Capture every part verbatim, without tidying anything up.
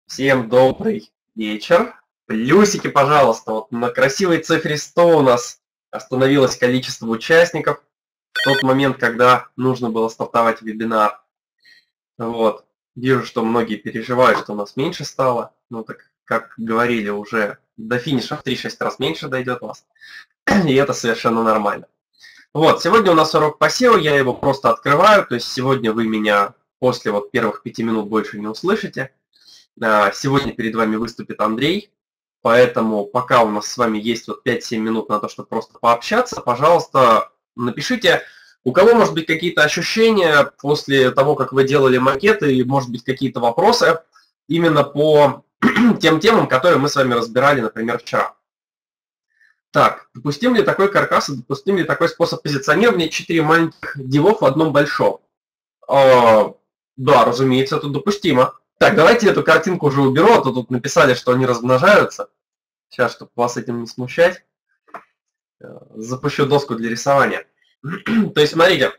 Всем добрый вечер. Плюсики, пожалуйста. Вот на красивой цифре сто у нас остановилось количество участников в тот момент, когда нужно было стартовать вебинар. Вот. Вижу, что многие переживают, что у нас меньше стало. Ну, так как говорили, уже до финиша в три-шесть раз меньше дойдет вас. И это совершенно нормально. Вот, сегодня у нас урок по сео, я его просто открываю. То есть сегодня вы меня после вот первых пяти минут больше не услышите. Сегодня перед вами выступит Андрей, поэтому пока у нас с вами есть вот пять-семь минут на то, чтобы просто пообщаться, пожалуйста, напишите, у кого, может быть, какие-то ощущения после того, как вы делали макеты, и, может быть, какие-то вопросы именно по тем темам, которые мы с вами разбирали, например, вчера. Так, допустим ли такой каркас, допустим ли такой способ позиционирования четыре маленьких дивов в одном большом? А, да, разумеется, это допустимо. Так, давайте эту картинку уже уберу, а то тут написали, что они размножаются. Сейчас, чтобы вас этим не смущать, запущу доску для рисования. То есть, смотрите,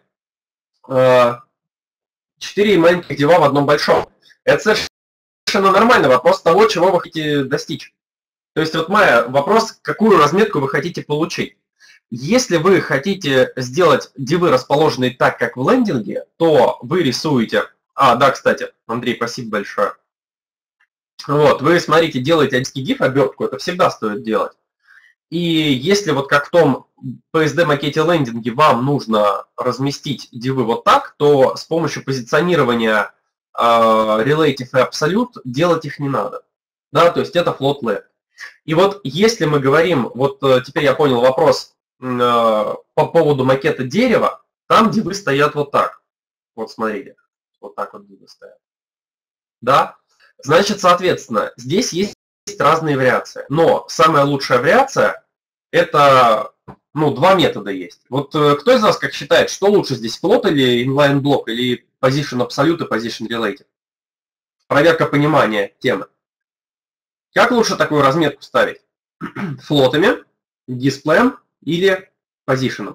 четыре маленьких дива в одном большом. Это совершенно нормальный вопрос того, чего вы хотите достичь. То есть, вот Майя, вопрос, какую разметку вы хотите получить. Если вы хотите сделать дивы, расположенные так, как в лендинге, то вы рисуете... А, да, кстати, Андрей, спасибо большое. Вот, вы, смотрите, делаете один див, обертку, это всегда стоит делать. И если вот как в том пи эс ди-макете лендинге вам нужно разместить дивы вот так, то с помощью позиционирования э, Relative и Absolute делать их не надо. Да, то есть это float left. И вот если мы говорим, вот теперь я понял вопрос э, по поводу макета дерева, там дивы стоят вот так. Вот смотрите. Вот так вот дивы стоят. Да? Значит, соответственно, здесь есть разные вариации. Но самая лучшая вариация – это, ну, два метода есть. Вот кто из вас как считает, что лучше здесь, float или inline block, или position absolute и position relative? Проверка понимания темы. Как лучше такую разметку ставить? Флотами, дисплеем или позишеном?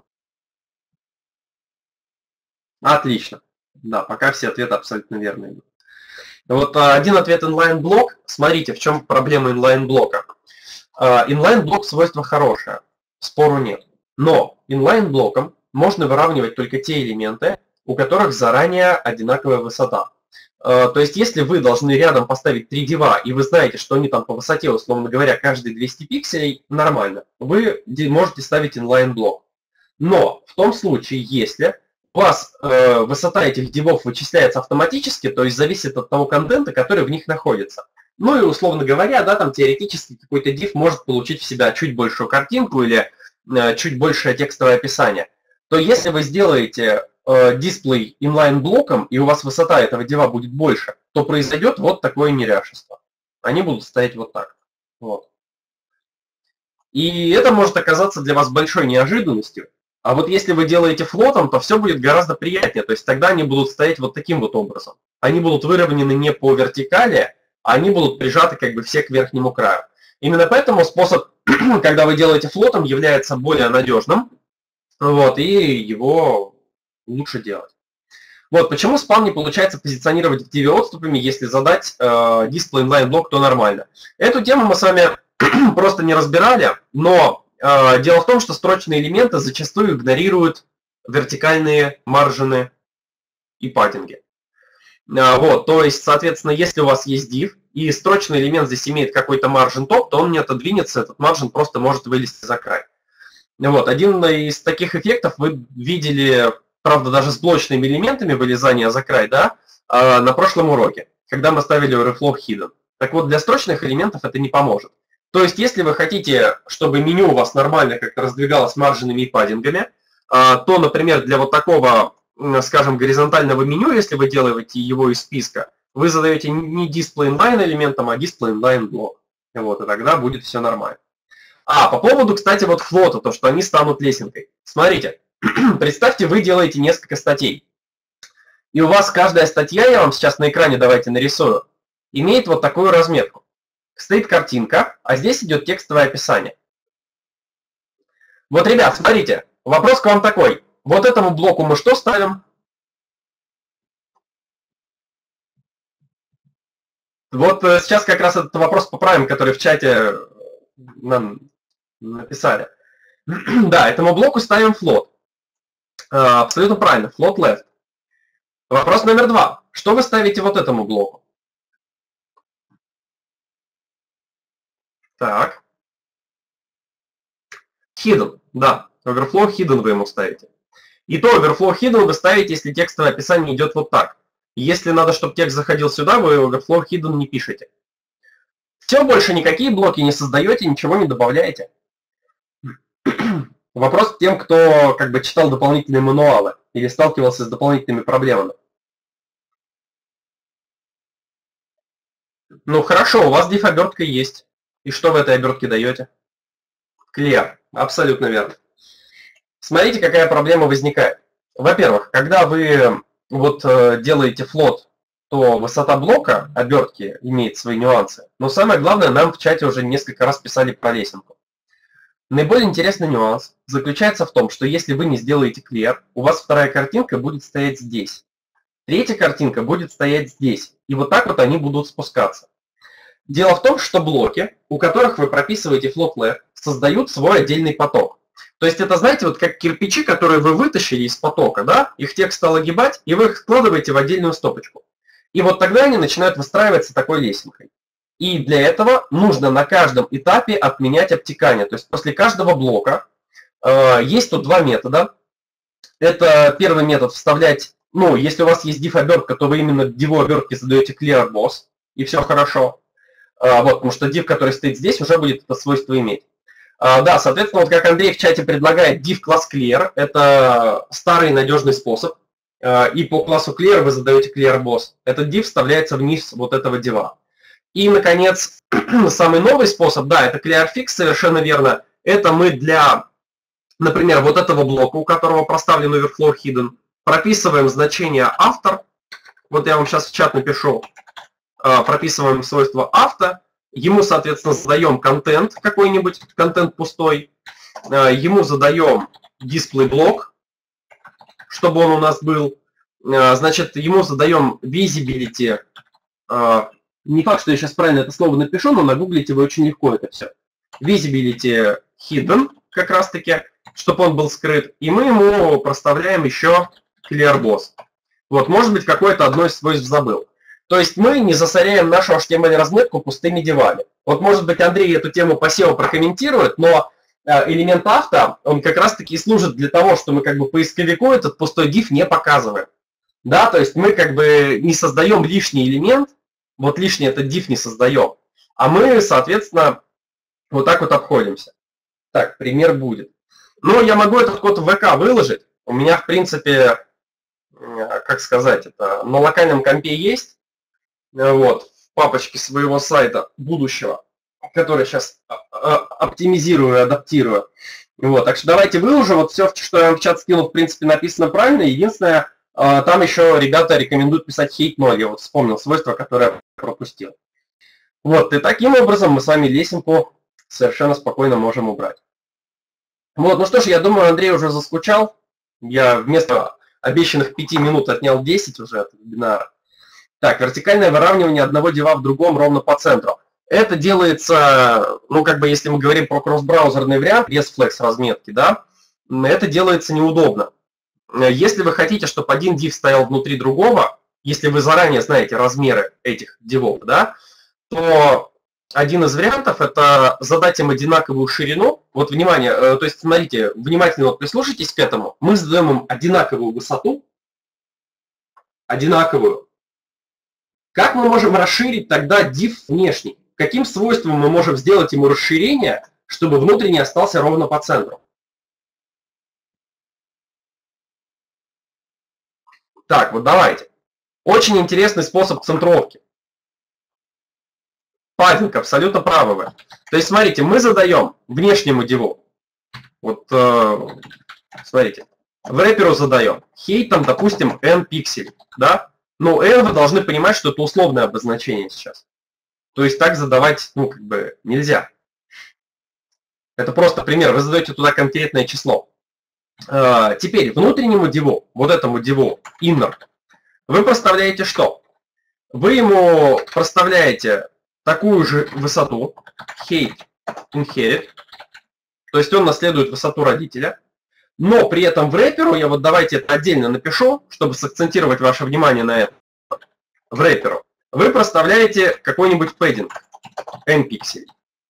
Отлично. Да, пока все ответы абсолютно верные. Вот один ответ inline block. Смотрите, в чем проблема inline блока. Inline блок свойство хорошее, спору нет. Но inline блоком можно выравнивать только те элементы, у которых заранее одинаковая высота. То есть, если вы должны рядом поставить три дива, и вы знаете, что они там по высоте, условно говоря, каждые двести пикселей, нормально. Вы можете ставить inline блок. Но в том случае, если у вас э, высота этих дивов вычисляется автоматически, то есть зависит от того контента, который в них находится. Ну и, условно говоря, да, там теоретически какой-то див может получить в себя чуть большую картинку или э, чуть большее текстовое описание. То если вы сделаете э, дисплей inline блоком, и у вас высота этого дива будет больше, то произойдет вот такое неряшество. Они будут стоять вот так. Вот. И это может оказаться для вас большой неожиданностью. А вот если вы делаете флотом, то все будет гораздо приятнее. То есть тогда они будут стоять вот таким вот образом. Они будут выровнены не по вертикали, а они будут прижаты как бы все к верхнему краю. Именно поэтому способ, когда вы делаете флотом, является более надежным. Вот, и его лучше делать. Вот почему спам не получается позиционировать в диве отступами, если задать э, display inline block, то нормально. Эту тему мы с вами просто не разбирали, но... Дело в том, что строчные элементы зачастую игнорируют вертикальные маржины и паддинги. Вот, то есть, соответственно, если у вас есть div, и строчный элемент здесь имеет какой-то маржин топ, то он не отодвинется, этот маржин просто может вылезти за край. Вот, один из таких эффектов вы видели, правда, даже с блочными элементами вылезания за край, да, на прошлом уроке, когда мы ставили reflow hidden. Так вот, для строчных элементов это не поможет. То есть, если вы хотите, чтобы меню у вас нормально как-то раздвигалось маржинами и паддингами, то, например, для вот такого, скажем, горизонтального меню, если вы делаете его из списка, вы задаете не display inline элементом, а display inline block. Вот, и тогда будет все нормально. А, по поводу, кстати, вот флота, то, что они станут лесенкой. Смотрите, представьте, вы делаете несколько статей. И у вас каждая статья, я вам сейчас на экране давайте нарисую, имеет вот такую разметку. Стоит картинка, а здесь идет текстовое описание. Вот, ребят, смотрите, вопрос к вам такой. Вот этому блоку мы что ставим? Вот сейчас как раз этот вопрос поправим, который в чате нам написали. Да, этому блоку ставим float. Абсолютно правильно, float left. Вопрос номер два. Что вы ставите вот этому блоку? Так. Hidden, да. Overflow hidden вы ему ставите. И то overflow hidden вы ставите, если текстовое описание идет вот так. Если надо, чтобы текст заходил сюда, вы overflow hidden не пишете. Все, больше никакие блоки не создаете, ничего не добавляете. Вопрос к тем, кто как бы читал дополнительные мануалы или сталкивался с дополнительными проблемами. Ну хорошо, у вас div-обертка есть. И что в этой обертке даете? Clear. Абсолютно верно. Смотрите, какая проблема возникает. Во-первых, когда вы вот делаете float, то высота блока обертки имеет свои нюансы. Но самое главное, нам в чате уже несколько раз писали про лесенку. Наиболее интересный нюанс заключается в том, что если вы не сделаете clear, у вас вторая картинка будет стоять здесь. Третья картинка будет стоять здесь. И вот так вот они будут спускаться. Дело в том, что блоки, у которых вы прописываете float left, создают свой отдельный поток. То есть это, знаете, вот как кирпичи, которые вы вытащили из потока, да, их текст стал огибать, и вы их складываете в отдельную стопочку. И вот тогда они начинают выстраиваться такой лесенкой. И для этого нужно на каждом этапе отменять обтекание. То есть после каждого блока э, есть тут два метода. Это первый метод вставлять, ну, если у вас есть div-обертка, то вы именно div-обертке задаете clear boss, и все хорошо. Э, вот, потому что div, который стоит здесь, уже будет это свойство иметь. Э, да, соответственно, вот как Андрей в чате предлагает, div класс clear, это старый надежный способ. Э, и по классу clear вы задаете clear boss. Этот div вставляется вниз вот этого дива. И, наконец, самый новый способ, да, это clearfix, совершенно верно. Это мы для, например, вот этого блока, у которого проставлен overflow hidden, прописываем значение автор. Вот я вам сейчас в чат напишу. Прописываем свойство авто. Ему, соответственно, задаем контент какой-нибудь, контент пустой. Ему задаем display блок, чтобы он у нас был. Значит, ему задаем visibility. Не факт, что я сейчас правильно это слово напишу, но нагуглите вы очень легко это все. Visibility hidden, как раз таки, чтобы он был скрыт. И мы ему проставляем еще clear boss. Вот, может быть, какое-то одно из свойств забыл. То есть мы не засоряем нашу эйч ти эм эль-разметку пустыми дивами. Вот, может быть, Андрей эту тему по сео прокомментирует, но элемент авто, он как раз таки служит для того, что мы как бы поисковику этот пустой div не показываем. Да, то есть мы как бы не создаем лишний элемент, вот лишний этот div не создаем, а мы, соответственно, вот так вот обходимся. Так, пример будет. Но я могу этот код в вэ ка выложить. У меня, в принципе, как сказать, это на локальном компе есть. Вот, в папочке своего сайта будущего, который сейчас оптимизирую и адаптирую. Вот, так что давайте выложу. Вот все, что я вам в чат скинул, в принципе, написано правильно. Единственное, там еще ребята рекомендуют писать hate ноль. Я вот вспомнил свойство, которое я пропустил. Вот, и таким образом мы с вами лесенку совершенно спокойно можем убрать. Вот, ну что ж, я думаю, Андрей уже заскучал. Я вместо обещанных пяти минут отнял десять уже от вебинара. Так, вертикальное выравнивание одного дива в другом ровно по центру. Это делается, ну, как бы, если мы говорим про кросс-браузерный вариант, без флекс-разметки, да, это делается неудобно. Если вы хотите, чтобы один div стоял внутри другого, если вы заранее знаете размеры этих дивов, да, то один из вариантов – это задать им одинаковую ширину. Вот, внимание, то есть, смотрите, внимательно вот прислушайтесь к этому. Мы задаем им одинаковую высоту, одинаковую. Как мы можем расширить тогда div внешний? Каким свойством мы можем сделать ему расширение, чтобы внутренний остался ровно по центру? Так, вот давайте. Очень интересный способ центровки. Паддинг, абсолютно правы вы. То есть, смотрите, мы задаем внешнему диву. Вот, э, смотрите, в рэперу задаем хейтом, допустим, n пикселей, да? Но n вы должны понимать, что это условное обозначение сейчас. То есть так задавать, ну, как бы, нельзя. Это просто пример. Вы задаете туда конкретное число. А, теперь внутреннему диву, вот этому диву inner, вы проставляете что? вы ему проставляете такую же высоту, height inherit, то есть он наследует высоту родителя, но при этом в рэперу, я вот давайте это отдельно напишу, чтобы сакцентировать ваше внимание на это, в рэперу, вы проставляете какой-нибудь пэддинг, n пикселей.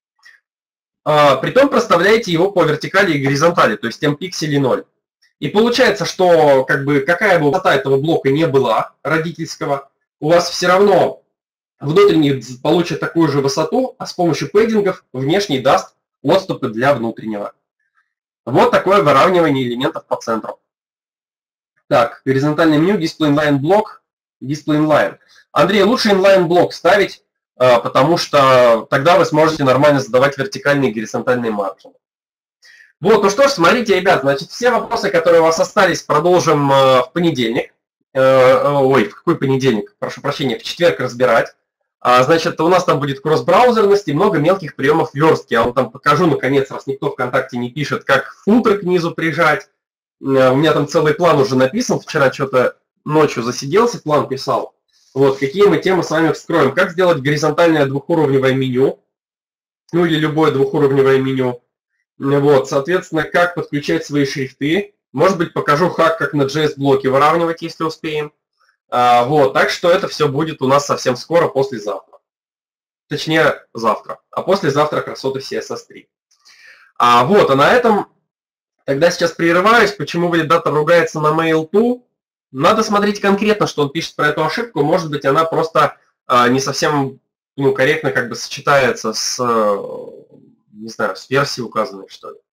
А, притом проставляете его по вертикали и горизонтали, то есть m пикселей ноль. И получается, что как бы, какая бы высота этого блока не была, родительского, у вас все равно внутренний получит такую же высоту, а с помощью пэддингов внешний даст отступы для внутреннего. Вот такое выравнивание элементов по центру. Так, горизонтальный меню, Display Inline блок, Display Inline. Андрей, лучше inline блок ставить, потому что тогда вы сможете нормально задавать вертикальные и горизонтальные маржины. Вот, ну что ж, смотрите, ребят, значит, все вопросы, которые у вас остались, продолжим в понедельник. Ой, в какой понедельник? Прошу прощения, в четверг разбирать. Значит, у нас там будет кросс-браузерность и много мелких приемов верстки. Я вам там покажу, наконец, раз никто ВКонтакте не пишет, как футры к низу прижать. У меня там целый план уже написан. Вчера что-то ночью засиделся, план писал. Вот, какие мы темы с вами вскроем. Как сделать горизонтальное двухуровневое меню. Ну или любое двухуровневое меню. Вот, соответственно, как подключать свои шрифты. Может быть, покажу хак, как на джей эс-блоке выравнивать, если успеем. А, вот, так что это все будет у нас совсем скоро, послезавтра. Точнее, завтра. А послезавтра красоты си эс эс три. А, вот, а на этом тогда сейчас прерываюсь. Почему валидатор ругается на mail to? Надо смотреть конкретно, что он пишет про эту ошибку. Может быть, она просто а, не совсем ну, корректно как бы сочетается с, не знаю, с версией указанной, что ли.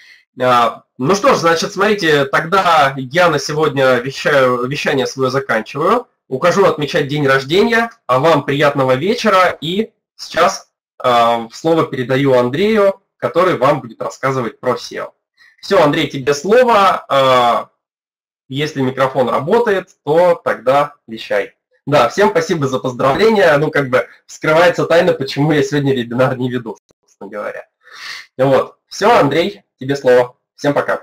Ну что ж, значит, смотрите, тогда я на сегодня вещаю, вещание свое заканчиваю. Укажу отмечать день рождения, а вам приятного вечера. И сейчас э, слово передаю Андрею, который вам будет рассказывать про сео. Все, Андрей, тебе слово. Э, если микрофон работает, то тогда вещай. Да, всем спасибо за поздравления. Ну, как бы вскрывается тайна, почему я сегодня вебинар не веду, собственно говоря. Вот. Все, Андрей, тебе слово. Всем пока.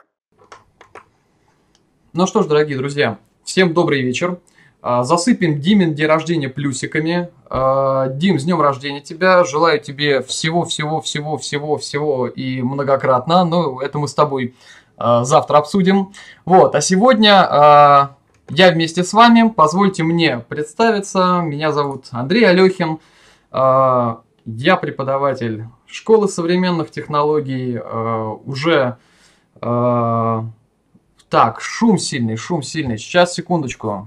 Ну что ж, дорогие друзья, всем добрый вечер. Засыпем Димин день рождения плюсиками. Дим, с днем рождения тебя. Желаю тебе всего-всего-всего-всего-всего и многократно. Ну, это мы с тобой завтра обсудим. Вот, а сегодня я вместе с вами. Позвольте мне представиться. Меня зовут Андрей Алехин. Я преподаватель школы современных технологий. Уже... Так, шум сильный, шум сильный. Сейчас, секундочку.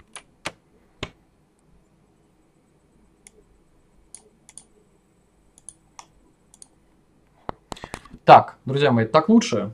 Так, друзья мои, так лучше?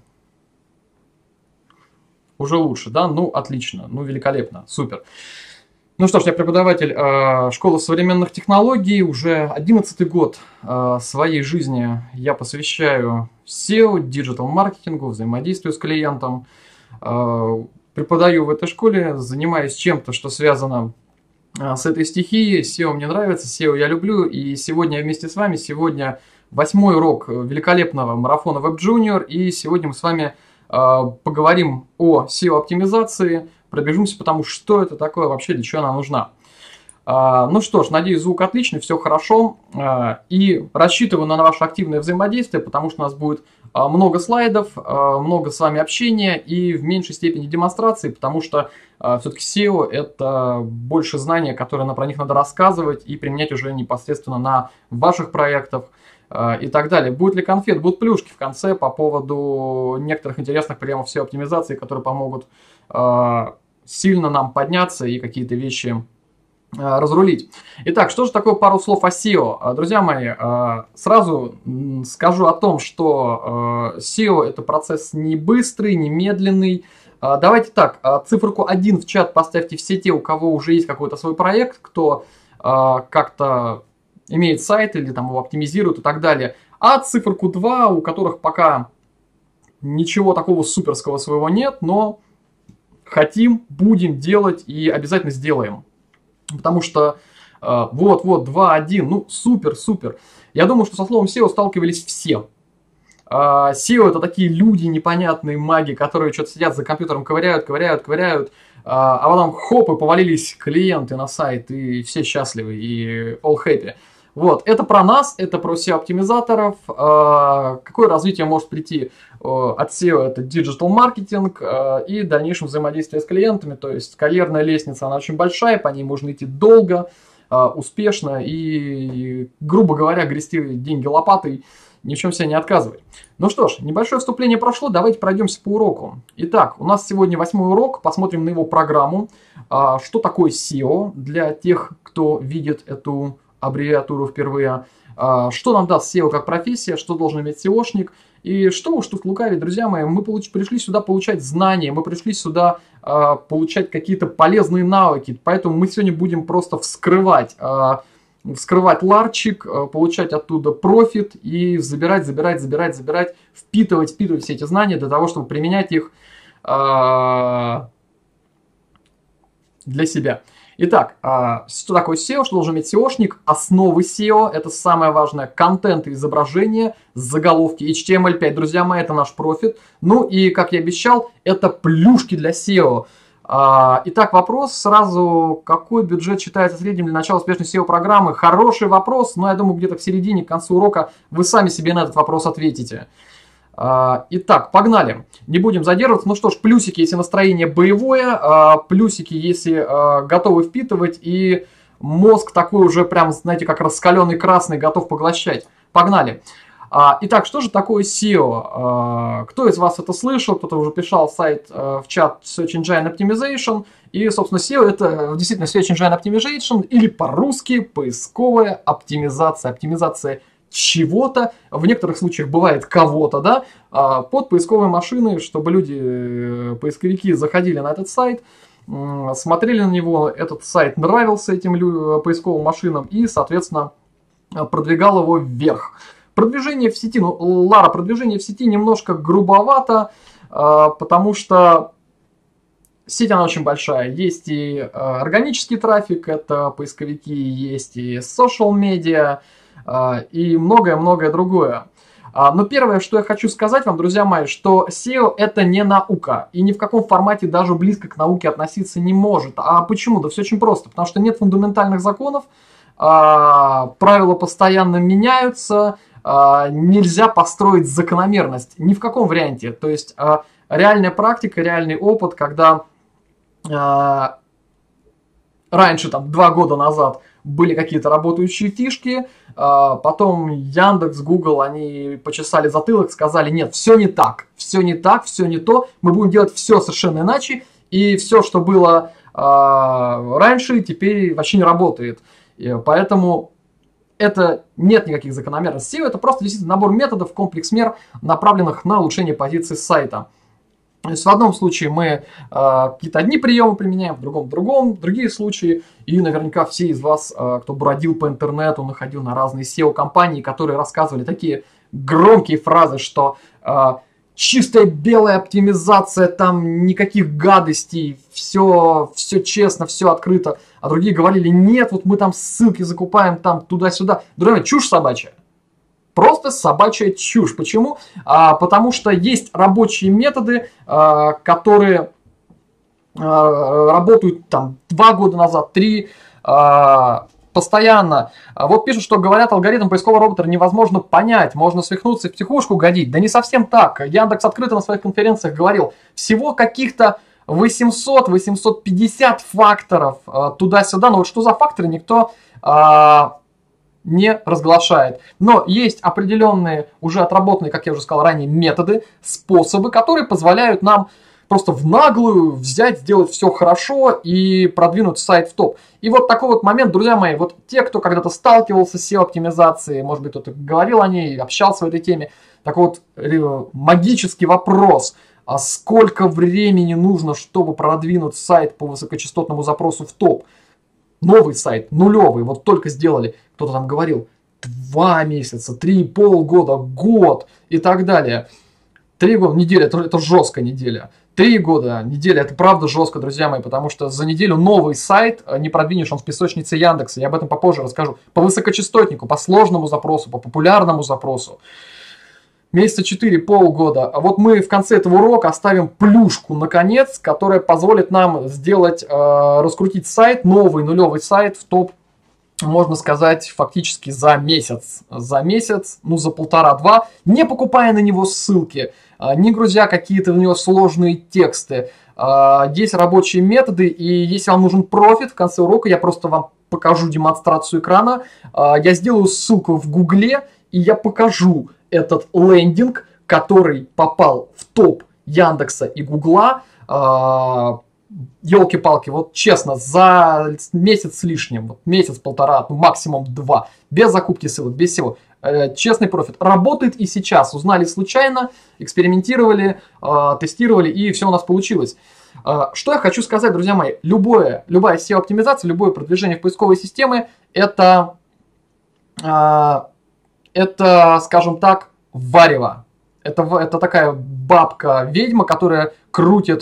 Уже лучше, да? Ну, отлично, ну, великолепно, супер. Ну что ж, я преподаватель э, школы современных технологий. Уже одиннадцатый год э, своей жизни я посвящаю сео, диджитал-маркетингу, взаимодействию с клиентом. Э, преподаю в этой школе, занимаюсь чем-то, что связано э, с этой стихией. сео мне нравится, сео я люблю. И сегодня я вместе с вами, сегодня восьмой урок великолепного марафона Web Junior. И сегодня мы с вами э, поговорим о сео-оптимизации. Пробежимся, потому что это такое вообще, для чего она нужна. А, ну что ж, надеюсь, звук отличный, все хорошо. А, и рассчитываю на ваше активное взаимодействие, потому что у нас будет а, много слайдов, а, много с вами общения и в меньшей степени демонстрации, потому что а, все-таки сео это больше знания, которые про них надо рассказывать и применять уже непосредственно на ваших проектах а, и так далее. Будет ли конфет, будут плюшки в конце по поводу некоторых интересных приемов сео-оптимизации, которые помогут а, сильно нам подняться и какие-то вещи а, разрулить. Итак, что же такое пару слов о сео? А, друзья мои, а, сразу скажу о том, что а, сео это процесс не быстрый, не медленный. А, давайте так, а, циферку один в чат поставьте все те, у кого уже есть какой-то свой проект, кто а, как-то имеет сайт или там его оптимизирует и так далее. А циферку два, у которых пока ничего такого суперского своего нет, но хотим, будем делать и обязательно сделаем. Потому что вот-вот, э, два, один, ну супер, супер. Я думаю, что со словом сео сталкивались все. Э, сео это такие люди непонятные, маги, которые что-то сидят за компьютером, ковыряют, ковыряют, ковыряют, а, а потом хоп, и повалились клиенты на сайт, и все счастливы, и all happy. Вот, это про нас, это про сео-оптимизаторов. Какое развитие может прийти от сео? Это диджитал-маркетинг и дальнейшее взаимодействие с клиентами. То есть карьерная лестница, она очень большая, по ней можно идти долго, успешно и, грубо говоря, грести деньги лопатой, ни в чем себе не отказывать. Ну что ж, небольшое вступление прошло, давайте пройдемся по уроку. Итак, у нас сегодня восьмой урок, посмотрим на его программу. Что такое сео для тех, кто видит эту аббревиатуру впервые, что нам даст сео как профессия, что должен иметь сеошник, и что уж тут лукавить, друзья мои, мы получ, пришли сюда получать знания, мы пришли сюда а, получать какие-то полезные навыки, поэтому мы сегодня будем просто вскрывать, а, вскрывать ларчик, а, получать оттуда профит и забирать, забирать, забирать, забирать, впитывать, впитывать все эти знания для того, чтобы применять их а, для себя. Итак, что такое сео, что должен иметь сеошник? Основы сео, это самое важное, контент и изображение, заголовки, эйч ти эм эль пять, друзья мои, это наш профит. Ну и, как я обещал, это плюшки для сео. Итак, вопрос сразу, какой бюджет считается средним для начала успешной сео-программы? Хороший вопрос, но я думаю, где-то в середине, к концу урока вы сами себе на этот вопрос ответите. Итак, погнали. Не будем задерживаться. Ну что ж, плюсики, если настроение боевое, плюсики, если готовы впитывать, и мозг такой уже прям, знаете, как раскаленный красный, готов поглощать. Погнали. Итак, что же такое сео? Кто из вас это слышал? Кто-то уже писал сайт в чат Search Engine Optimization. И, собственно, сео это действительно Search Engine Optimization, или по-русски поисковая оптимизация. Оптимизация чего-то, в некоторых случаях бывает кого-то, да, под поисковые машины, чтобы люди, поисковики, заходили на этот сайт, смотрели на него, этот сайт нравился этим поисковым машинам и, соответственно, продвигал его вверх. Продвижение в сети, ну, Лара, продвижение в сети немножко грубовато, потому что сеть, она очень большая. Есть и органический трафик, это поисковики, есть и social media, и многое-многое другое. Но первое, что я хочу сказать вам, друзья мои, что сео это не наука. И ни в каком формате даже близко к науке относиться не может. А почему? Да все очень просто. Потому что нет фундаментальных законов, правила постоянно меняются, нельзя построить закономерность. Ни в каком варианте. То есть реальная практика, реальный опыт, когда раньше, там, два года назад, были какие-то работающие фишки, потом Яндекс, Google, они почесали затылок, сказали, нет, все не так, все не так, все не то, мы будем делать все совершенно иначе, и все, что было раньше, теперь вообще не работает. И поэтому это нет никаких закономерностей. сео это просто действительно набор методов, комплекс мер, направленных на улучшение позиции сайта. То есть в одном случае мы э, какие-то одни приемы применяем, в другом другом, другие случаи. И наверняка все из вас, э, кто бродил по интернету, находил на разные сео-компании, которые рассказывали такие громкие фразы, что э, чистая белая оптимизация, там никаких гадостей, все, все честно, все открыто. А другие говорили, нет, вот мы там ссылки закупаем там туда-сюда. Друзья, чушь собачья. Просто собачья чушь. Почему? А, потому что есть рабочие методы, а, которые а, работают там два года назад, три, а, постоянно. А вот пишут, что говорят, алгоритм поискового робота невозможно понять, можно свихнуться и в психушку годить. Да не совсем так. Яндекс открыто на своих конференциях говорил, всего каких-то восемьсот — восемьсот пятьдесят факторов а, туда-сюда. Но вот что за факторы, никто... А, не разглашает. Но есть определенные, уже отработанные, как я уже сказал ранее, методы, способы, которые позволяют нам просто в наглую взять, сделать все хорошо и продвинуть сайт в топ. И вот такой вот момент, друзья мои, вот те, кто когда-то сталкивался с сео-оптимизацией, может быть, кто-то говорил о ней, общался в этой теме, так вот, магический вопрос, а сколько времени нужно, чтобы продвинуть сайт по высокочастотному запросу в топ? Новый сайт, нулевый, вот только сделали, кто-то там говорил, два месяца, три, полгода, год и так далее. Три года, неделя, это, это жестко неделя. Три года, неделя, это правда жестко, друзья мои, потому что за неделю новый сайт не продвинешь, он в песочнице Яндекса, я об этом попозже расскажу. По высокочастотнику, по сложному запросу, по популярному запросу. месяца четыре, полгода. А вот мы в конце этого урока оставим плюшку, наконец, которая позволит нам сделать, э, раскрутить сайт, новый нулевый сайт в топ, можно сказать, фактически за месяц. За месяц, ну за полтора-два, не покупая на него ссылки, э, не грузя какие-то в него сложные тексты. Э, есть рабочие методы, и если вам нужен профит, в конце урока я просто вам покажу демонстрацию экрана. Э, я сделаю ссылку в Гугле, и я покажу этот лендинг, который попал в топ Яндекса и Гугла. Елки-палки, вот честно, за месяц с лишним, вот месяц-полтора, ну, максимум два, без закупки ссылок, без всего. Честный профит. Работает и сейчас. Узнали случайно, экспериментировали, тестировали, и все у нас получилось. Что я хочу сказать, друзья мои. Любое, любая сео-оптимизация, любое продвижение в поисковой системе, это... Это, скажем так, варево. Это, это такая бабка-ведьма, которая крутит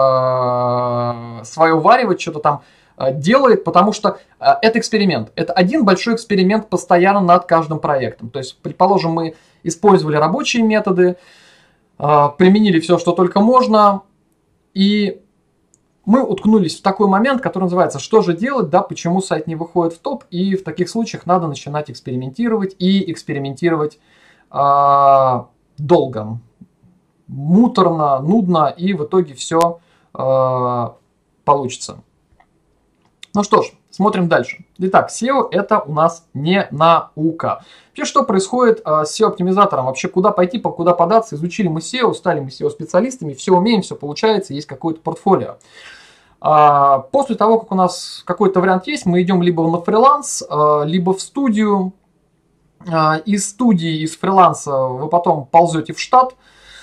э, свое варево, что-то там э, делает, потому что э, это эксперимент. Это один большой эксперимент постоянно над каждым проектом. То есть, предположим, мы использовали рабочие методы, э, применили все, что только можно, и мы уткнулись в такой момент, который называется «Что же делать?», да, почему сайт не выходит в топ, и в таких случаях надо начинать экспериментировать, и экспериментировать э, долго, муторно, нудно, и в итоге все э, получится. Ну что ж, смотрим дальше. Итак, сео это у нас не наука. Вообще, что происходит э, с сео-оптимизатором? Вообще, куда пойти, по куда податься? Изучили мы сео, стали мы сео-специалистами, все умеем, все получается, есть какое-то портфолио. А, после того, как у нас какой-то вариант есть, мы идем либо на фриланс, а, либо в студию. А, из студии, из фриланса вы потом ползете в штат,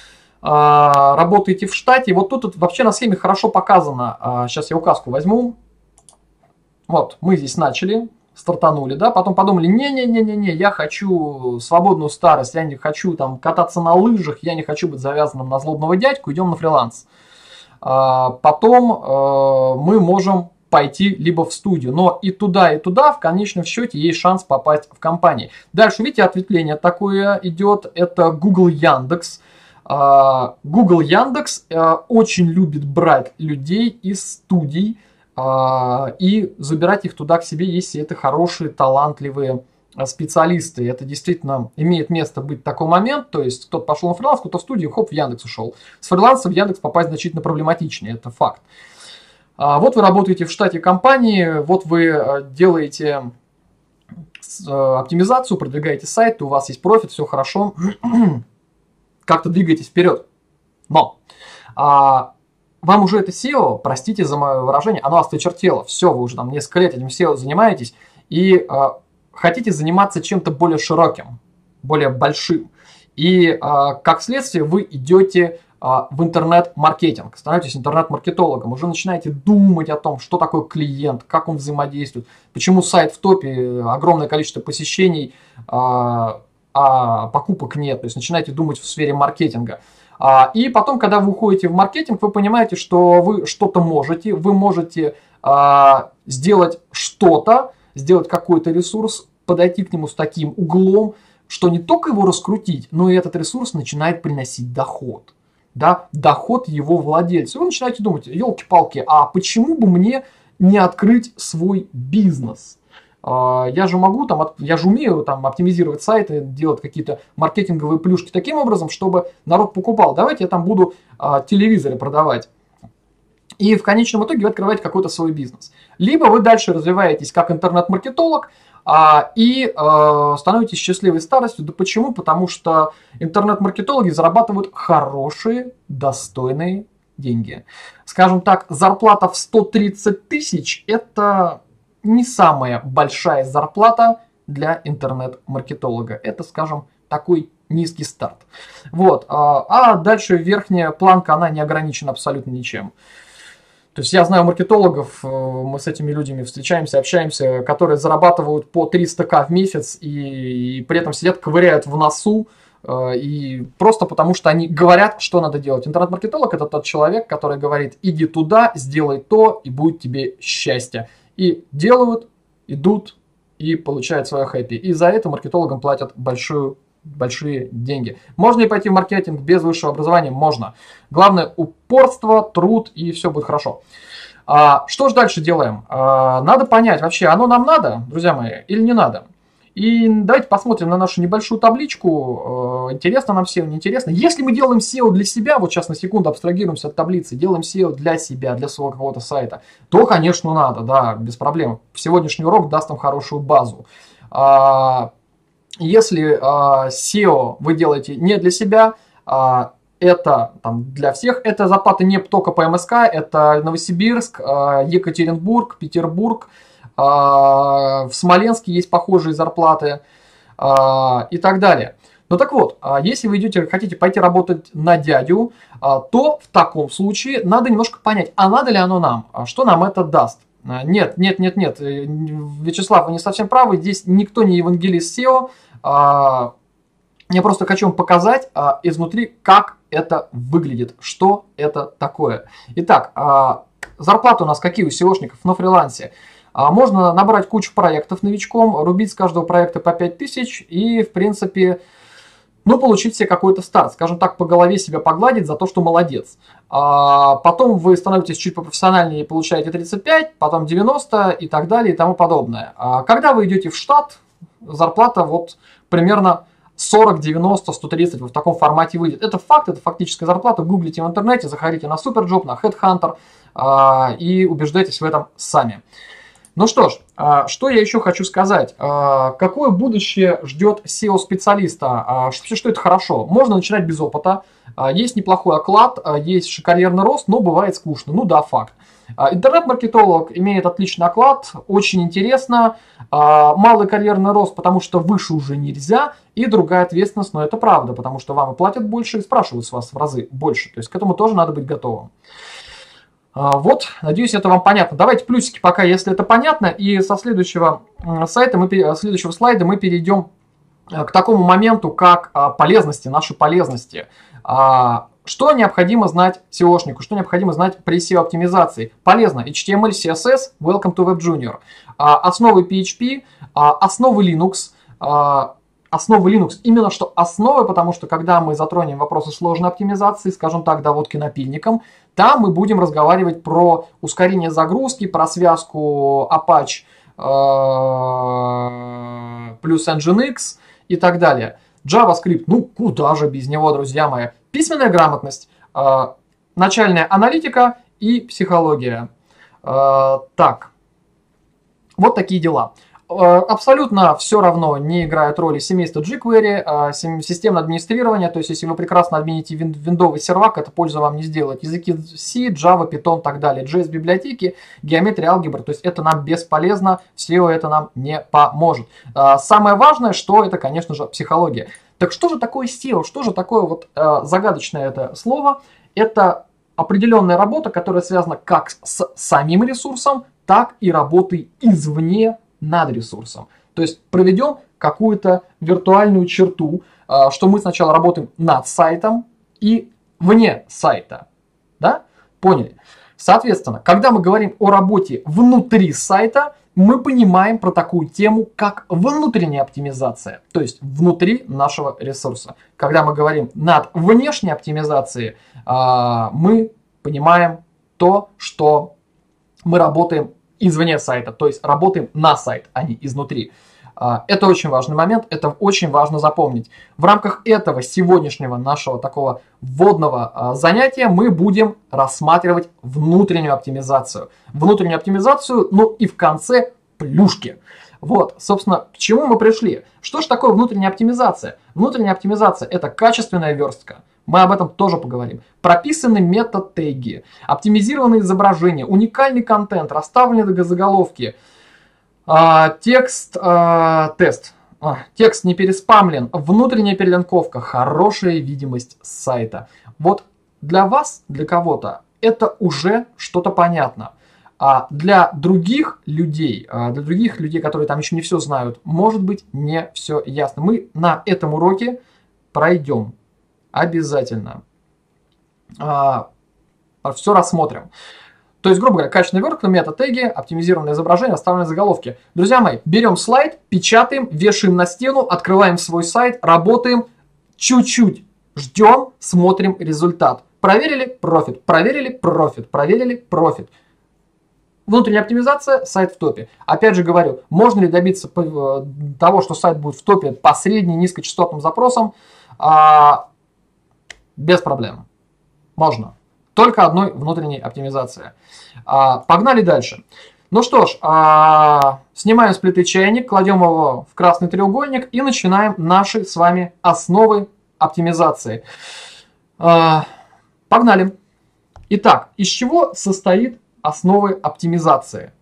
а, работаете в штате. Вот тут, тут вообще на схеме хорошо показано. А, сейчас я указку возьму. Вот, мы здесь начали, стартанули, да, потом подумали, не-не-не-не-не, я хочу свободную старость, я не хочу там кататься на лыжах, я не хочу быть завязанным на злобного дядьку, идем на фриланс. А, потом а, мы можем пойти либо в студию, но и туда, и туда в конечном счете есть шанс попасть в компании. Дальше, видите, ответвление такое идет, это Google Яндекс. А, Google Яндекс а, очень любит брать людей из студий, и забирать их туда к себе, если это хорошие, талантливые специалисты. Это действительно имеет место быть такой момент, то есть кто-то пошел на фриланс, кто-то в студию, хоп, в Яндекс ушел. С фриланса в Яндекс попасть значительно проблематичнее, это факт. Вот вы работаете в штате компании, вот вы делаете оптимизацию, продвигаете сайт, у вас есть профит, все хорошо, как-то двигаетесь вперед. Но... вам уже это сео, простите за мое выражение, оно осточертело. Все, вы уже там несколько лет этим сео занимаетесь и э, хотите заниматься чем-то более широким, более большим. И э, как следствие вы идете э, в интернет-маркетинг, становитесь интернет-маркетологом, уже начинаете думать о том, что такое клиент, как он взаимодействует, почему сайт в топе, огромное количество посещений, э, а покупок нет. То есть начинаете думать в сфере маркетинга. И потом, когда вы уходите в маркетинг, вы понимаете, что вы что-то можете, вы можете а, сделать что-то, сделать какой-то ресурс, подойти к нему с таким углом, что не только его раскрутить, но и этот ресурс начинает приносить доход. Да? Доход его владельцу. Вы начинаете думать, елки-палки, а почему бы мне не открыть свой бизнес? Я же могу, там, я же умею там, оптимизировать сайты, делать какие-то маркетинговые плюшки таким образом, чтобы народ покупал. Давайте я там буду а, телевизоры продавать. И в конечном итоге вы открываете какой-то свой бизнес. Либо вы дальше развиваетесь как интернет-маркетолог а, и а, становитесь счастливой старостью. Да почему? Потому что интернет-маркетологи зарабатывают хорошие, достойные деньги. Скажем так, зарплата в сто тридцать тысяч – это... не самая большая зарплата для интернет-маркетолога. Это, скажем, такой низкий старт. Вот. А дальше верхняя планка, она не ограничена абсолютно ничем. То есть я знаю маркетологов, мы с этими людьми встречаемся, общаемся, которые зарабатывают по триста тысяч в месяц и, и при этом сидят, ковыряют в носу, и просто потому, что они говорят, что надо делать. Интернет-маркетолог – это тот человек, который говорит, иди туда, сделай то, и будет тебе счастье. И делают, идут и получают свое хэппи. И за это маркетологам платят большую большие деньги. Можно ли пойти в маркетинг без высшего образования? Можно. Главное упорство, труд, и все будет хорошо. А, что же дальше делаем? А, надо понять, вообще оно нам надо, друзья мои, или не надо. И давайте посмотрим на нашу небольшую табличку. Интересно нам сео, неинтересно. Если мы делаем сео для себя, вот сейчас на секунду абстрагируемся от таблицы, делаем сео для себя, для своего какого-то сайта, то, конечно, надо, да, без проблем. Сегодняшний урок даст нам хорошую базу. Если сео вы делаете не для себя, это там, для всех, это зарплаты не только по эм эс ка, это Новосибирск, Екатеринбург, Петербург, в Смоленске есть похожие зарплаты и так далее. Ну так вот, если вы идете, хотите пойти работать на дядю, то в таком случае надо немножко понять, а надо ли оно нам, что нам это даст. Нет, нет, нет, нет, Вячеслав, вы не совсем правы, здесь никто не евангелист сео. Я просто хочу вам показать изнутри, как это выглядит, что это такое. Итак, зарплаты у нас какие у сеошников на фрилансе? Можно набрать кучу проектов новичком, рубить с каждого проекта по пять тысяч и, в принципе, ну, получить себе какой-то старт. Скажем так, по голове себя погладить за то, что молодец. А потом вы становитесь чуть попрофессиональнее и получаете тридцать пять, потом девяносто и так далее и тому подобное. А когда вы идете в штат, зарплата вот примерно сорок, девяносто, сто тридцать в таком формате выйдет. Это факт, это фактическая зарплата. Гуглите в интернете, заходите на Superjob, на Headhunter а, и убеждайтесь в этом сами. Ну что ж, что я еще хочу сказать. Какое будущее ждет сео-специалиста? Что это хорошо? Можно начинать без опыта. Есть неплохой оклад, есть карьерный рост, но бывает скучно. Ну да, факт. Интернет-маркетолог имеет отличный оклад, очень интересно. Малый карьерный рост, потому что выше уже нельзя. И другая ответственность, но это правда, потому что вам и платят больше, и спрашивают с вас в разы больше. То есть к этому тоже надо быть готовым. Вот, надеюсь, это вам понятно. Давайте плюсики пока, если это понятно. И со следующего, сайта мы, следующего слайда мы перейдем к такому моменту, как полезности, наши полезности. Что необходимо знать сеошнику, что необходимо знать при сео-оптимизации? Полезно эйч ти эм эль, си эс эс, Welcome to Web Junior. Основы пи эйч пи, основы Linux. Основы Linux, именно что основы, потому что когда мы затронем вопросы сложной оптимизации, скажем так, доводки напильником, там мы будем разговаривать про ускорение загрузки, про связку Apache э, плюс Nginx и так далее. JavaScript, ну куда же без него, друзья мои. Письменная грамотность, э, начальная аналитика и психология. Э, так, вот такие дела. Абсолютно все равно не играет роли семейство jQuery, системное администрирование, то есть если вы прекрасно админите виндовый сервак, это пользу вам не сделает. Языки C, Java, Python и так далее, джей эс библиотеки, геометрия, алгебра, то есть это нам бесполезно, сео это нам не поможет. Самое важное, что это, конечно же, психология. Так что же такое сео, что же такое вот загадочное это слово? Это определенная работа, которая связана как с самим ресурсом, так и работой извне над ресурсом. То есть проведем какую-то виртуальную черту, что мы сначала работаем над сайтом и вне сайта. Да? Поняли? Соответственно, когда мы говорим о работе внутри сайта, мы понимаем про такую тему, как внутренняя оптимизация, то есть внутри нашего ресурса. Когда мы говорим над внешней оптимизацией, мы понимаем то, что мы работаем извне сайта, то есть работаем на сайт, а не изнутри. Это очень важный момент, это очень важно запомнить. В рамках этого сегодняшнего нашего такого вводного занятия мы будем рассматривать внутреннюю оптимизацию. Внутреннюю оптимизацию, ну и в конце плюшки. Вот, собственно, к чему мы пришли. Что же такое внутренняя оптимизация? Внутренняя оптимизация – это качественная верстка. Мы об этом тоже поговорим. Прописаны мета-теги, оптимизированные изображения, уникальный контент, расставлены заголовки, а, текст, а, тест, а, текст не переспамлен, внутренняя перелинковка, хорошая видимость сайта. Вот для вас, для кого-то, это уже что-то понятно. А для других людей, для других людей, которые там еще не все знают, может быть не все ясно. Мы на этом уроке пройдем. Обязательно. А, все рассмотрим. То есть, грубо говоря, качественная вертка, мета-теги, оптимизированное изображение, оставленные заголовки. Друзья мои, берем слайд, печатаем, вешаем на стену, открываем свой сайт, работаем, чуть-чуть ждем, смотрим результат. Проверили – профит, проверили – профит, проверили – профит. Внутренняя оптимизация, сайт в топе. Опять же говорю, можно ли добиться того, что сайт будет в топе по средним низкочастотным запросам? А, без проблем. Можно. Только одной внутренней оптимизации. А, погнали дальше. Ну что ж, а, снимаем с плиты чайник, кладем его в красный треугольник и начинаем наши с вами основы оптимизации. А, погнали. Итак, из чего состоит основы оптимизации?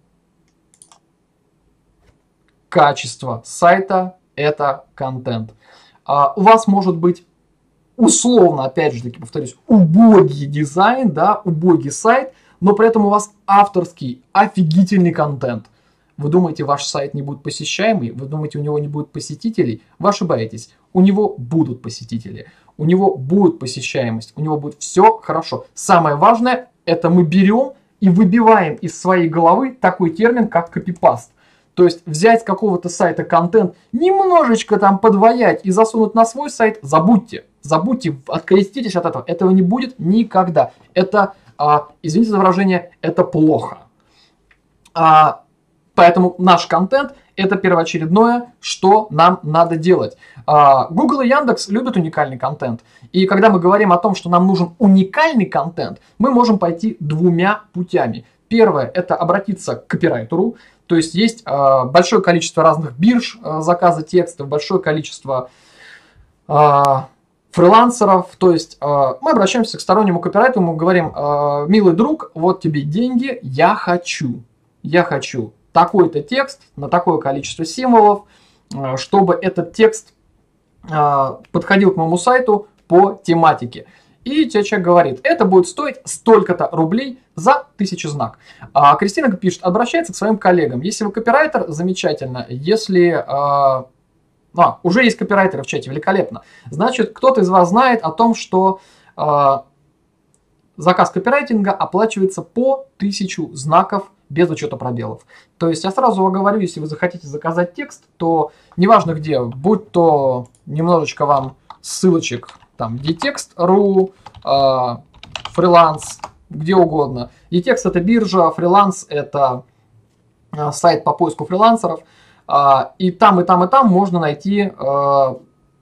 Качество сайта – это контент. А, у вас может быть условно, опять же таки повторюсь, убогий дизайн, да, убогий сайт, но при этом у вас авторский, офигительный контент. Вы думаете, ваш сайт не будет посещаемый? Вы думаете, у него не будет посетителей? Вы ошибаетесь. У него будут посетители, у него будет посещаемость, у него будет все хорошо. Самое важное – это мы берем и выбиваем из своей головы такой термин, как копипаст. То есть взять с какого-то сайта контент, немножечко там подваять и засунуть на свой сайт, забудьте. Забудьте, откреститесь от этого. Этого не будет никогда. Это, а, извините за выражение, это плохо. А, поэтому наш контент – это первоочередное, что нам надо делать. А, Google и Яндекс любят уникальный контент. И когда мы говорим о том, что нам нужен уникальный контент, мы можем пойти двумя путями. Первое – это обратиться к копирайтеру. То есть есть э, большое количество разных бирж э, заказа текстов, большое количество э, фрилансеров. То есть э, мы обращаемся к стороннему копирайтеру, мы говорим: э, милый друг, вот тебе деньги, я хочу, я хочу такой-то текст на такое количество символов, э, чтобы этот текст э, подходил к моему сайту по тематике. И тебе человек говорит: это будет стоить столько-то рублей за тысячу знак. А Кристина пишет, обращается к своим коллегам. Если вы копирайтер, замечательно. Если а, а, уже есть копирайтеры в чате, великолепно. Значит, кто-то из вас знает о том, что а, заказ копирайтинга оплачивается по тысячу знаков без учета пробелов. То есть я сразу вам говорю, если вы захотите заказать текст, то неважно где, будь то немножечко вам ссылочек, там, Dtext точка ру, э, фриланс, где угодно. Dtext это биржа, фриланс это э, сайт по поиску фрилансеров. Э, и там, и там, и там можно найти э,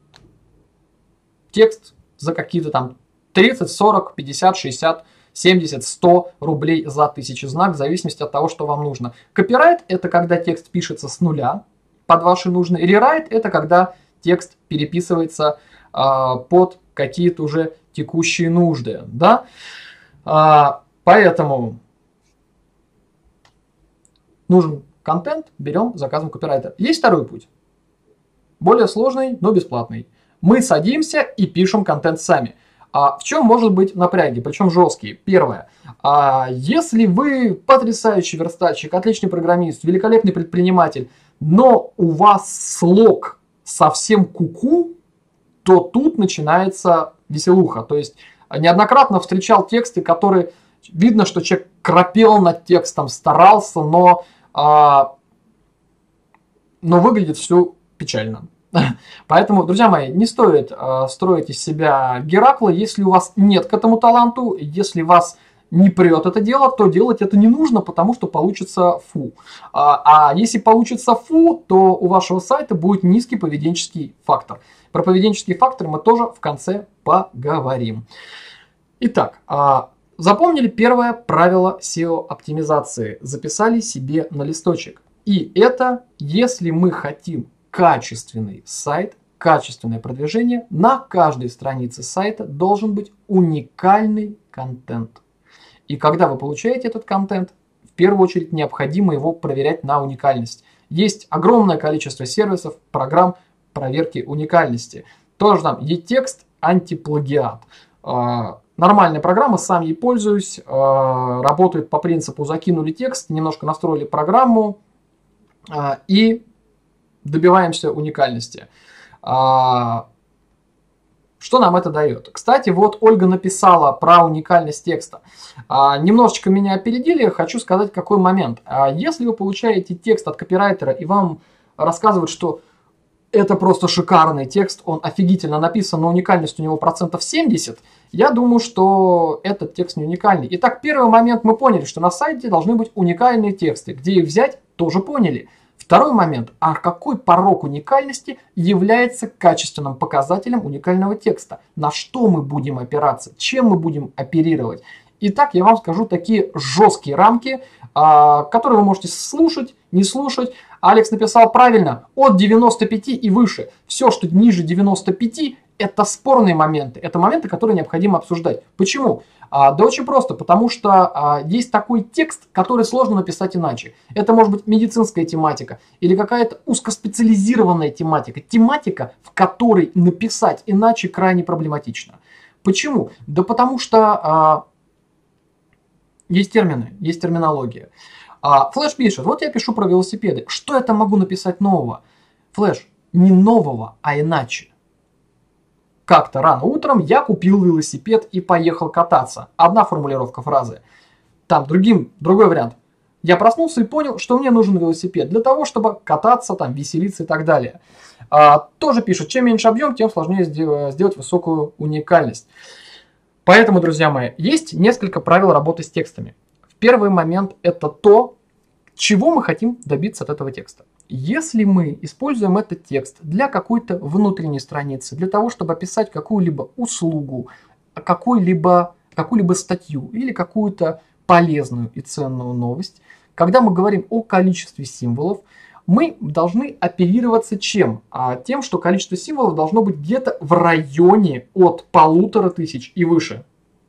текст за какие-то там тридцать, сорок, пятьдесят, шестьдесят, семьдесят, сто рублей за тысячу знак, в зависимости от того, что вам нужно. Копирайт это когда текст пишется с нуля под ваши нужные. Рерайт это когда текст переписывается э, под какие-то уже текущие нужды, да, а, поэтому нужен контент, берем, заказываем копирайтер. Есть второй путь, более сложный, но бесплатный. Мы садимся и пишем контент сами. А в чем может быть напряги, причем жесткие? Первое, а, если вы потрясающий верстальщик, отличный программист, великолепный предприниматель, но у вас слог совсем куку, то тут начинается веселуха. То есть неоднократно встречал тексты, которые видно, что человек крапел над текстом, старался, но, а, но выглядит все печально. Поэтому, друзья мои, не стоит а, строить из себя Геракла, если у вас нет к этому таланту, если вас не прет это дело, то делать это не нужно, потому что получится фу. А, а если получится фу, то у вашего сайта будет низкий поведенческий фактор. Про поведенческие факторы мы тоже в конце поговорим. Итак, запомнили первое правило сео-оптимизации. Записали себе на листочек. И это, если мы хотим качественный сайт, качественное продвижение, на каждой странице сайта должен быть уникальный контент. И когда вы получаете этот контент, в первую очередь необходимо его проверять на уникальность. Есть огромное количество сервисов, программ проверки уникальности. Тоже там Dtext антиплагиат. Нормальная программа, сам ей пользуюсь, работает по принципу закинули текст, немножко настроили программу и добиваемся уникальности. Что нам это дает? Кстати, вот Ольга написала про уникальность текста. А, немножечко меня опередили, хочу сказать, какой момент. А, если вы получаете текст от копирайтера и вам рассказывают, что это просто шикарный текст, он офигительно написан, но уникальность у него процентов семьдесят, я думаю, что этот текст не уникальный. Итак, первый момент, мы поняли, что на сайте должны быть уникальные тексты. Где их взять, тоже поняли. Второй момент, а какой порог уникальности является качественным показателем уникального текста? На что мы будем опираться? Чем мы будем оперировать? Итак, я вам скажу такие жесткие рамки, которые вы можете слушать, не слушать. Алекс написал правильно, от девяноста пяти и выше. Все, что ниже девяноста пяти, это спорные моменты. Это моменты, которые необходимо обсуждать. Почему? А, да очень просто, потому что а, есть такой текст, который сложно написать иначе. Это может быть медицинская тематика или какая-то узкоспециализированная тематика. Тематика, в которой написать иначе крайне проблематично. Почему? Да потому что а, есть термины, есть терминология. А, Флэш пишет, вот я пишу про велосипеды. Что я там могу написать нового? Флэш, не нового, а иначе. Как-то рано утром я купил велосипед и поехал кататься. Одна формулировка фразы. Там другим, другой вариант. Я проснулся и понял, что мне нужен велосипед для того, чтобы кататься, там, веселиться и так далее. А, тоже пишет, чем меньше объем, тем сложнее сделать высокую уникальность. Поэтому, друзья мои, есть несколько правил работы с текстами. Первый момент – это то, чего мы хотим добиться от этого текста. Если мы используем этот текст для какой-то внутренней страницы, для того, чтобы описать какую-либо услугу, какую-либо, какую-либо статью или какую-то полезную и ценную новость, когда мы говорим о количестве символов, мы должны оперироваться чем? А тем, что количество символов должно быть где-то в районе от полутора тысяч и выше.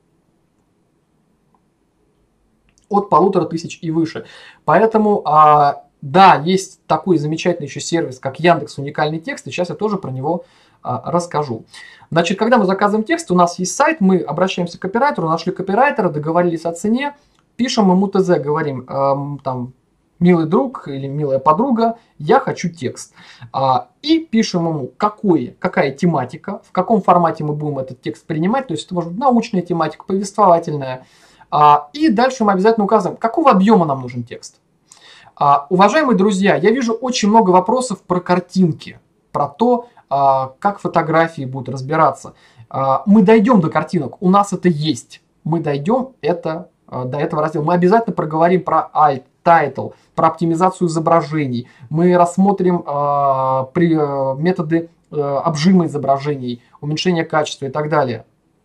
От полутора тысяч и выше. Поэтому, а, да, есть такой замечательный еще сервис, как Яндекс Уникальный текст, и сейчас я тоже про него а, расскажу. Значит, когда мы заказываем текст, у нас есть сайт, мы обращаемся к копирайтеру, нашли копирайтера, договорились о цене, пишем ему ТЗ, говорим, эм, там, милый друг или милая подруга, я хочу текст. А, и пишем ему, какой, какая тематика, в каком формате мы будем этот текст принимать, то есть это может быть научная тематика, повествовательная. А, и дальше мы обязательно указываем, какого объема нам нужен текст. А, уважаемые друзья, я вижу очень много вопросов про картинки, про то, а, как фотографии будут разбираться. А, мы дойдем до картинок, у нас это есть. Мы дойдем это, а, до этого раздела. Мы обязательно проговорим про alt, title, про оптимизацию изображений. Мы рассмотрим а, при, а, методы а, обжима изображений, уменьшения качества и так далее.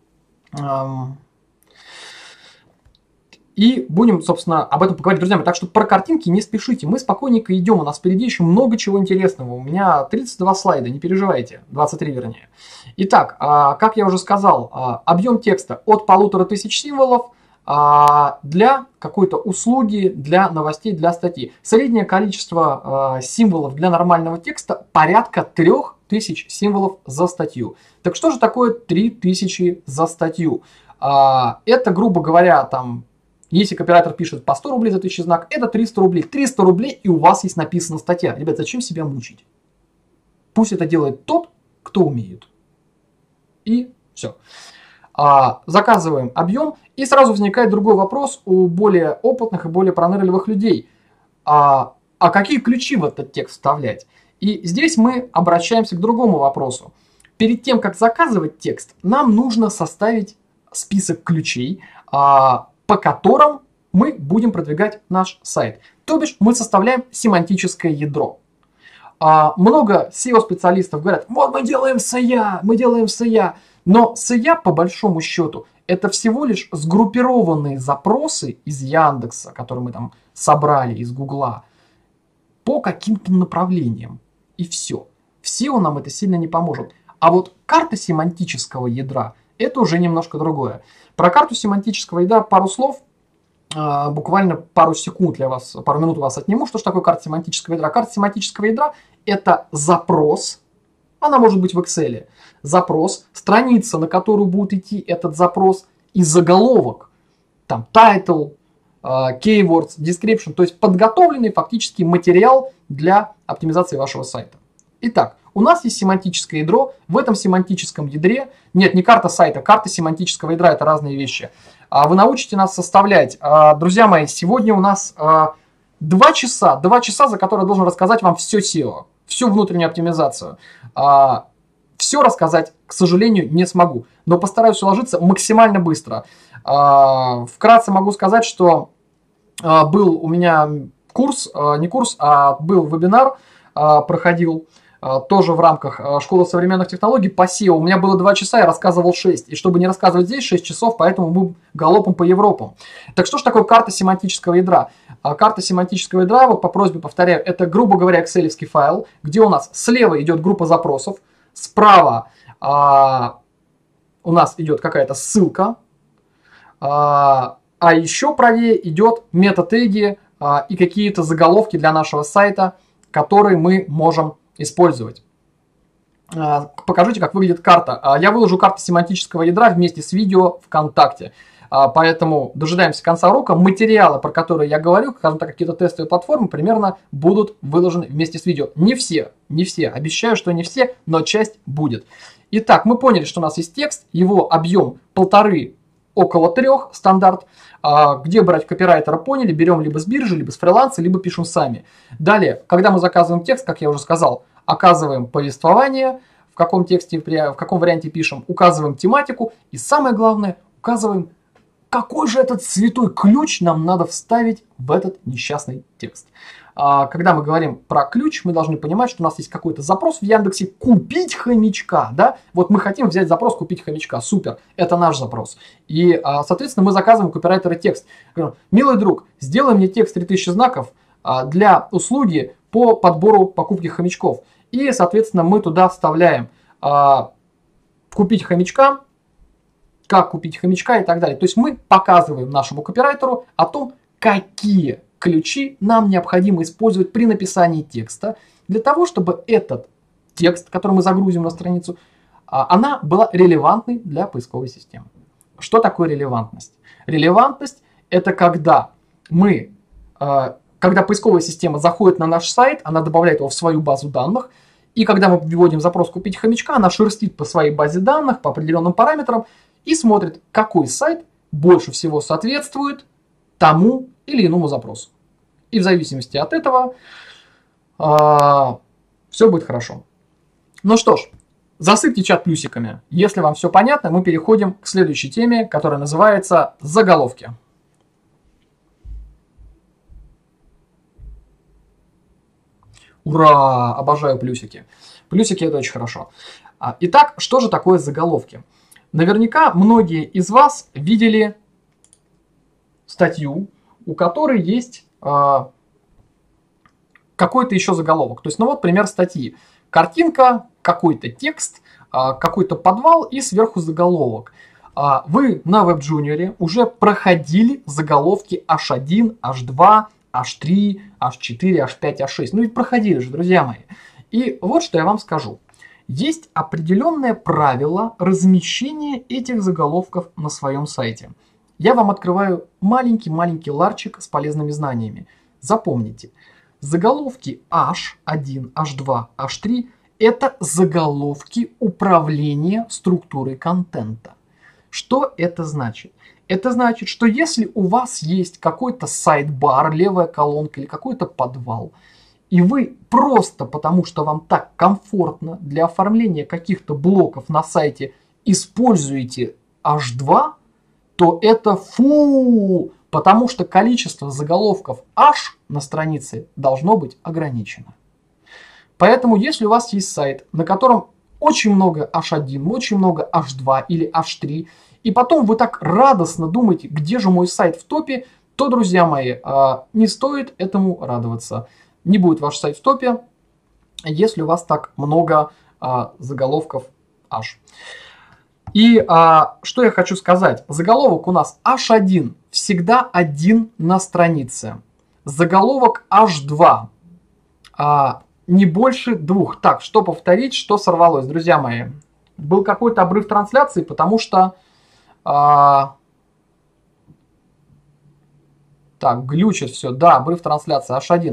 И будем, собственно, об этом поговорить, друзья мои. Так что про картинки не спешите. Мы спокойненько идем. У нас впереди еще много чего интересного. У меня тридцать два слайда, не переживайте. двадцать три вернее. Итак, как я уже сказал, объем текста от полутора тысяч символов для какой-то услуги, для новостей, для статьи. Среднее количество символов для нормального текста порядка трёх тысяч символов за статью. Так что же такое три тысячи за статью? Это, грубо говоря, там... Если копирайтер пишет по сто рублей за тысячу знак, это триста рублей. триста рублей, и у вас есть написана статья. Ребят, зачем себя мучить? Пусть это делает тот, кто умеет. И все. А, заказываем объем, и сразу возникает другой вопрос у более опытных и более пронырливых людей. А, а какие ключи в этот текст вставлять? И здесь мы обращаемся к другому вопросу. Перед тем, как заказывать текст, нам нужно составить список ключей, а, по которым мы будем продвигать наш сайт. То бишь мы составляем семантическое ядро. А, много сео-специалистов говорят, вот мы делаем эс и о, мы делаем эс и о. Но эс и о по большому счету это всего лишь сгруппированные запросы из Яндекса, которые мы там собрали из Гугла, по каким-то направлениям. И все. В сео нам это сильно не поможет. А вот карта семантического ядра это уже немножко другое. Про карту семантического ядра пару слов, э, буквально пару секунд для вас, пару минут у вас отниму. Что же такое карта семантического ядра? Карта семантического ядра это запрос, она может быть в Excel, запрос, страница, на которую будет идти этот запрос, и заголовок, там title, э, keywords, description, то есть подготовленный фактически материал для оптимизации вашего сайта. Итак, У нас есть семантическое ядро, в этом семантическом ядре, нет, не карта сайта, карта семантического ядра, это разные вещи. Вы научите нас составлять. Друзья мои, сегодня у нас два часа, два часа, за которые я должен рассказать вам все сео, всю внутреннюю оптимизацию. Все рассказать, к сожалению, не смогу, но постараюсь уложиться максимально быстро. Вкратце могу сказать, что был у меня курс, не курс, а был вебинар, проходил тоже в рамках школы современных технологий по сео. У меня было два часа, я рассказывал шесть. И чтобы не рассказывать здесь шесть часов, поэтому мы галопом по Европам. Так что же такое карта семантического ядра? Карта семантического ядра, вот по просьбе повторяю, это, грубо говоря, экселевский файл, где у нас слева идет группа запросов, справа а, у нас идет какая-то ссылка, а, а еще правее идет метатеги а, и какие-то заголовки для нашего сайта, которые мы можем использовать. А, покажите, как выглядит карта. А, я выложу карту семантического ядра вместе с видео ВКонтакте. А, поэтому дожидаемся конца урока. Материалы, про которые я говорю, скажем так, какие-то тестовые платформы, примерно будут выложены вместе с видео. Не все, не все. Обещаю, что не все, но часть будет. Итак, мы поняли, что у нас есть текст, его объем полторы, около трех стандарт. А, где брать копирайтера, поняли, берем либо с биржи, либо с фриланса, либо пишем сами. Далее, когда мы заказываем текст, как я уже сказал, оказываем повествование, в каком тексте, в каком варианте пишем, указываем тематику и самое главное, указываем, какой же этот святой ключ нам надо вставить в этот несчастный текст. А, когда мы говорим про ключ, мы должны понимать, что у нас есть какой-то запрос в Яндексе «купить хомячка». Да? Вот мы хотим взять запрос «купить хомячка». Супер, это наш запрос. И, а, соответственно, мы заказываем копирайтера текст. Говорим, милый друг, сделай мне текст три тысячи знаков а, для услуги по подбору покупки хомячков. И, соответственно, мы туда вставляем а, «купить хомячка», как купить хомячка и так далее. То есть мы показываем нашему копирайтеру о том, какие ключи нам необходимо использовать при написании текста для того, чтобы этот текст, который мы загрузим на страницу, она была релевантной для поисковой системы. Что такое релевантность? Релевантность – это когда мы, когда поисковая система заходит на наш сайт, она добавляет его в свою базу данных, и когда мы вводим запрос «купить хомячка», она шерстит по своей базе данных, по определенным параметрам, и смотрит, какой сайт больше всего соответствует тому или иному запросу. И в зависимости от этого э, все будет хорошо. Ну что ж, засыпьте чат плюсиками. Если вам все понятно, мы переходим к следующей теме, которая называется заголовки. Ура! Обожаю плюсики. Плюсики это очень хорошо. Итак, что же такое заголовки? Наверняка многие из вас видели статью, у которой есть э, какой-то еще заголовок. То есть, ну вот пример статьи. Картинка, какой-то текст, э, какой-то подвал и сверху заголовок. Э, вы на WebJunior уже проходили заголовки эйч один, эйч два, эйч три, эйч четыре, эйч пять, эйч шесть. Ну ведь проходили же, друзья мои. И вот что я вам скажу. Есть определенное правило размещения этих заголовков на своем сайте. Я вам открываю маленький-маленький ларчик с полезными знаниями. Запомните, заголовки эйч один, эйч два, эйч три – это заголовки управления структурой контента. Что это значит? Это значит, что если у вас есть какой-то сайт-бар, левая колонка или какой-то подвал, и вы просто потому, что вам так комфортно для оформления каких-то блоков на сайте используете эйч два, то это фу, потому что количество заголовков H на странице должно быть ограничено. Поэтому, если у вас есть сайт, на котором очень много эйч один, очень много эйч два или эйч три, и потом вы так радостно думаете, где же мой сайт в топе, то, друзья мои, не стоит этому радоваться. Не будет ваш сайт в топе, если у вас так много а, заголовков H. И а, что я хочу сказать. Заголовок у нас эйч один всегда один на странице. Заголовок эйч два а, не больше двух. Так, что повторить, что сорвалось, друзья мои. Был какой-то обрыв трансляции, потому что... А, так, глючит все. Да, обрыв трансляции эйч один.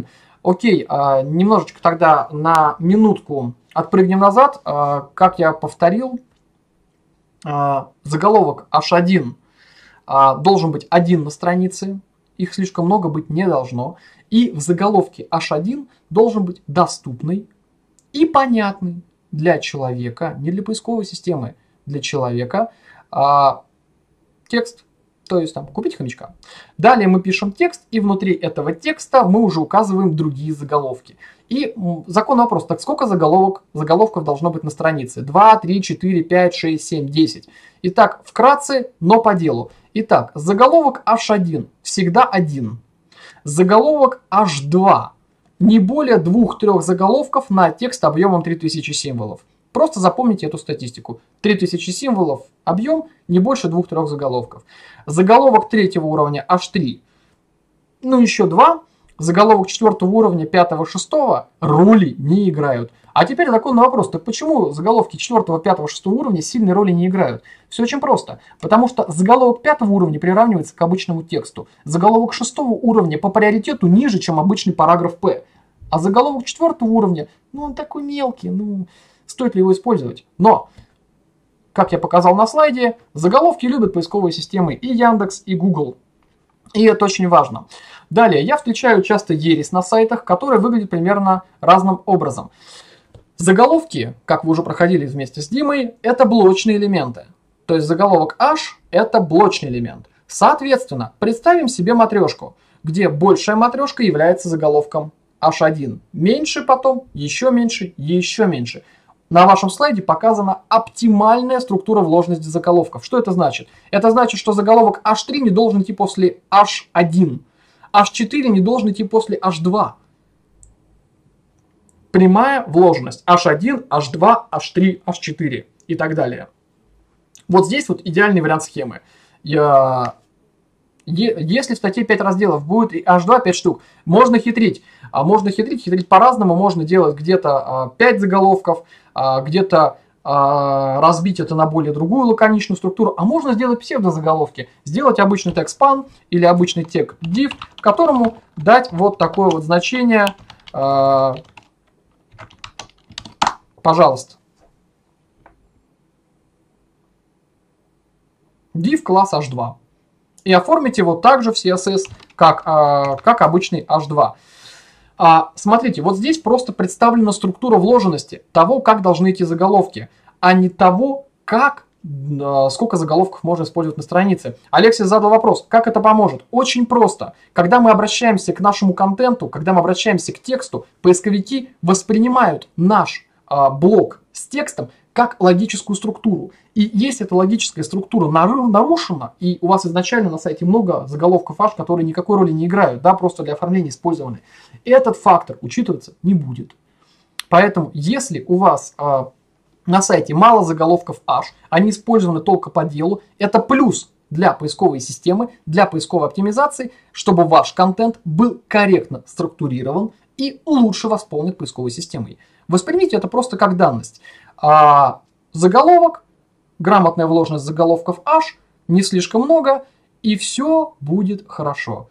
Окей, а, немножечко тогда на минутку отпрыгнем назад. А, как я повторил, а, заголовок эйч один а, должен быть один на странице. Их слишком много быть не должно. И в заголовке эйч один должен быть доступный и понятный для человека, не для поисковой системы, для человека, а, текст. То есть там купить хомячка. Далее мы пишем текст, и внутри этого текста мы уже указываем другие заголовки. И законный вопрос, так сколько заголовок, заголовков должно быть на странице? два, три, четыре, пять, шесть, семь, десять. Итак, вкратце, но по делу. Итак, заголовок эйч один всегда один. Заголовок эйч два не более двух-трех заголовков на текст объемом три тысячи символов. Просто запомните эту статистику. три тысячи символов объем, не больше двух-трех заголовков. Заголовок третьего уровня эйч три, ну еще два. Заголовок четвертого уровня, пятого, шестого роли не играют. А теперь законный вопрос. Так почему заголовки четвертого, пятого, шестого уровня сильной роли не играют? Все очень просто. Потому что заголовок пятого уровня приравнивается к обычному тексту. Заголовок шестого уровня по приоритету ниже, чем обычный параграф П. А заголовок четвертого уровня, ну он такой мелкий, ну стоит ли его использовать? Но, как я показал на слайде, заголовки любят поисковые системы и Яндекс, и Google. И это очень важно. Далее, я встречаю часто ересь на сайтах, которая выглядит примерно разным образом. Заголовки, как вы уже проходили вместе с Димой, это блочные элементы. То есть заголовок H это блочный элемент. Соответственно, представим себе матрешку, где большая матрешка является заголовком эйч один. Меньше потом, еще меньше, еще меньше. На вашем слайде показана оптимальная структура вложенности заголовков. Что это значит? Это значит, что заголовок эйч три не должен идти после эйч один. эйч четыре не должен идти после эйч два. Прямая вложенность. эйч один, эйч два, эйч три, эйч четыре и так далее. Вот здесь вот идеальный вариант схемы. Я... Если в статье пять разделов будет эйч два пять штук, можно хитрить. Можно хитрить, хитрить по-разному. Можно делать где-то пять заголовков, где-то разбить это на более другую лаконичную структуру. А можно сделать псевдозаголовки. Сделать обычный тег span или обычный тег div, которому дать вот такое вот значение. Пожалуйста. Div класс эйч два. И оформить его также в си эс эс, как, э, как обычный эйч два. А, смотрите, вот здесь просто представлена структура вложенности того, как должны идти заголовки, а не того, как, э, сколько заголовков можно использовать на странице. Алексей задал вопрос, как это поможет? Очень просто. Когда мы обращаемся к нашему контенту, когда мы обращаемся к тексту, поисковики воспринимают наш э, блок с текстом как логическую структуру. И если эта логическая структура нарушена, и у вас изначально на сайте много заголовков H, которые никакой роли не играют, да, просто для оформления использованы, этот фактор учитываться не будет. Поэтому, если у вас э, на сайте мало заголовков H, они использованы только по делу, это плюс для поисковой системы, для поисковой оптимизации, чтобы ваш контент был корректно структурирован и лучше восполнен поисковой системой. Воспримите это просто как данность. А заголовок, грамотная вложенность заголовков H, не слишком много, и все будет хорошо.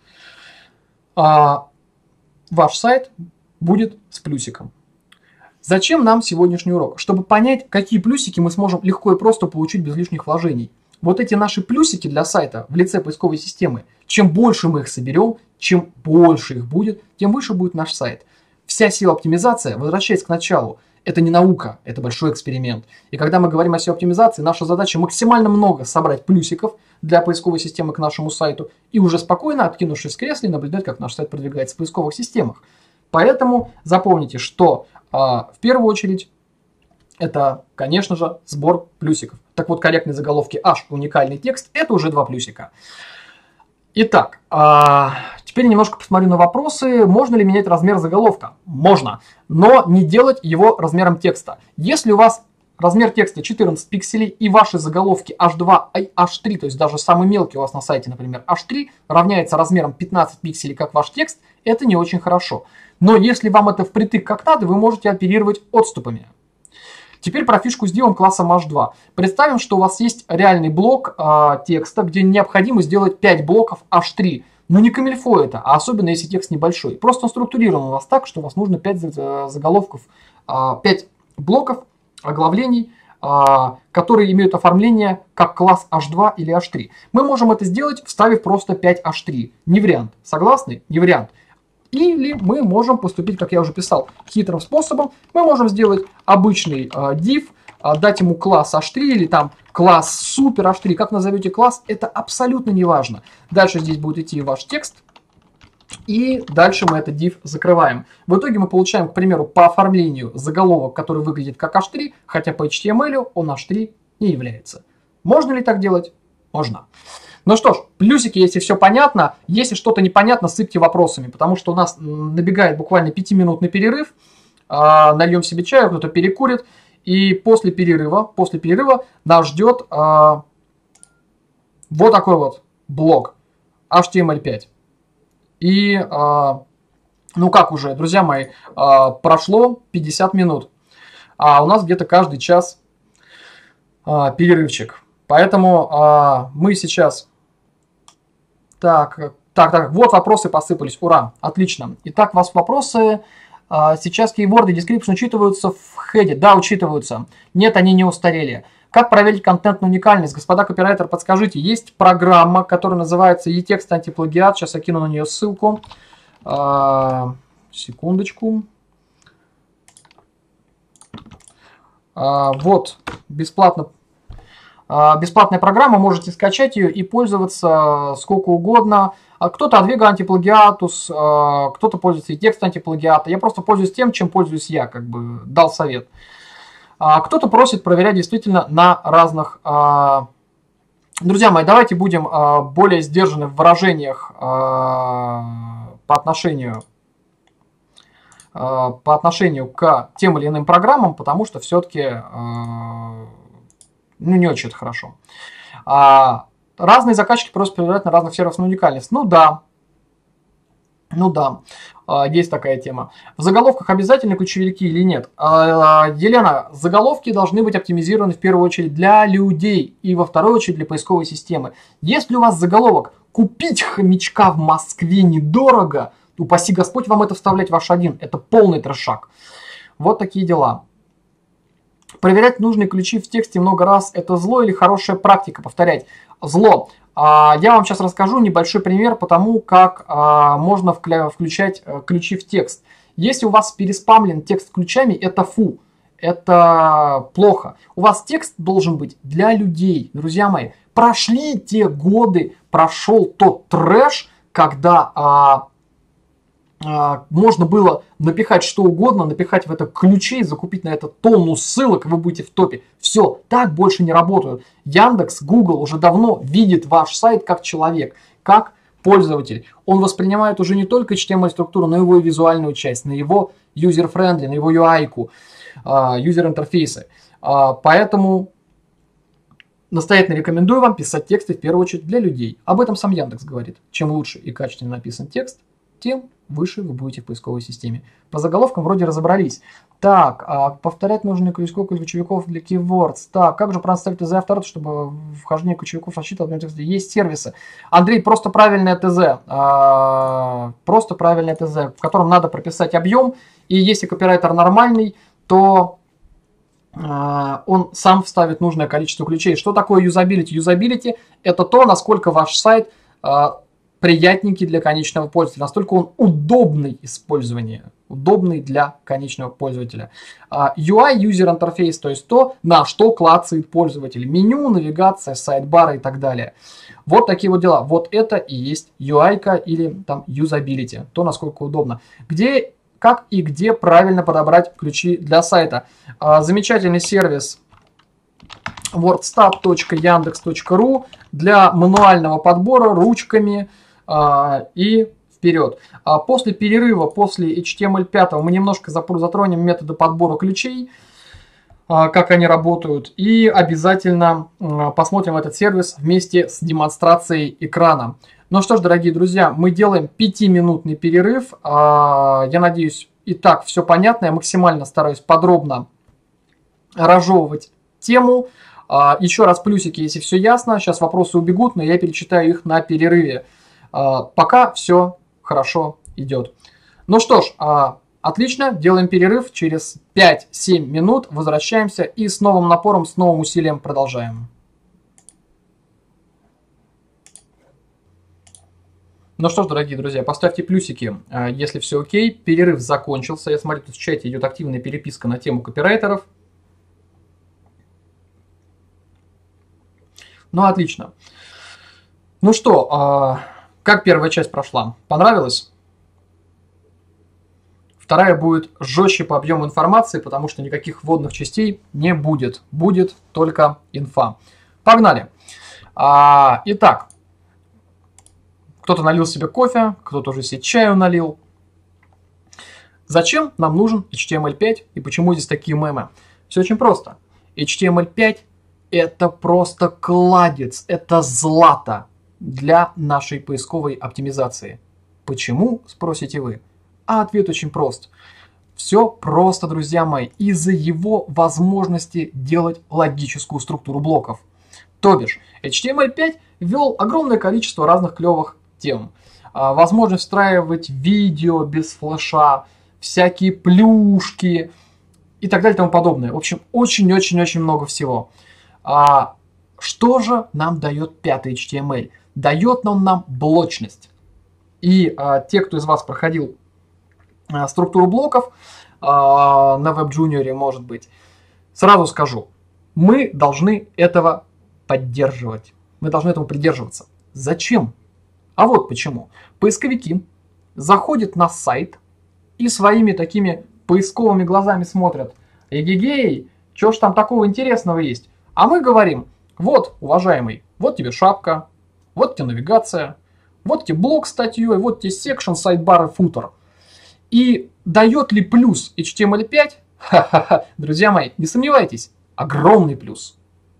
А ваш сайт будет с плюсиком. Зачем нам сегодняшний урок? Чтобы понять, какие плюсики мы сможем легко и просто получить без лишних вложений. Вот эти наши плюсики для сайта в лице поисковой системы, чем больше мы их соберем, чем больше их будет, тем выше будет наш сайт. Вся сила оптимизации, возвращаясь к началу, это не наука, это большой эксперимент. И когда мы говорим о эс и о-оптимизации, наша задача максимально много собрать плюсиков для поисковой системы к нашему сайту и уже спокойно, откинувшись в кресле, наблюдать, как наш сайт продвигается в поисковых системах. Поэтому запомните, что э, в первую очередь это, конечно же, сбор плюсиков. Так вот, корректные заголовки H, уникальный текст, это уже два плюсика. Итак, а, теперь немножко посмотрю на вопросы. Можно ли менять размер заголовка? Можно, но не делать его размером текста. Если у вас размер текста четырнадцать пикселей и ваши заголовки эйч два и эйч три, то есть даже самый мелкий у вас на сайте, например, эйч три, равняется размером пятнадцать пикселей, как ваш текст, это не очень хорошо. Но если вам это впритык как надо, вы можете оперировать отступами. Теперь про фишку с дивом классом эйч два. Представим, что у вас есть реальный блок э, текста, где необходимо сделать пять блоков эйч три. Но не камильфо это, а особенно если текст небольшой. Просто он структурирован у вас так, что у вас нужно пять заголовков, пять блоков оглавлений, которые имеют оформление как класс эйч два или эйч три. Мы можем это сделать, вставив просто пять эйч три. Не вариант. Согласны? Не вариант. Или мы можем поступить, как я уже писал, хитрым способом. Мы можем сделать обычный div, дать ему класс эйч три или там класс супер эйч три. Как назовете класс, это абсолютно не важно. Дальше здесь будет идти ваш текст. И дальше мы этот div закрываем. В итоге мы получаем, к примеру, по оформлению заголовок, который выглядит как эйч три, хотя по эйч ти эм эл он эйч три не является. Можно ли так делать? Можно. Ну что ж, плюсики, если все понятно. Если что-то непонятно, сыпьте вопросами, потому что у нас набегает буквально пятиминутный перерыв. Нальем себе чаю, кто-то перекурит. И после перерыва, после перерыва нас ждет вот такой вот блок эйч ти эм эл пять. И, ну как уже, друзья мои, прошло пятьдесят минут, а у нас где-то каждый час перерывчик. Поэтому мы сейчас... Так, так, так, вот вопросы посыпались, ура, отлично. Итак, у вас вопросы. Сейчас кейворды и description учитываются в хеде? Да, учитываются. Нет, они не устарели. Как проверить контентную уникальность? Господа копирайтер, подскажите. Есть программа, которая называется eText антиплагиат. Сейчас я кину на нее ссылку. А, секундочку. А, вот, бесплатно. А, бесплатная программа, можете скачать ее и пользоваться сколько угодно. Кто-то Advega антиплагиатус, кто-то пользуется eText антиплагиата. Я просто пользуюсь тем, чем пользуюсь я, как бы дал совет. Кто-то просит проверять действительно на разных... Друзья мои, давайте будем более сдержаны в выражениях по отношению, по отношению к тем или иным программам, потому что все-таки ну, не очень это хорошо. Разные заказчики просят проверять на разных сервисах на уникальность. Ну да, ну да, есть такая тема. В заголовках обязательно ключевики или нет? Елена, заголовки должны быть оптимизированы в первую очередь для людей и во вторую очередь для поисковой системы. Если у вас заголовок «Купить хомячка в Москве недорого», упаси Господь вам это вставлять в эйч один. Это полный трешак. Вот такие дела. Проверять нужные ключи в тексте много раз – это зло или хорошая практика? Повторять. Зло. Я вам сейчас расскажу небольшой пример по тому, как можно включать ключи в текст. Если у вас переспамлен текст ключами, это фу, это плохо. У вас текст должен быть для людей. Друзья мои, прошли те годы, прошел тот трэш, когда можно было напихать что угодно, напихать в это ключи, закупить на это тонну ссылок, и вы будете в топе. Все, так больше не работают. Яндекс, Google уже давно видит ваш сайт как человек, как пользователь. Он воспринимает уже не только эйч ти эм эль-структуру, но и его визуальную часть, на его user-friendly, на его ю ай-ку, юзер-интерфейсы. Поэтому настоятельно рекомендую вам писать тексты в первую очередь для людей. Об этом сам Яндекс говорит. Чем лучше и качественнее написан текст, тем выше вы будете в поисковой системе. По заголовкам вроде разобрались. Так, а повторять нужно сколько ключевиков для keywords. Так, как же проставить ТЗ авторот, чтобы вхождение ключевиков рассчитывать? Есть сервисы. Андрей, просто правильное ТЗ. А, просто правильное ТЗ, в котором надо прописать объем. И если копирайтер нормальный, то а, он сам вставит нужное количество ключей. Что такое юзабилити? Юзабилити – это то, насколько ваш сайт а, приятненький для конечного пользователя, настолько он удобный использование, удобный для конечного пользователя. ю ай, user interface, то есть то, на что клацает пользователь. Меню, навигация, сайдбары и так далее. Вот такие вот дела. Вот это и есть ю ай-ка или там юзабилити, то, насколько удобно. Где, как и где правильно подобрать ключи для сайта. Замечательный сервис wordstab точка яндекс точка ру для мануального подбора ручками и вперед. После перерыва, после эйч ти эм эль пять мы немножко затронем методы подбора ключей, как они работают, и обязательно посмотрим этот сервис вместе с демонстрацией экрана. Ну что ж, дорогие друзья, мы делаем пятиминутный перерыв. Я надеюсь, и так все понятно. Я максимально стараюсь подробно разжевывать тему. Еще раз плюсики, если все ясно. Сейчас вопросы убегут, но я перечитаю их на перерыве. Пока все хорошо идет. Ну что ж, отлично, делаем перерыв. Через пять-семь минут возвращаемся и с новым напором, с новым усилием продолжаем. Ну что ж, дорогие друзья, поставьте плюсики, если все окей. Перерыв закончился. Я смотрю, тут в чате идет активная переписка на тему копирайтеров. Ну, отлично. Ну что, как первая часть прошла? Понравилось? Вторая будет жестче по объему информации, потому что никаких вводных частей не будет. Будет только инфа. Погнали. Итак. Кто-то налил себе кофе, кто-то уже себе чаю налил. Зачем нам нужен эйч ти эм эль пять и почему здесь такие мемы? Все очень просто. эйч ти эм эль пять это просто кладезь, это злато для нашей поисковой оптимизации. Почему, спросите вы? А ответ очень прост. Все просто, друзья мои, из-за его возможности делать логическую структуру блоков. То бишь, эйч ти эм эль пять ввел огромное количество разных клевых тем. А, возможность встраивать видео без флеша, всякие плюшки и так далее и тому подобное. В общем, очень-очень-очень много всего. А, что же нам дает пятый эйч ти эм эль? Дает он нам блочность. И а, те, кто из вас проходил а, структуру блоков а, на WebJunior, может быть, сразу скажу, мы должны этого поддерживать. Мы должны этому придерживаться. Зачем? А вот почему. Поисковики заходят на сайт и своими такими поисковыми глазами смотрят. Эгегей, что ж там такого интересного есть? А мы говорим, вот, уважаемый, вот тебе шапка, вот тебе навигация, вот тебе блок с статьей, вот тебе секшн, сайдбар и футер. И дает ли плюс эйч ти эм эль пять? Ха-ха-ха, друзья мои, не сомневайтесь, огромный плюс.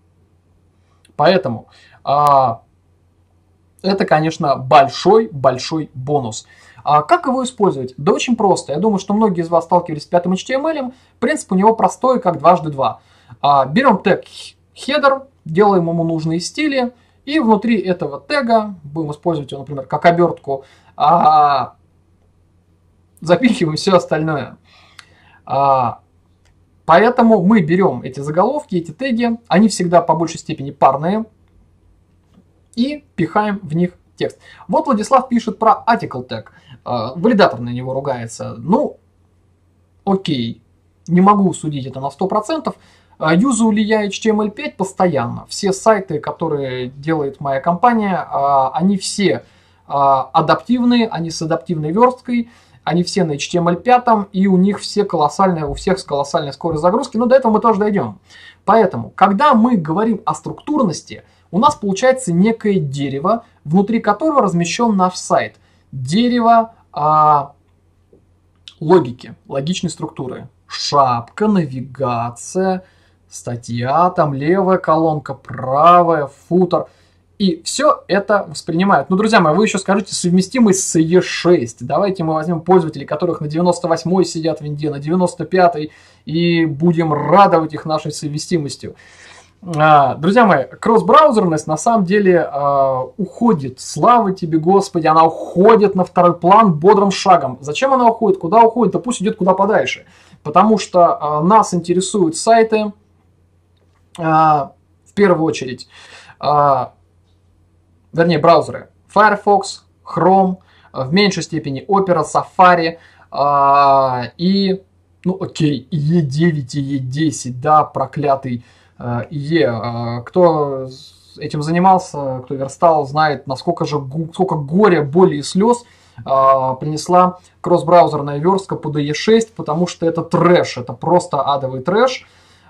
Поэтому а, это, конечно, большой-большой бонус. А как его использовать? Да очень просто. Я думаю, что многие из вас сталкивались с пятым эйч ти эм эль. Принцип у него простой, как дважды два. А, берем тег header, делаем ему нужные стили, и внутри этого тега, будем использовать его, например, как обертку, а, запихиваем все остальное. А, Поэтому мы берем эти заголовки, эти теги, они всегда по большей степени парные, и пихаем в них текст. Вот Владислав пишет про article tag, валидатор на него ругается. Ну, окей, не могу судить это на сто процентов. Юзаю ли я эйч ти эм эль пять постоянно? Все сайты, которые делает моя компания, они все адаптивные, они с адаптивной версткой. Они все на эйч ти эм эль пять, и у них все колоссальные, у всех с колоссальной скоростью загрузки, но до этого мы тоже дойдем. Поэтому, когда мы говорим о структурности, у нас получается некое дерево, внутри которого размещен наш сайт. Дерево а, логики, логичной структуры. Шапка, навигация, статья, там левая колонка, правая, футер. И все это воспринимают. Ну, друзья мои, вы еще скажите совместимость с и шесть. Давайте мы возьмем пользователей, которых на девяносто восьмой сидят в винде, на девяносто пятой, и будем радовать их нашей совместимостью. А, друзья мои, кросс-браузерность на самом деле а, уходит. Слава тебе, Господи, она уходит на второй план бодрым шагом. Зачем она уходит? Куда уходит? Да пусть идет куда подальше. Потому что а, нас интересуют сайты, а, в первую очередь, а, вернее, браузеры Firefox, Chrome, в меньшей степени Opera, Safari э, и, ну окей, и и девять, и и десять, да, проклятый э, и и. Э, кто этим занимался, кто верстал, знает, насколько же сколько горя, боли и слез э, принесла кросс-браузерная верстка под и и шесть, потому что это трэш, это просто адовый трэш.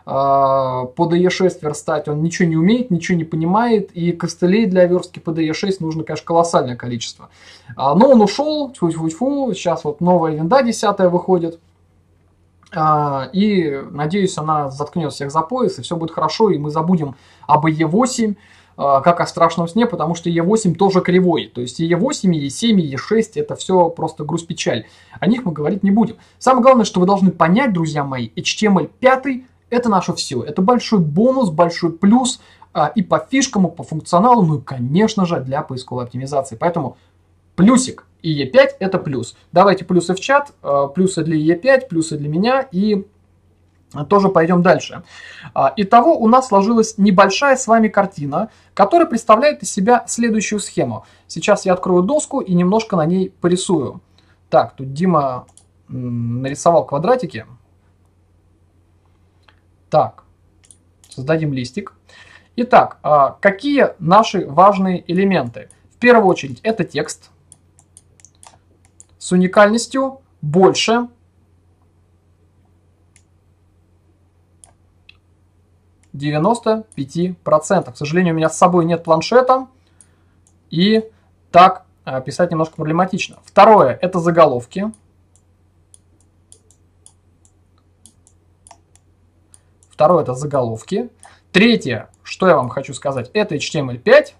Под и и шесть верстать он ничего не умеет, ничего не понимает, и костылей для верстки под и и шесть нужно, конечно, колоссальное количество. Но он ушел, тьфу-тьфу-тьфу, сейчас вот новая винда десятая выходит, и, надеюсь, она заткнет всех за пояс, и все будет хорошо, и мы забудем об и и восемь, как о страшном сне, потому что и и восемь тоже кривой, то есть и и восемь, и и семь, и и шесть это все просто грусть-печаль, о них мы говорить не будем. Самое главное, что вы должны понять, друзья мои, эйч ти эм эль пять это наше все. Это большой бонус, большой плюс а, и по фишкам, и по функционалу, ну и, конечно же, для поисковой оптимизации. Поэтому плюсик. И и пять это плюс. Давайте плюсы в чат, плюсы для и пять, плюсы для меня и тоже пойдем дальше. Итого у нас сложилась небольшая с вами картина, которая представляет из себя следующую схему. Сейчас я открою доску и немножко на ней порисую. Так, тут Дима нарисовал квадратики. Так, создадим листик. Итак, какие наши важные элементы? В первую очередь это текст с уникальностью больше девяноста пяти процентов. К сожалению, у меня с собой нет планшета, и так писать немножко проблематично. Второе – это заголовки. Второе – это заголовки. Третье, что я вам хочу сказать, это эйч ти эм эль пять.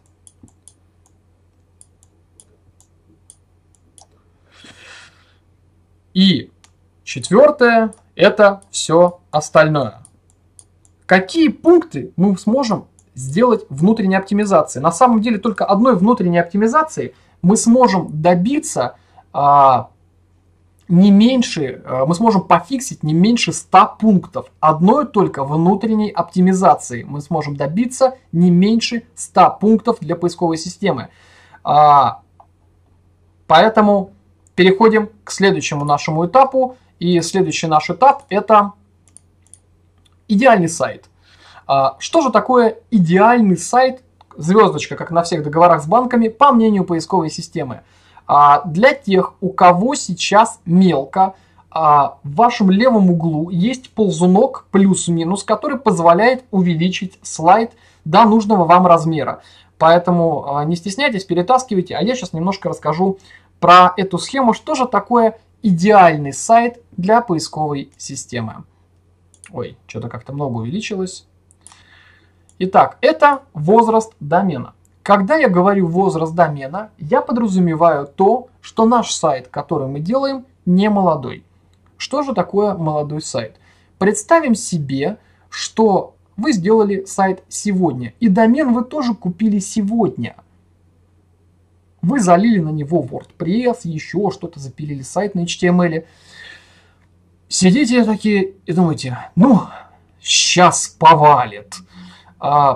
И четвертое – это все остальное. Какие пункты мы сможем сделать внутренней оптимизации? На самом деле только одной внутренней оптимизации мы сможем добиться а, не меньше, а, мы сможем пофиксить не меньше ста пунктов. Одной только внутренней оптимизации мы сможем добиться не меньше ста пунктов для поисковой системы. А, поэтому переходим к следующему нашему этапу. И следующий наш этап – это идеальный сайт. Что же такое идеальный сайт, звездочка, как на всех договорах с банками, по мнению поисковой системы? Для тех, у кого сейчас мелко, в вашем левом углу есть ползунок плюс-минус, который позволяет увеличить слайд до нужного вам размера. Поэтому не стесняйтесь, перетаскивайте, а я сейчас немножко расскажу про эту схему, что же такое идеальный сайт для поисковой системы. Ой, что-то как-то много увеличилось. Итак, это возраст домена. Когда я говорю возраст домена, я подразумеваю то, что наш сайт, который мы делаем, не молодой. Что же такое молодой сайт? Представим себе, что вы сделали сайт сегодня, и домен вы тоже купили сегодня. Вы залили на него WordPress, еще что-то, запилили сайт на эйч ти эм эль. Сидите такие и думаете, ну, сейчас повалит. А,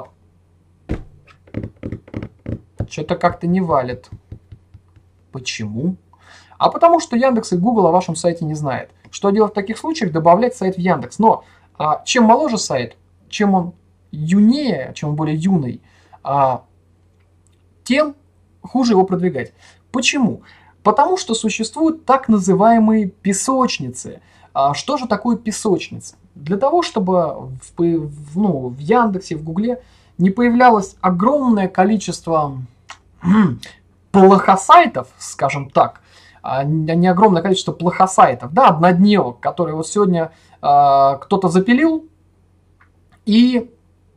что-то как-то не валит. Почему? А потому что Яндекс и Google о вашем сайте не знает. Что делать в таких случаях? Добавлять сайт в Яндекс. Но а, чем моложе сайт, чем он юнее, чем он более юный, а, тем хуже его продвигать. Почему? Потому что существуют так называемые песочницы. А что же такое песочница? Для того, чтобы в, в, ну, в Яндексе, в Гугле не появлялось огромное количество плохосайтов, скажем так, а не огромное количество плохосайтов, да, однодневок, которые вот сегодня э, кто-то запилил, и...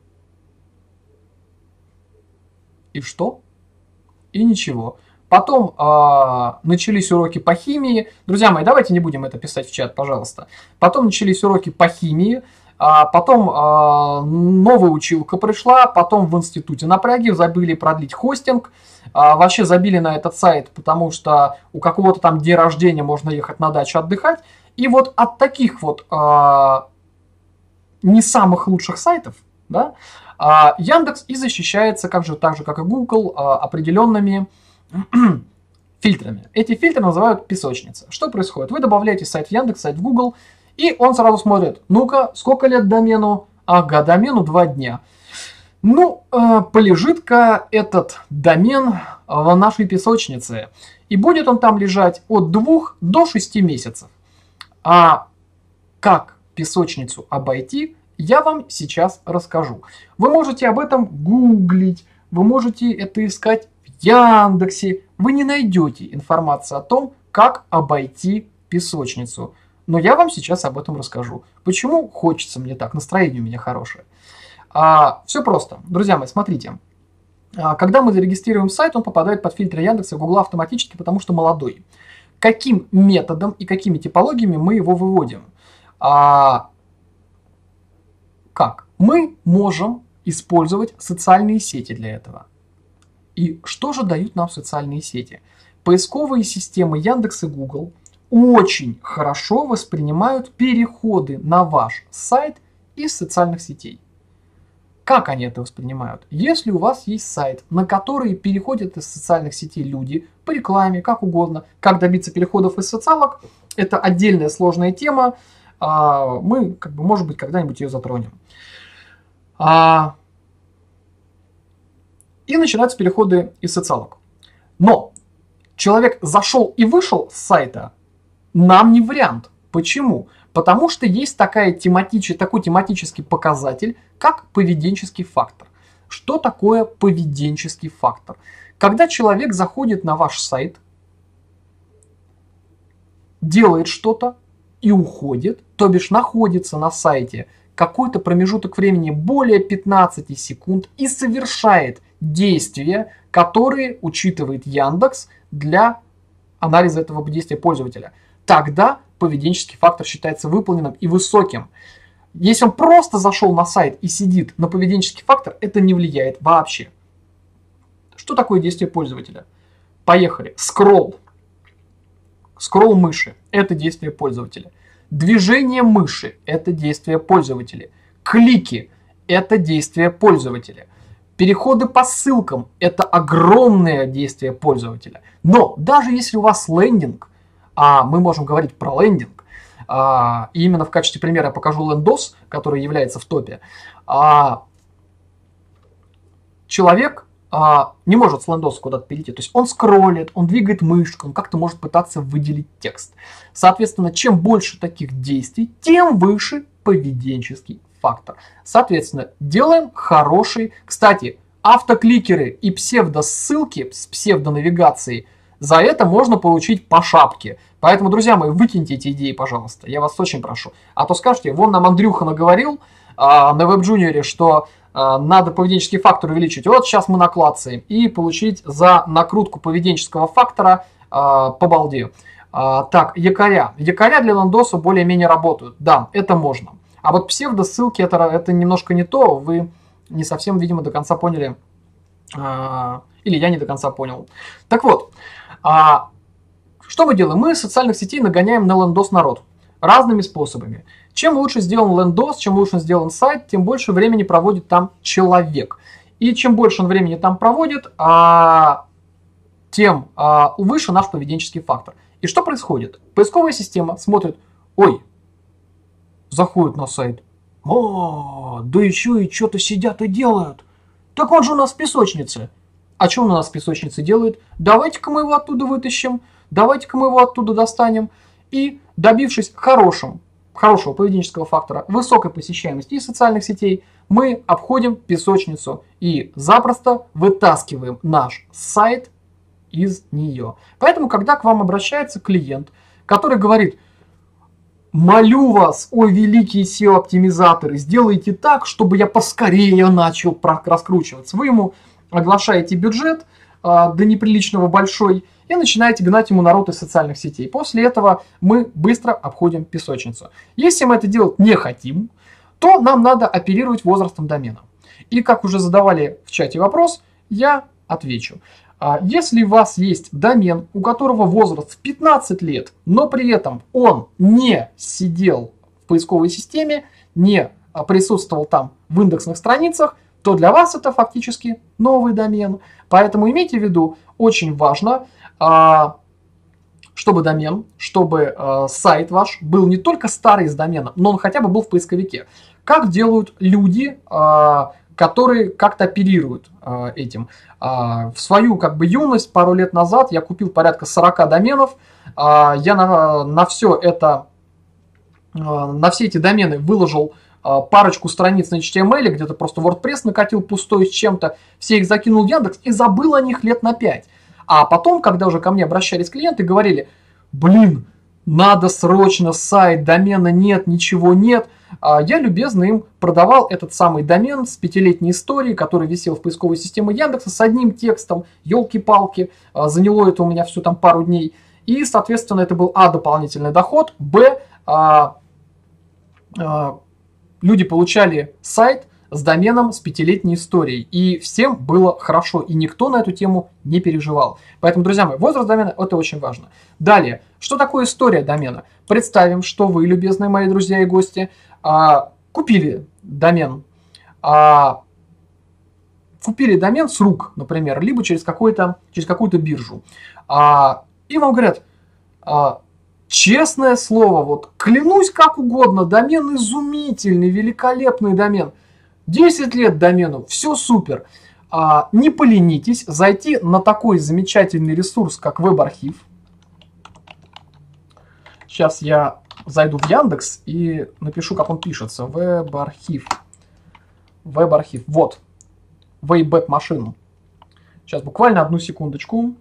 И что? И ничего. Потом э, начались уроки по химии. Друзья мои, давайте не будем это писать в чат, пожалуйста. Потом начались уроки по химии. А потом э, новая училка пришла. Потом в институте напряги забыли продлить хостинг. А, вообще забили на этот сайт, потому что у какого-то там день рождения можно ехать на дачу отдыхать. И вот от таких вот э, не самых лучших сайтов, да, э, Яндекс и защищается, как же, так же, как и Google, э, определенными фильтрами. Эти фильтры называют песочницы. Что происходит? Вы добавляете сайт в Яндекс, сайт в Google, и он сразу смотрит, ну-ка, сколько лет домену? Ага, домену два дня. Ну, э, полежит-ка этот домен в нашей песочнице. И будет он там лежать от двух до шести месяцев. А как песочницу обойти, я вам сейчас расскажу. Вы можете об этом гуглить, вы можете это искать в Яндексе. Вы не найдете информации о том, как обойти песочницу. Но я вам сейчас об этом расскажу. Почему хочется мне так, настроение у меня хорошее. А, все просто. Друзья мои, смотрите. А, когда мы зарегистрируем сайт, он попадает под фильтры Яндекса и Гугла автоматически, потому что молодой. Каким методом и какими типологиями мы его выводим? А, как? Мы можем использовать социальные сети для этого. И что же дают нам социальные сети? Поисковые системы Яндекс и Google очень хорошо воспринимают переходы на ваш сайт из социальных сетей. Как они это воспринимают? Если у вас есть сайт, на который переходят из социальных сетей люди по рекламе, как угодно, как добиться переходов из социалок, это отдельная сложная тема, мы, как бы, может быть, когда-нибудь ее затронем. И начинаются переходы из социалок. Но человек зашел и вышел с сайта, нам не вариант. Почему? Потому что есть такая тематич... такой тематический показатель, как поведенческий фактор. Что такое поведенческий фактор? Когда человек заходит на ваш сайт, делает что-то и уходит, то бишь находится на сайте какой-то промежуток времени более пятнадцати секунд и совершает действия, которые учитывает Яндекс для анализа этого действия пользователя, тогда поведенческий фактор считается выполненным и высоким. Если он просто зашел на сайт и сидит, на поведенческий фактор это не влияет вообще. Что такое действие пользователя? Поехали. Скролл. Скролл мыши – это действие пользователя. Движение мыши – это действие пользователя. Клики – это действие пользователя. Переходы по ссылкам – это огромное действие пользователя. Но даже если у вас лендинг, а мы можем говорить про лендинг, а, и именно в качестве примера я покажу лендос, который является в топе, а, человек а, не может с лендоса куда-то перейти. То есть он скроллит, он двигает мышкой, он как-то может пытаться выделить текст. Соответственно, чем больше таких действий, тем выше поведенческий фактор. Соответственно, делаем хороший... Кстати, автокликеры и псевдоссылки с псевдонавигацией, за это можно получить по шапке. Поэтому, друзья мои, выкиньте эти идеи, пожалуйста. Я вас очень прошу. А то скажете, вон нам Андрюха наговорил а, на WebJunior, что а, надо поведенческий фактор увеличить. Вот сейчас мы наклацаем и получить за накрутку поведенческого фактора а, по балде. А, так, якоря. Якоря для лендоса более-менее работают. Да, это можно. А вот псевдоссылки это, это немножко не то. Вы не совсем, видимо, до конца поняли. А, или я не до конца понял. Так вот. А, что мы делаем? Мы из социальных сетей нагоняем на лендос народ разными способами. Чем лучше сделан лендос, чем лучше сделан сайт, тем больше времени проводит там человек. И чем больше он времени там проводит, а, тем а, выше наш поведенческий фактор. И что происходит? Поисковая система смотрит, ой, заходит на сайт, о, да еще и что-то сидят и делают. Так он же у нас в песочнице. А что он у нас в песочнице делает? Давайте-ка мы его оттуда вытащим, давайте-ка мы его оттуда достанем. И добившись хорошим, хорошего поведенческого фактора, высокой посещаемости и социальных сетей, мы обходим песочницу и запросто вытаскиваем наш сайт из нее. Поэтому, когда к вам обращается клиент, который говорит, молю вас, о великие сео-оптимизаторы, сделайте так, чтобы я поскорее начал раскручиваться. Вы ему оглашаете бюджет а, до неприличного большой и начинаете гнать ему народ из социальных сетей. После этого мы быстро обходим песочницу. Если мы это делать не хотим, то нам надо оперировать возрастом домена. И как уже задавали в чате вопрос, я отвечу. Если у вас есть домен, у которого возраст в пятнадцать лет, но при этом он не сидел в поисковой системе, не присутствовал там в индексных страницах, то для вас это фактически новый домен. Поэтому имейте в виду, очень важно, чтобы домен, чтобы сайт ваш был не только старый с доменом, но он хотя бы был в поисковике. Как делают люди, которые как-то оперируют этим? В свою как бы юность, пару лет назад, я купил порядка сорока доменов. Я на, на все это, на все эти домены выложил парочку страниц на эйч ти эм эл, где-то просто WordPress накатил пустой с чем-то, все их закинул в Яндекс и забыл о них лет на пять. А потом, когда уже ко мне обращались клиенты, говорили, блин, надо срочно сайт, домена нет, ничего нет, я любезно им продавал этот самый домен с пятилетней историей, который висел в поисковой системе Яндекса с одним текстом, елки-палки, заняло это у меня все там пару дней, и, соответственно, это был а, дополнительный доход, б, а, а, люди получали сайт с доменом с пятилетней историей. И всем было хорошо, и никто на эту тему не переживал. Поэтому, друзья мои, возраст домена – это очень важно. Далее, что такое история домена? Представим, что вы, любезные мои друзья и гости, купили домен, купили домен с рук, например, либо через, какой-то, через какую-то биржу. И вам говорят, честное слово, вот клянусь как угодно, домен изумительный, великолепный домен. десять лет домену, все супер. А, не поленитесь зайти на такой замечательный ресурс, как веб-архив. Сейчас я зайду в Яндекс и напишу, как он пишется. Веб-архив. Веб-архив. Вот. Wayback Machine. Сейчас буквально одну секундочку.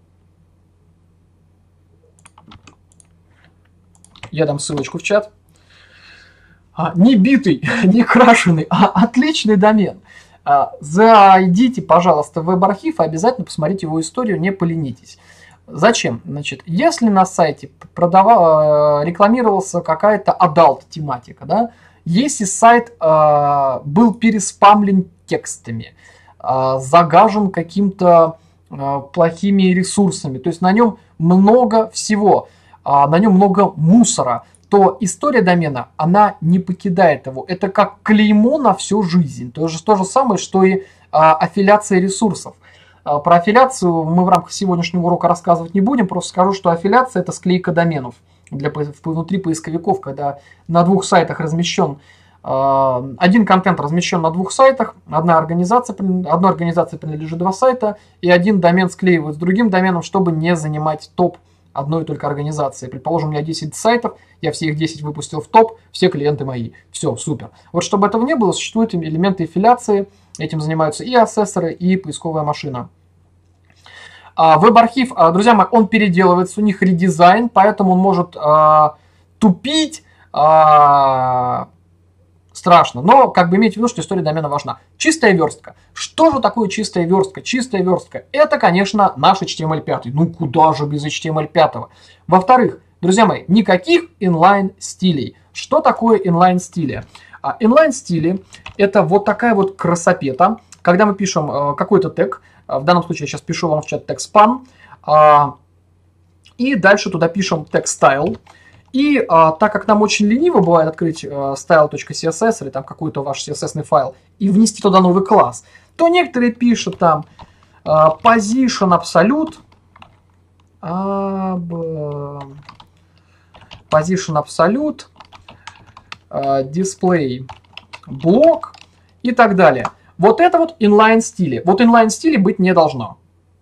Я дам ссылочку в чат. А, не битый, не крашеный, а отличный домен. А, зайдите, пожалуйста, в веб-архив и обязательно посмотрите его историю, не поленитесь. Зачем? Значит, если на сайте продавал, рекламировался какая-то adult тематика, да, если сайт э, был переспамлен текстами, э, загажен каким-то э, плохими ресурсами, то есть на нем много всего, на нем много мусора, то история домена, она не покидает его. Это как клеймо на всю жизнь. То же, то же самое, что и а, аффилиация ресурсов. А, про аффилиацию мы в рамках сегодняшнего урока рассказывать не будем, просто скажу, что аффилиация – это склейка доменов для, внутри поисковиков, когда на двух сайтах размещен, а, один контент размещен на двух сайтах, одна организация, одной организации принадлежит два сайта, и один домен склеивают с другим доменом, чтобы не занимать топ одной только организации. Предположим, у меня десять сайтов, я все их десять выпустил в топ, все клиенты мои. Все, супер. Вот чтобы этого не было, существуют элементы аффилиации, этим занимаются и ассессоры, и поисковая машина. А, веб-архив, а, друзья мои, он переделывается, у них редизайн, поэтому он может а, тупить, а, страшно. Но как бы имейте в виду, что история домена важна. Чистая верстка. Что же такое чистая верстка? Чистая верстка – это, конечно, наш эйч ти эм эль пять. Ну куда же без эйч ти эм эль пять? Во-вторых, друзья мои, никаких инлайн-стилей. Что такое инлайн-стили? А, инлайн-стили – это вот такая вот красопета. Когда мы пишем а, какой-то тег, а, в данном случае я сейчас пишу вам в чат тег спам, а, и дальше туда пишем тег style. И а, так как нам очень лениво бывает открыть а, style.css или там какой-то ваш си эс эс-ный файл и внести туда новый класс, то некоторые пишут там а, position absolute, а, position absolute, а, display block и так далее. Вот это вот inline стили. Вот inline стили быть не должно.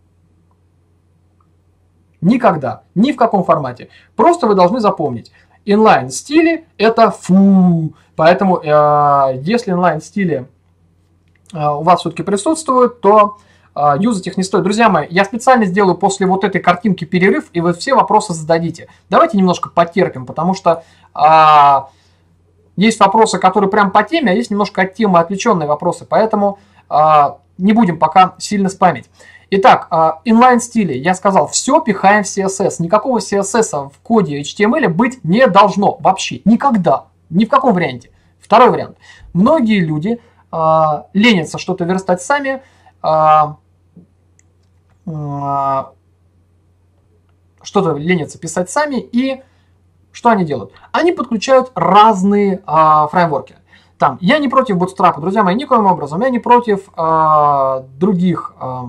Никогда, ни в каком формате. Просто вы должны запомнить, inline стили это фу. Поэтому, э, если inline стили э, у вас все-таки присутствуют, то э, юзать их не стоит. Друзья мои, я специально сделаю после вот этой картинки перерыв, и вы все вопросы зададите. Давайте немножко потерпим, потому что э, есть вопросы, которые прям по теме, а есть немножко от темы отвлеченные вопросы. Поэтому э, не будем пока сильно спамить. Итак, inline стили, я сказал, все пихаем в си эс эс. Никакого си эс эс в коде эйч ти эм эль быть не должно вообще, никогда, ни в каком варианте. Второй вариант. Многие люди а, ленятся что-то верстать сами, а, а, что-то ленятся писать сами, и что они делают? Они подключают разные а, фреймворки. Там, я не против Bootstrap, друзья мои, никоим образом, я не против а, других а,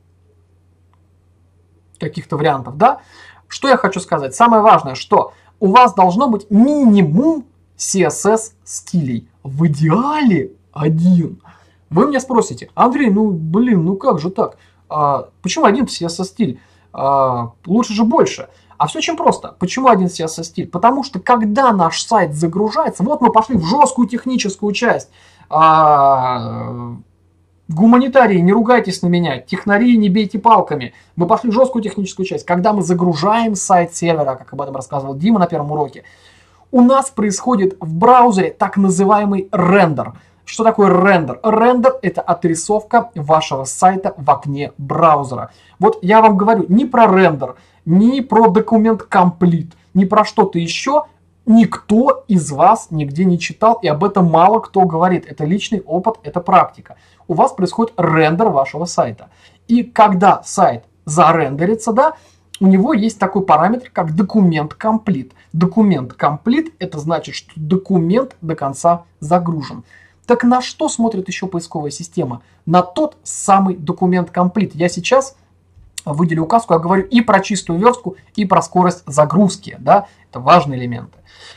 каких-то вариантов, да? Что я хочу сказать? Самое важное, что у вас должно быть минимум си эс эс стилей. В идеале один. Вы меня спросите, Андрей, ну блин, ну как же так? А, почему один си эс эс стиль? А, лучше же больше. А все очень просто. Почему один си эс эс стиль? Потому что когда наш сайт загружается, вот мы пошли в жесткую техническую часть. А, гуманитарии, не ругайтесь на меня, технари, не бейте палками. Мы пошли в жесткую техническую часть. Когда мы загружаем сайт сервера, как об этом рассказывал Дима на первом уроке, у нас происходит в браузере так называемый рендер. Что такое рендер? Рендер – это отрисовка вашего сайта в окне браузера. Вот я вам говорю, не про рендер, не про документ complete, не про что-то еще. никто из вас нигде не читал, и об этом мало кто говорит. Это личный опыт, это практика. У вас происходит рендер вашего сайта. И когда сайт зарендерится, да, у него есть такой параметр, как документ комплит. Документ комплит, это значит, что документ до конца загружен. Так на что смотрит еще поисковая система? На тот самый документ комплит. Я сейчас выделю указку, я говорю и про чистую верстку, и про скорость загрузки. Да? Это важные элементы.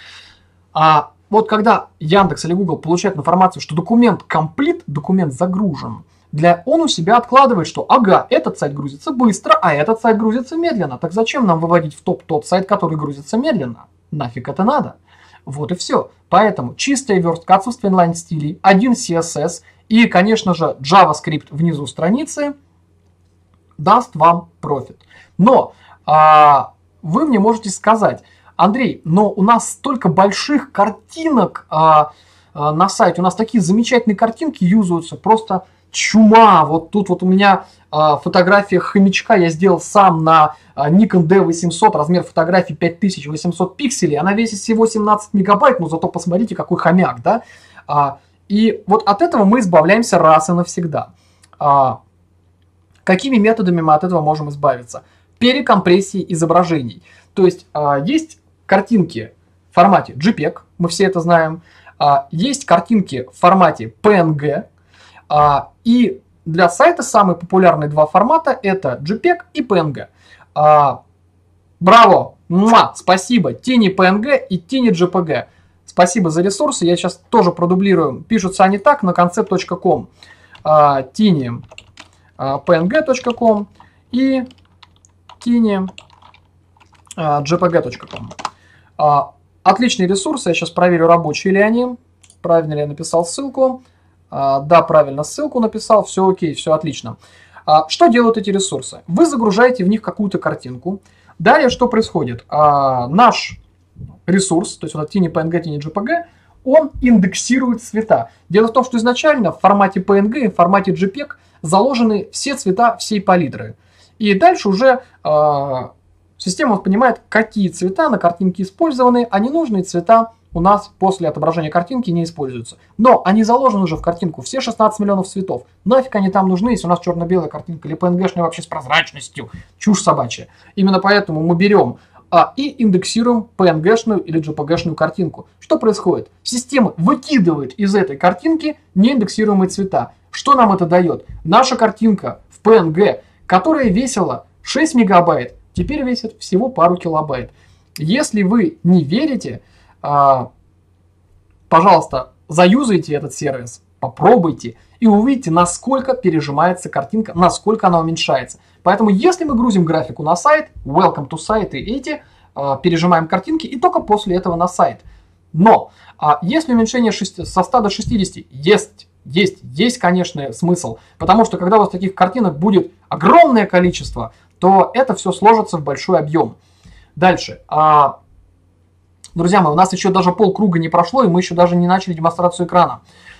А вот когда Яндекс или Google получают информацию, что документ комплит, документ загружен, для, он у себя откладывает, что ага, этот сайт грузится быстро, а этот сайт грузится медленно. Так зачем нам выводить в топ тот сайт, который грузится медленно? Нафиг это надо? Вот и все. Поэтому чистая верстка, отсутствие инлайн-стилей, один си эс эс и, конечно же, JavaScript внизу страницы даст вам профит. Но а, вы мне можете сказать, Андрей, но у нас столько больших картинок а, а, на сайте, у нас такие замечательные картинки юзаются, просто чума. Вот тут вот у меня а, фотография хомячка я сделал сам на а, Nikon ди восемьсот, размер фотографии пять тысяч восемьсот пикселей, она весит всего семнадцать мегабайт, но зато посмотрите, какой хомяк, да? А, и вот от этого мы избавляемся раз и навсегда. А, какими методами мы от этого можем избавиться? Перекомпрессией изображений. То есть а, есть картинки в формате JPEG, мы все это знаем, а, есть картинки в формате пи эн джи, а, и для сайта самые популярные два формата это JPEG и пи эн джи. А, браво! Муа, спасибо! Тени пи эн джи и тени джей пи джи. Спасибо за ресурсы, я сейчас тоже продублирую. Пишутся они так на концепт точка ком. А, тени пи эн джи точка ком и тени джей пи джи точка ком. А, отличные ресурсы, я сейчас проверю, рабочие ли они. Правильно ли я написал ссылку. А, да, правильно ссылку написал, все окей, все отлично. А, что делают эти ресурсы? Вы загружаете в них какую-то картинку. Далее что происходит? А, наш ресурс, то есть вот тени пи эн джи, тени джей пи джи, он индексирует цвета. Дело в том, что изначально в формате пи эн джи и в формате JPEG заложены все цвета всей палитры. И дальше уже э, система понимает, какие цвета на картинке использованы, а ненужные цвета у нас после отображения картинки не используются. Но они заложены уже в картинку, все шестнадцать миллионов цветов. Нафиг они там нужны, если у нас черно-белая картинка или пи эн джи-шная вообще с прозрачностью. Чушь собачья. Именно поэтому мы берем а, и индексируем пи эн джи-шную или джей пи джи-шную картинку. Что происходит? Система выкидывает из этой картинки неиндексируемые цвета. Что нам это дает? Наша картинка в пи эн джи, которая весила шесть мегабайт, теперь весит всего пару килобайт. Если вы не верите, а, пожалуйста, заюзайте этот сервис, попробуйте и увидите, насколько пережимается картинка, насколько она уменьшается. Поэтому, если мы грузим графику на сайт, welcome to сайты эти, а, пережимаем картинки и только после этого на сайт. Но а, если уменьшение со ста до шестидесяти есть, есть, есть, конечно, смысл, потому что когда у вас таких картинок будет огромное количество, то это все сложится в большой объем. Дальше. А, друзья мои, у нас еще даже полкруга не прошло, и мы еще даже не начали демонстрацию экрана.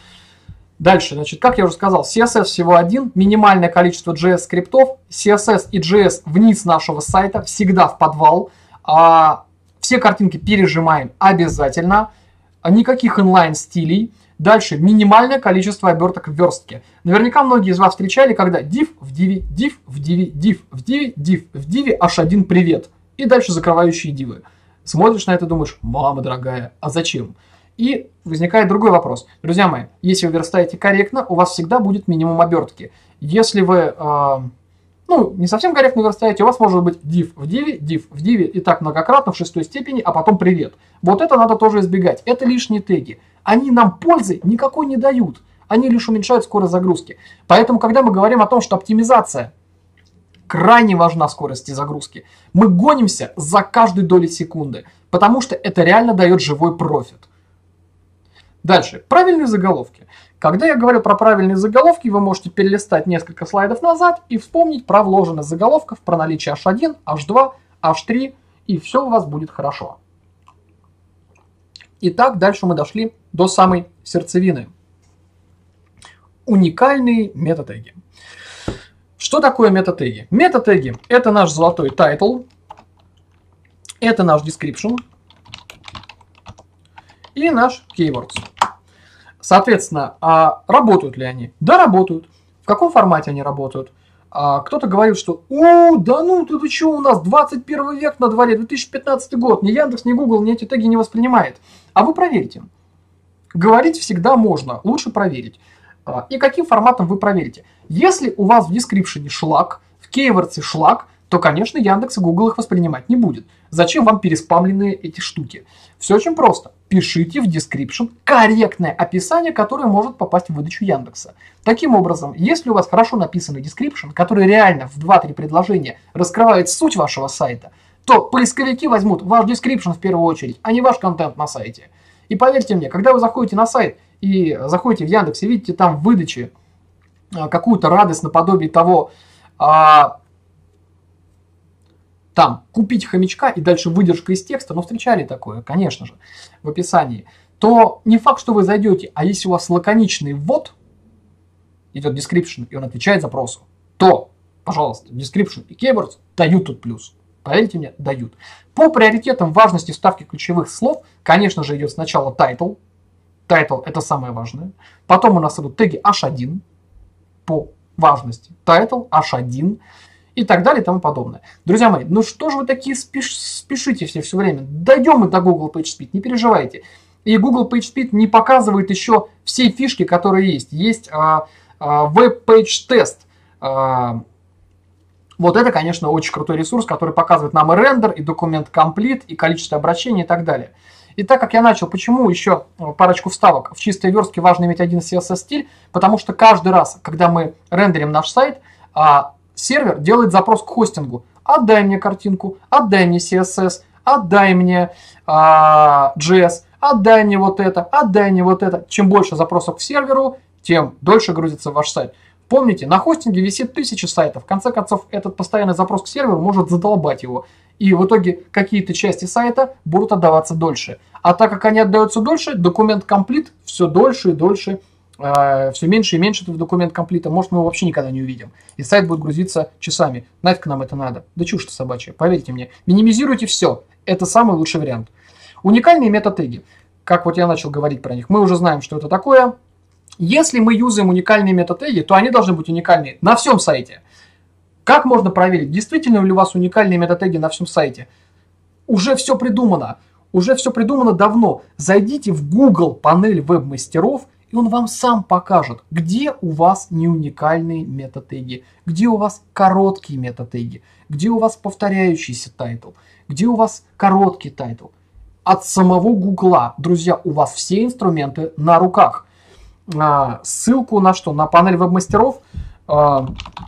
Дальше, значит, как я уже сказал, си эс эс всего один, минимальное количество джей эс скриптов, си эс эс и джей эс вниз нашего сайта, всегда в подвал. А, все картинки пережимаем обязательно, никаких инлайн-стилей. Дальше, минимальное количество оберток в верстке. Наверняка многие из вас встречали, когда div в div, div в div, div в div, div в div, аш один привет. И дальше закрывающие дивы. Смотришь на это и думаешь, мама дорогая, а зачем? И возникает другой вопрос. Друзья мои, если вы верстаете корректно, у вас всегда будет минимум обертки. Если вы, э, ну, не совсем корректно верстаете, у вас может быть div в div, div в div и так многократно в шестой степени, а потом привет. Вот это надо тоже избегать. Это лишние теги. Они нам пользы никакой не дают. Они лишь уменьшают скорость загрузки. Поэтому, когда мы говорим о том, что оптимизация крайне важна скорости загрузки, мы гонимся за каждой долей секунды, потому что это реально дает живой профит. Дальше. Правильные заголовки. Когда я говорю про правильные заголовки, вы можете перелистать несколько слайдов назад и вспомнить про вложенность заголовков, про наличие аш один, аш два, аш три, и все у вас будет хорошо. Итак, дальше мы дошли до самой сердцевины. Уникальные метатеги. Что такое метатеги? Метатеги – это наш золотой title, это наш description, и наш Keywords. Соответственно, а работают ли они? Да, работают. В каком формате они работают? А кто-то говорит, что «О, да ну, ты, ты что, у нас двадцать первый век на дворе, две тысячи пятнадцатый год, ни Яндекс, ни Google, ни эти теги не воспринимает». А вы проверьте. Говорить всегда можно, лучше проверить. И каким форматом вы проверите? Если у вас в description шлак, в Keywords шлак, то, конечно, Яндекс и Google их воспринимать не будет. Зачем вам переспамленные эти штуки? Все очень просто. Пишите в description корректное описание, которое может попасть в выдачу Яндекса. Таким образом, если у вас хорошо написанный description, который реально в два-три предложения раскрывает суть вашего сайта, то поисковики возьмут ваш description в первую очередь, а не ваш контент на сайте. И поверьте мне, когда вы заходите на сайт и заходите в Яндекс и видите там в выдаче какую-то радость наподобие того, а, там, купить хомячка и дальше выдержка из текста, но встречали такое, конечно же, в описании, то не факт, что вы зайдете, а если у вас лаконичный ввод, идет description, и он отвечает запросу, то, пожалуйста, description и keywords дают тут плюс. Поверьте мне, дают. По приоритетам важности вставки ключевых слов, конечно же, идет сначала title. Title – это самое важное. Потом у нас идут теги эйч один по важности. Title, эйч один и так далее и тому подобное. Друзья мои, ну что же вы такие спеш спешите все все время? Дойдем мы до Google PageSpeed, не переживайте. И Google PageSpeed не показывает еще все фишки, которые есть. Есть а, а, Web Page Test. А, вот это, конечно, очень крутой ресурс, который показывает нам и рендер, и документ комплит, и количество обращений и так далее. И так как я начал, почему еще парочку вставок? В чистой верстке важно иметь один си эс эс-стиль, потому что каждый раз, когда мы рендерим наш сайт, а, сервер делает запрос к хостингу. Отдай мне картинку, отдай мне си эс эс, отдай мне а, джей эс, отдай мне вот это, отдай мне вот это. Чем больше запросов к серверу, тем дольше грузится ваш сайт. Помните, на хостинге висит тысячи сайтов. В конце концов, этот постоянный запрос к серверу может задолбать его. И в итоге какие-то части сайта будут отдаваться дольше. А так как они отдаются дольше, документ комплит все дольше и дольше, э, все меньше и меньше этого документ комплита. Может, мы его вообще никогда не увидим. И сайт будет грузиться часами. Нафиг нам это надо? Да чушь-то собачья, поверьте мне. Минимизируйте все. Это самый лучший вариант. Уникальные метатеги. Как вот я начал говорить про них. Мы уже знаем, что это такое. Если мы юзаем уникальные метатеги, то они должны быть уникальны на всем сайте. Как можно проверить, действительно ли у вас уникальные метатеги на всем сайте? Уже все придумано. Уже все придумано давно. Зайдите в Google панель веб-мастеров, и он вам сам покажет, где у вас не уникальные метатеги, где у вас короткие метатеги, где у вас повторяющийся тайтл, где у вас короткий тайтл. От самого Гугла, друзья, у вас все инструменты на руках. А, ссылку на что? На панель веб-мастеров. А,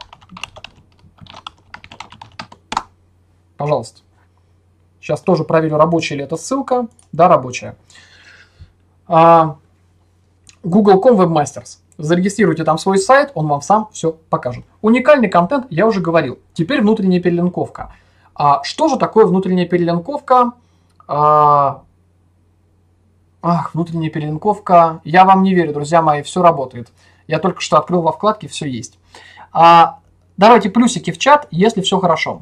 пожалуйста. Сейчас тоже проверю, рабочая ли эта ссылка. Да, рабочая. А, гугл точка ком Webmasters. Зарегистрируйте там свой сайт, он вам сам все покажет. Уникальный контент я уже говорил. Теперь внутренняя перелинковка. А, что же такое внутренняя перелинковка? А, ах, внутренняя перелинковка. Я вам не верю, друзья мои, все работает. Я только что открыл во вкладке, все есть. А, давайте плюсики в чат, если все хорошо.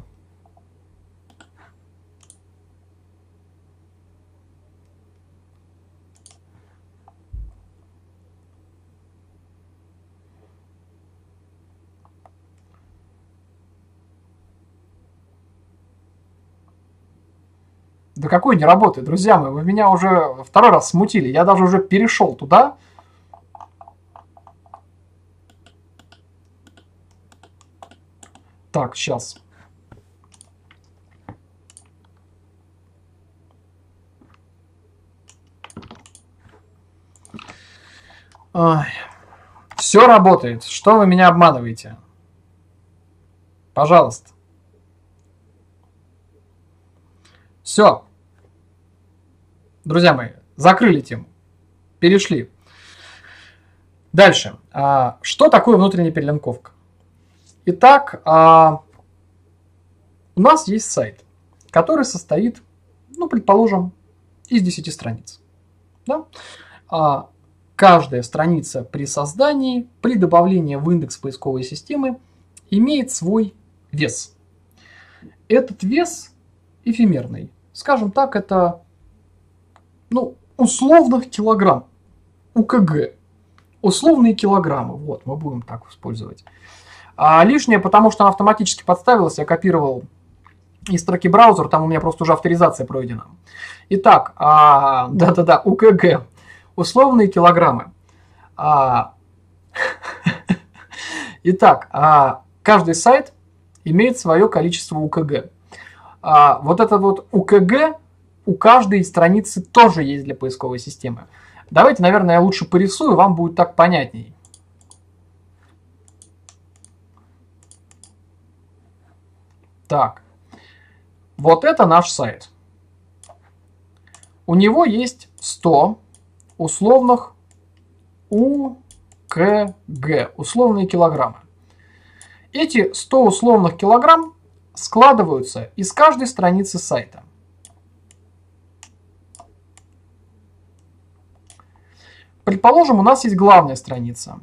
Да какой не работает, друзья мои, вы меня уже второй раз смутили, я даже уже перешел туда. Так, сейчас. Ой. Все работает, что вы меня обманываете? Пожалуйста. Все. Друзья мои, закрыли тему. Перешли. Дальше. А, что такое внутренняя перелинковка? Итак, а, у нас есть сайт, который состоит, ну, предположим, из десяти страниц. Да? А, каждая страница при создании, при добавлении в индекс поисковой системы имеет свой вес. Этот вес эфемерный. Скажем так, это, ну, условных килограмм. УКГ. Условные килограммы. Вот, мы будем так использовать. А лишнее, потому что она автоматически подставилась, я копировал из строки браузера, там у меня просто уже авторизация пройдена. Итак, а, да-да-да, УКГ. Условные килограммы. А, итак, а, каждый сайт имеет свое количество УКГ. А, вот это вот УКГ у каждой страницы тоже есть для поисковой системы. Давайте, наверное, я лучше порисую, вам будет так понятней. Так, вот это наш сайт. У него есть сто условных УКГ, условные килограммы. Эти сто условных килограмм складываются из каждой страницы сайта. Предположим, у нас есть главная страница,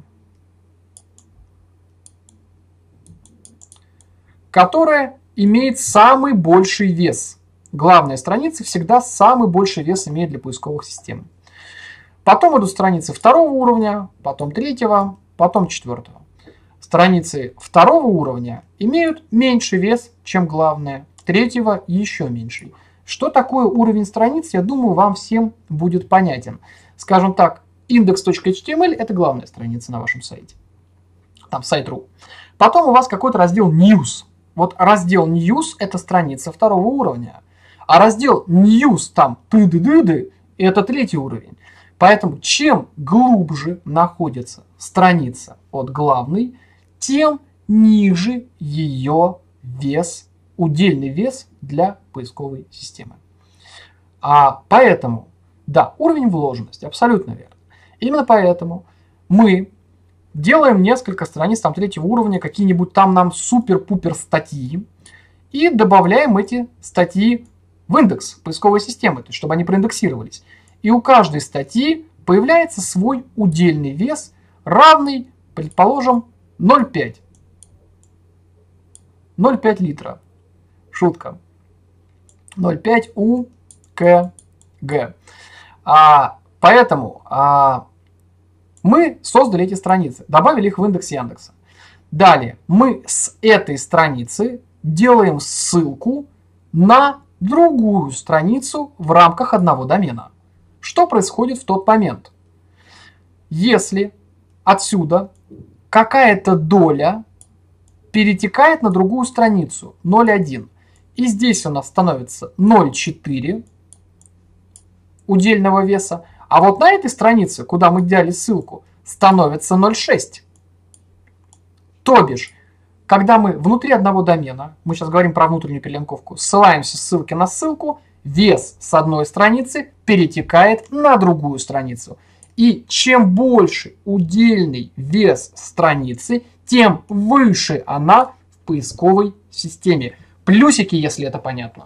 которая имеет самый больший вес. Главная страница всегда самый больший вес имеет для поисковых систем. Потом идут страницы второго уровня, потом третьего, потом четвертого. Страницы второго уровня имеют меньший вес, чем главная, третьего еще меньший. Что такое уровень страниц, я думаю, вам всем будет понятен. Скажем так, индекс точка эйч ти эм эль это главная страница на вашем сайте. Там сайт точка ру. Потом у вас какой-то раздел News. Вот раздел News это страница второго уровня. А раздел News там ты-ды-ды-ды это третий уровень. Поэтому чем глубже находится страница от главной, тем ниже ее вес, удельный вес для поисковой системы. А поэтому, да, уровень вложенности, абсолютно верно. Именно поэтому мы делаем несколько страниц там третьего уровня, какие-нибудь там нам супер-пупер статьи, и добавляем эти статьи в индекс поисковой системы, то есть чтобы они проиндексировались. И у каждой статьи появляется свой удельный вес, равный, предположим, ноль целых пять десятых. ноль целых пять десятых литра. Шутка. ноль целых пять УКГ. А, поэтому а, мы создали эти страницы, добавили их в индекс Яндекса. Далее мы с этой страницы делаем ссылку на другую страницу в рамках одного домена. Что происходит в тот момент? Если отсюда какая-то доля перетекает на другую страницу ноль целых один, и здесь у нас становится ноль целых четыре удельного веса, а вот на этой странице, куда мы дали ссылку, становится ноль целых шесть. То бишь, когда мы внутри одного домена, мы сейчас говорим про внутреннюю перелинковку, ссылаемся с ссылки на ссылку, вес с одной страницы перетекает на другую страницу. И чем больше удельный вес страницы, тем выше она в поисковой системе. Плюсики, если это понятно.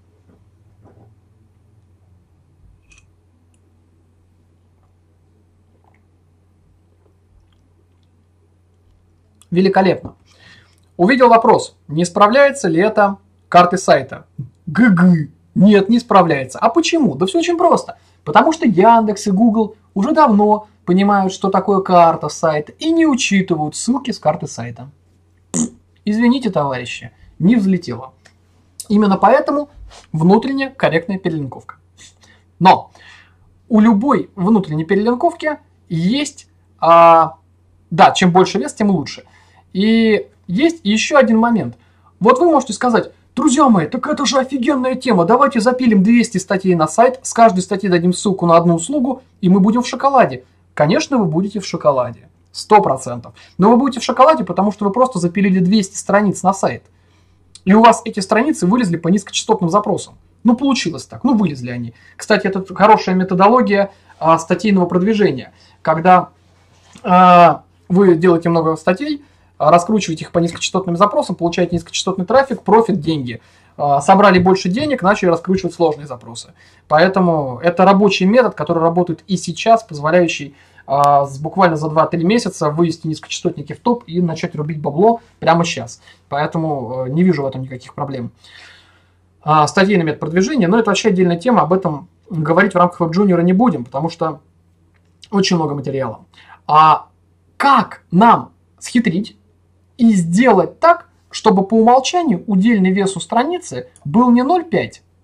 Великолепно. Увидел вопрос, не справляется ли это карты сайта? ГГ. Нет, не справляется. А почему? Да все очень просто. Потому что Яндекс и Google уже давно понимают, что такое карта сайта, и не учитывают ссылки с карты сайта. Извините, товарищи, не взлетело. Именно поэтому внутренняя корректная перелинковка. Но у любой внутренней перелинковки есть, а, да, чем больше вес, тем лучше. И есть еще один момент. Вот вы можете сказать, друзья мои, так это же офигенная тема, давайте запилим двести статей на сайт, с каждой статьи дадим ссылку на одну услугу, и мы будем в шоколаде. Конечно, вы будете в шоколаде, сто процентов. Но вы будете в шоколаде, потому что вы просто запилили двести страниц на сайт. И у вас эти страницы вылезли по низкочастотным запросам. Ну, получилось так, ну, вылезли они. Кстати, это хорошая методология а, статейного продвижения. Когда а, вы делаете много статей, раскручиваете их по низкочастотным запросам, получаете низкочастотный трафик, профит, деньги. Собрали больше денег, начали раскручивать сложные запросы. Поэтому это рабочий метод, который работает и сейчас, позволяющий буквально за два-три месяца вывести низкочастотники в топ и начать рубить бабло прямо сейчас. Поэтому не вижу в этом никаких проблем. Статейный метод продвижения, но это вообще отдельная тема, об этом говорить в рамках WebJunior не будем, потому что очень много материала. А как нам схитрить и сделать так, чтобы по умолчанию удельный вес у страницы был не ноль целых пять десятых,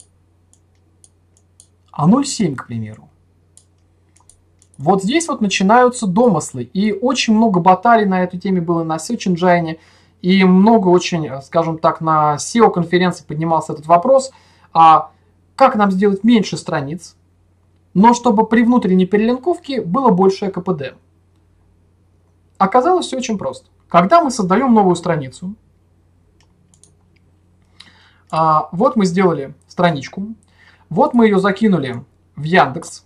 а ноль целых семь десятых, к примеру. Вот здесь вот начинаются домыслы. И очень много баталий на этой теме было на Search Engine. И много очень, скажем так, на сео-конференции поднимался этот вопрос. А как нам сделать меньше страниц, но чтобы при внутренней перелинковке было большее ка пэ дэ? Оказалось все очень просто. Когда мы создаем новую страницу, а, вот мы сделали страничку, вот мы ее закинули в Яндекс,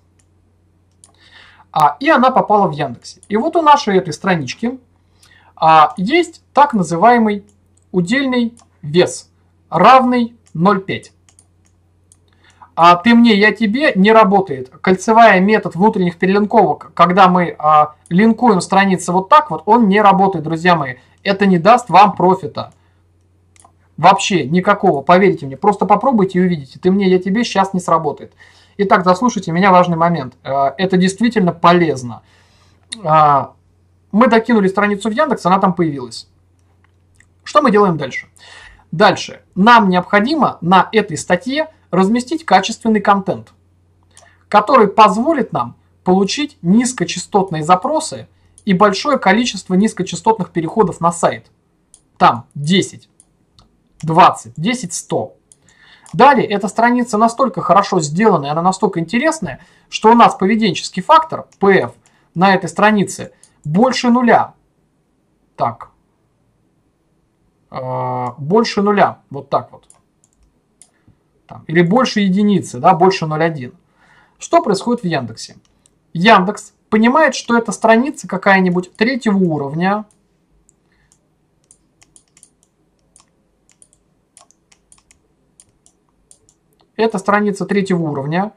а, и она попала в Яндексе. И вот у нашей этой странички а, есть так называемый удельный вес, равный ноль целых пять десятых. А ты мне, я тебе не работает. Кольцевая метод внутренних перелинковок, когда мы а, линкуем страницы вот так вот, он не работает, друзья мои. Это не даст вам профита. Вообще никакого, поверьте мне. Просто попробуйте и увидите. Ты мне, я тебе, сейчас не сработает. Итак, заслушайте меня, важный момент. Это действительно полезно. Мы докинули страницу в Яндекс, она там появилась. Что мы делаем дальше? Дальше. Нам необходимо на этой статье разместить качественный контент, который позволит нам получить низкочастотные запросы и большое количество низкочастотных переходов на сайт. Там десять, двадцать, десять, сто. Далее, эта страница настолько хорошо сделанная, она настолько интересная, что у нас поведенческий фактор, пэ эф, на этой странице больше нуля. Так. Э, больше нуля. Вот так вот. Там. Или больше единицы, да, больше ноль целых одна десятых. Что происходит в Яндексе? Яндекс понимает, что это страница какая-нибудь третьего уровня. Это страница третьего уровня.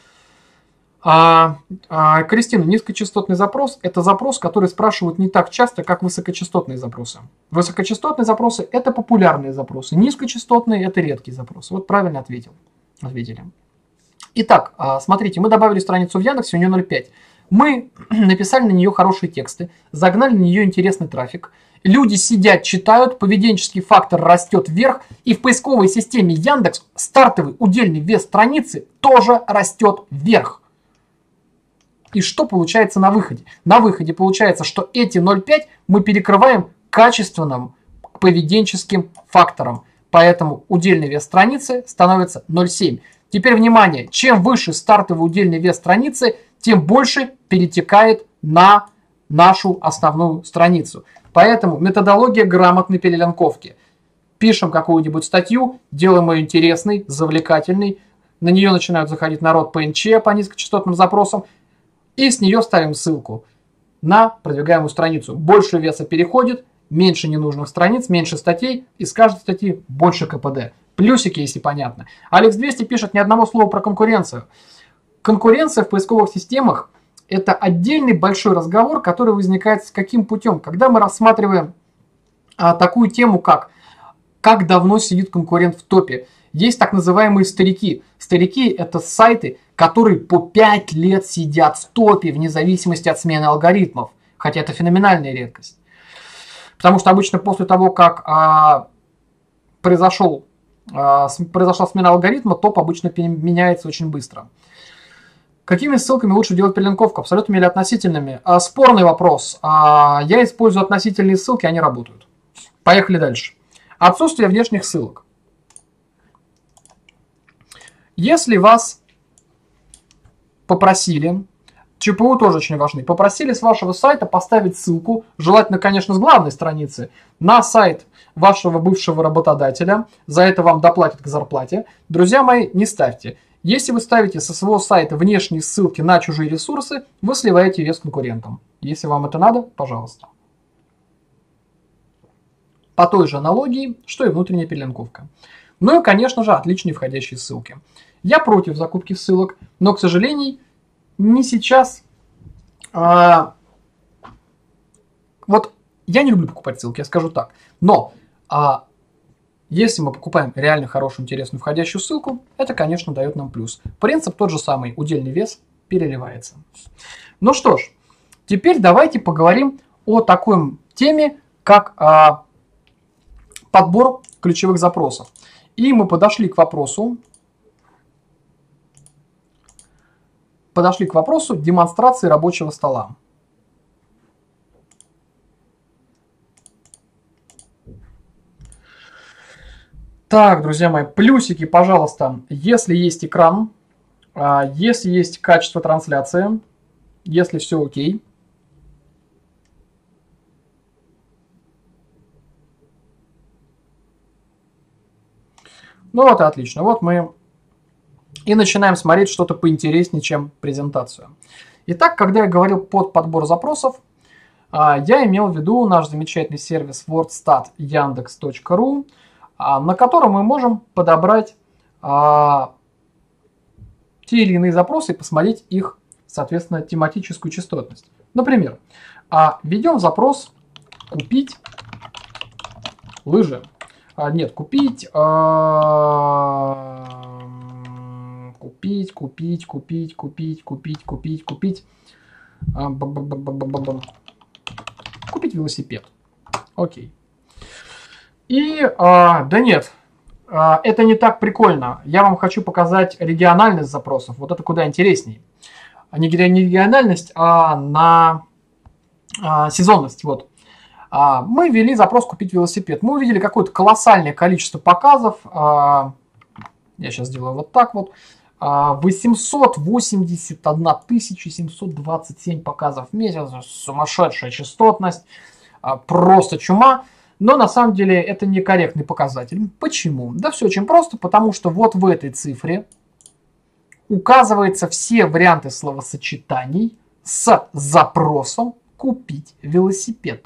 А, а, Кристина, низкочастотный запрос – это запрос, который спрашивают не так часто, как высокочастотные запросы. Высокочастотные запросы – это популярные запросы. Низкочастотные – это редкие запросы. Вот правильно ответил. ответили. Итак, смотрите, мы добавили страницу в Яндексе, у нее ноль целых пять десятых. Мы написали на нее хорошие тексты, загнали на нее интересный трафик. Люди сидят, читают, поведенческий фактор растет вверх, и в поисковой системе Яндекс стартовый удельный вес страницы тоже растет вверх. И что получается на выходе? На выходе получается, что эти ноль целых пять десятых мы перекрываем качественным поведенческим фактором. Поэтому удельный вес страницы становится ноль целых семь десятых. Теперь внимание, чем выше стартовый удельный вес страницы, тем больше перетекает на нашу основную страницу. Поэтому методология грамотной перелинковки. Пишем какую-нибудь статью, делаем ее интересной, завлекательной. На нее начинают заходить народ по эн че, по низкочастотным запросам. И с нее ставим ссылку на продвигаемую страницу. Больше веса переходит, меньше ненужных страниц, меньше статей. И с каждой статьи больше ка пэ дэ. Плюсики, если понятно. Алекс двести пишет ни одного слова про конкуренцию. Конкуренция в поисковых системах – это отдельный большой разговор, который возникает с каким путем? Когда мы рассматриваем а, такую тему, как «Как давно сидит конкурент в топе?». Есть так называемые старики. Старики – это сайты, которые по пять лет сидят в топе, вне зависимости от смены алгоритмов. Хотя это феноменальная редкость. Потому что обычно после того, как а, произошел, а, произошла смена алгоритма, топ обычно меняется очень быстро. Какими ссылками лучше делать перелинковку? Абсолютными или относительными? А, спорный вопрос. А, я использую относительные ссылки, они работают. Поехали дальше. Отсутствие внешних ссылок. Если вас попросили, че пэ у тоже очень важны, попросили с вашего сайта поставить ссылку, желательно, конечно, с главной страницы, на сайт вашего бывшего работодателя, за это вам доплатят к зарплате, друзья мои, не ставьте. Если вы ставите со своего сайта внешние ссылки на чужие ресурсы, вы сливаете вес конкурентам. Если вам это надо, пожалуйста. По той же аналогии, что и внутренняя перелинковка. Ну и, конечно же, отличные входящие ссылки. Я против закупки ссылок, но, к сожалению, не сейчас. А, вот я не люблю покупать ссылки, я скажу так. Но а, Если мы покупаем реально хорошую, интересную входящую ссылку, это, конечно, дает нам плюс. Принцип тот же самый, удельный вес переливается. Ну что ж, теперь давайте поговорим о такой теме, как а, подбор ключевых запросов. И мы подошли к вопросу, подошли к вопросу демонстрации рабочего стола. Так, друзья мои, плюсики, пожалуйста, если есть экран, если есть качество трансляции, если все окей. Ну вот и отлично. Вот мы и начинаем смотреть что-то поинтереснее, чем презентацию. Итак, когда я говорил под подбор запросов, я имел в виду наш замечательный сервис wordstat яндекс точка ру, на котором мы можем подобрать а, те или иные запросы и посмотреть их, соответственно, тематическую частотность. Например, а, введем запрос «купить лыжи». А, нет, купить, а, купить, купить, купить, купить, купить, купить, купить, а, купить велосипед. Окей. И, а, да нет, а, это не так прикольно. Я вам хочу показать региональность запросов. Вот это куда интересней. Не региональность, а на а, сезонность. Вот. А, мы ввели запрос «купить велосипед». Мы увидели какое-то колоссальное количество показов. А, я сейчас сделаю вот так вот. А, восемьсот восемьдесят одна тысяча семьсот двадцать семь показов в месяц. Сумасшедшая частотность. А, просто чума. Но на самом деле это некорректный показатель. Почему? Да все очень просто, потому что вот в этой цифре указываются все варианты словосочетаний с запросом «купить велосипед».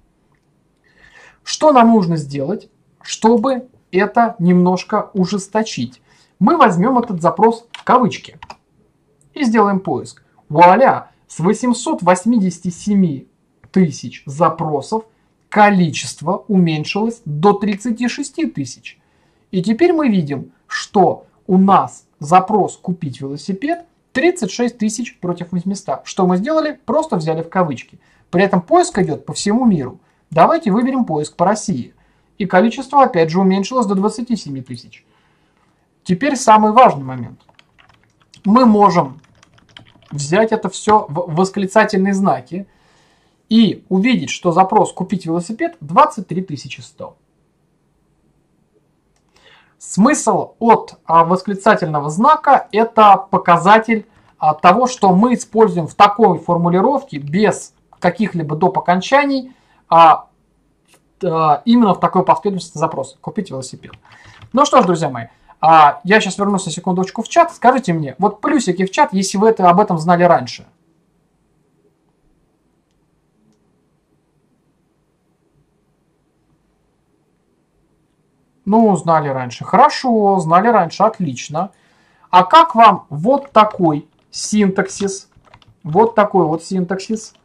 Что нам нужно сделать, чтобы это немножко ужесточить? Мы возьмем этот запрос в кавычки и сделаем поиск. Вуаля! С восьмисот восьмидесяти семи тысяч запросов количество уменьшилось до тридцати шести тысяч. И теперь мы видим, что у нас запрос «купить велосипед» тридцать шесть тысяч против восьмисот. Что мы сделали? Просто взяли в кавычки. При этом поиск идет по всему миру. Давайте выберем поиск по России. И количество опять же уменьшилось до двадцати семи тысяч. Теперь самый важный момент. Мы можем взять это все в восклицательные знаки и увидеть, что запрос «купить велосипед» двадцать три тысячи сто. Смысл от а, восклицательного знака – это показатель а, того, что мы используем в такой формулировке без каких-либо доп. Окончаний, а, а, именно в такой последовательности запроса «купить велосипед». Ну что ж, друзья мои, а, я сейчас вернусь на секундочку в чат. Скажите мне, вот плюсики в чат, если вы это, об этом знали раньше. Ну, знали раньше. Хорошо, знали раньше, отлично. А как вам вот такой синтаксис? Вот такой вот синтаксис.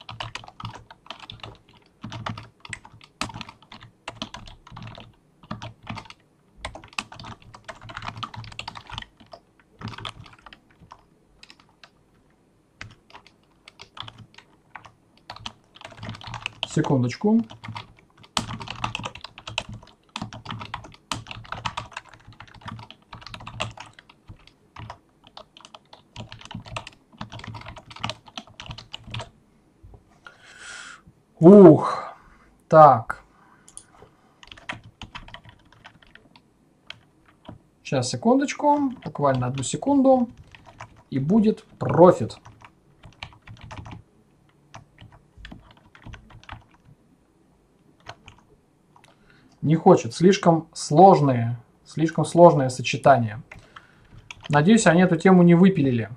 Секундочку. Ух, так. Сейчас, секундочку, буквально одну секунду, и будет профит. Не хочет, слишком сложные, слишком сложное сочетание. Надеюсь, они эту тему не выпилили.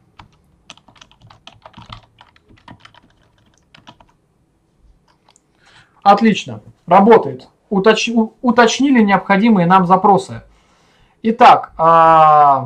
Отлично, работает. Уточ... Уточнили необходимые нам запросы. Итак, а...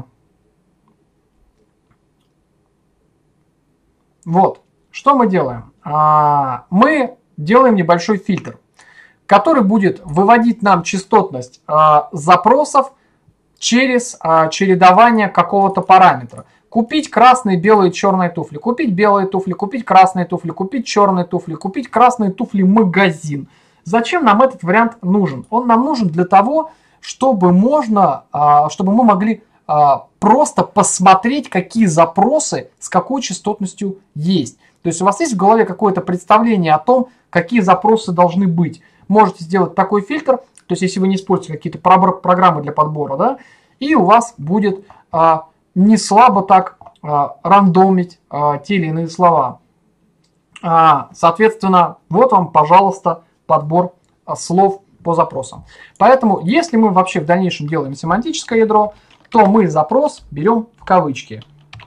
вот, что мы делаем? А... Мы делаем небольшой фильтр. который будет выводить нам частотность а, запросов через а, чередование какого-то параметра. Купить красные, белые, черные туфли, купить белые туфли, купить красные туфли, купить черные туфли, купить красные туфли магазин. Зачем нам этот вариант нужен? Он нам нужен для того, чтобы можно, а, чтобы мы могли а, просто посмотреть, какие запросы с какой частотностью есть. То есть у вас есть в голове какое-то представление о том, какие запросы должны быть. Можете сделать такой фильтр, то есть если вы не используете какие-то программы для подбора, да, и у вас будет а, не слабо так а, рандомить а, те или иные слова. А, соответственно, вот вам, пожалуйста, подбор а, слов по запросам. Поэтому, если мы вообще в дальнейшем делаем семантическое ядро, то мы запрос берем в кавычки.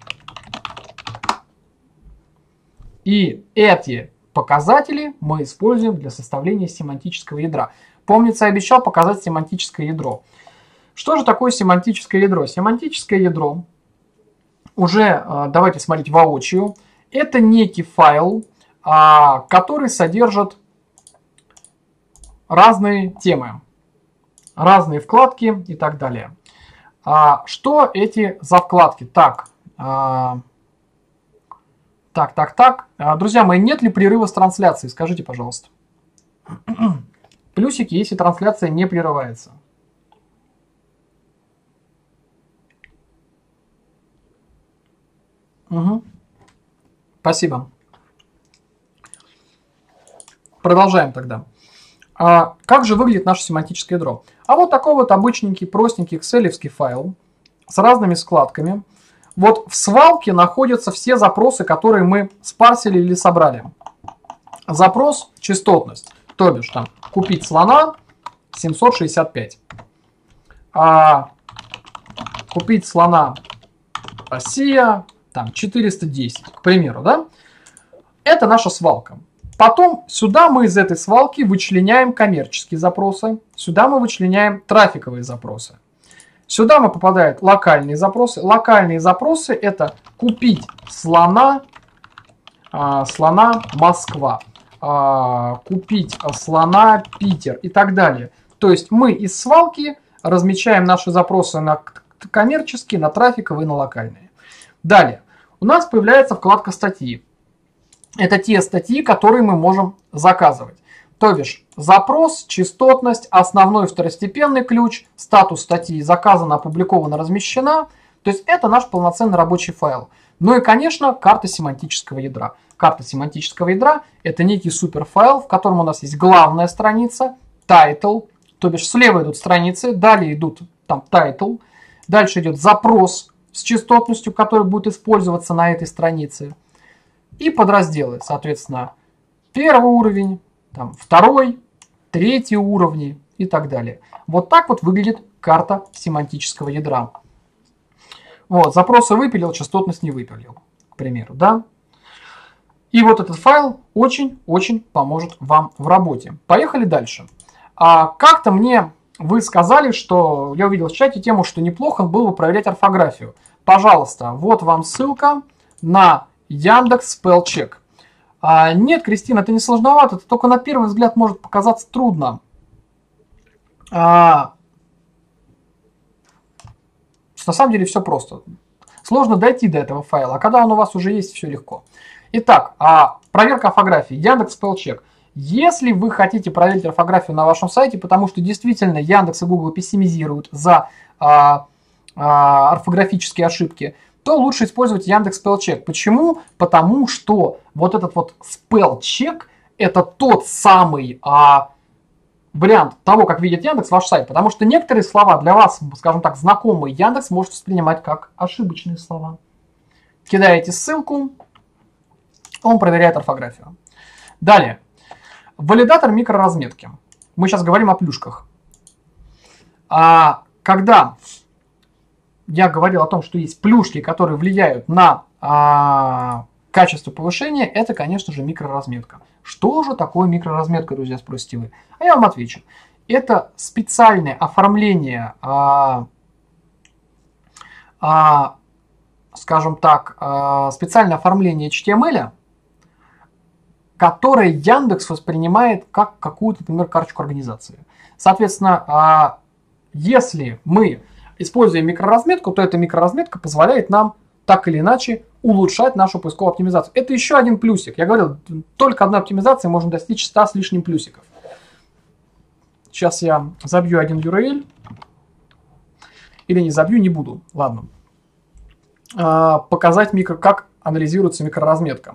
И эти показатели мы используем для составления семантического ядра. Помнится, я обещал показать семантическое ядро. Что же такое семантическое ядро? Семантическое ядро, уже давайте смотреть воочию, это некий файл, который содержит разные темы, разные вкладки и так далее. Что эти за вкладки? Так, так, так, так. Друзья мои, нет ли прерыва с трансляцией? Скажите, пожалуйста. Плюсики, если трансляция не прерывается. Угу. Спасибо. Продолжаем тогда. А как же выглядит наше семантическое ядро? А вот такой вот обычненький, простенький экселевский файл с разными складками. Вот в свалке находятся все запросы, которые мы спарсили или собрали. Запрос частотность, то бишь там купить слона семьсот шестьдесят пять. А купить слона Россия там четыреста десять, к примеру, да? Это наша свалка. Потом сюда мы из этой свалки вычленяем коммерческие запросы, сюда мы вычленяем трафиковые запросы. Сюда мы попадают локальные запросы. Локальные запросы это купить слона, а, слона Москва, а, купить слона Питер и так далее. То есть мы из свалки размечаем наши запросы на коммерческие, на трафиковые, на локальные. Далее у нас появляется вкладка статьи. Это те статьи, которые мы можем заказывать. То бишь запрос, частотность, основной второстепенный ключ, статус статьи заказана, опубликована, размещена. То есть это наш полноценный рабочий файл. Ну и, конечно, карта семантического ядра. Карта семантического ядра – это некий суперфайл, в котором у нас есть главная страница, title, то бишь слева идут страницы, далее идут там title, дальше идет запрос с частотностью, который будет использоваться на этой странице, и подразделы, соответственно, первый уровень, там, второй, третий уровни и так далее. Вот так вот выглядит карта семантического ядра. Вот, запросы выпилил, частотность не выпилил, к примеру, да. И вот этот файл очень-очень поможет вам в работе. Поехали дальше. А как-то мне вы сказали, что я увидел в чате тему, что неплохо было бы проверять орфографию. Пожалуйста, вот вам ссылка на Яндекс Spell Check. А, нет, Кристина, это не сложновато, это только на первый взгляд может показаться трудно. А, на самом деле все просто. Сложно дойти до этого файла, а когда он у вас уже есть, все легко. Итак, а, проверка орфографии. Яндекс Spell Check. Если вы хотите проверить орфографию на вашем сайте, потому что действительно Яндекс и Google пессимизируют за а, а, орфографические ошибки, то лучше использовать Яндекс Spell Check. Почему? Потому что вот этот вот Spell Check это тот самый а, вариант того, как видит Яндекс ваш сайт. Потому что некоторые слова для вас, скажем так, знакомые, Яндекс может воспринимать как ошибочные слова. Кидаете ссылку, он проверяет орфографию. Далее. Валидатор микроразметки. Мы сейчас говорим о плюшках. А, когда я говорил о том, что есть плюшки, которые влияют на а, качество повышения, это, конечно же, микроразметка. Что же такое микроразметка, друзья, спросите вы? А я вам отвечу. Это специальное оформление, а, а, скажем так, а, специальное оформление эйч ти эм эль которое Яндекс воспринимает как какую-то, например, карточку организации. Соответственно, если мы используем микроразметку, то эта микроразметка позволяет нам так или иначе улучшать нашу поисковую оптимизацию. Это еще один плюсик. Я говорил, только одной оптимизации можно достичь ста с лишним плюсиков. Сейчас я забью один ю ар эл. Или не забью, не буду. Ладно. А, показать, микро, как анализируется микроразметка.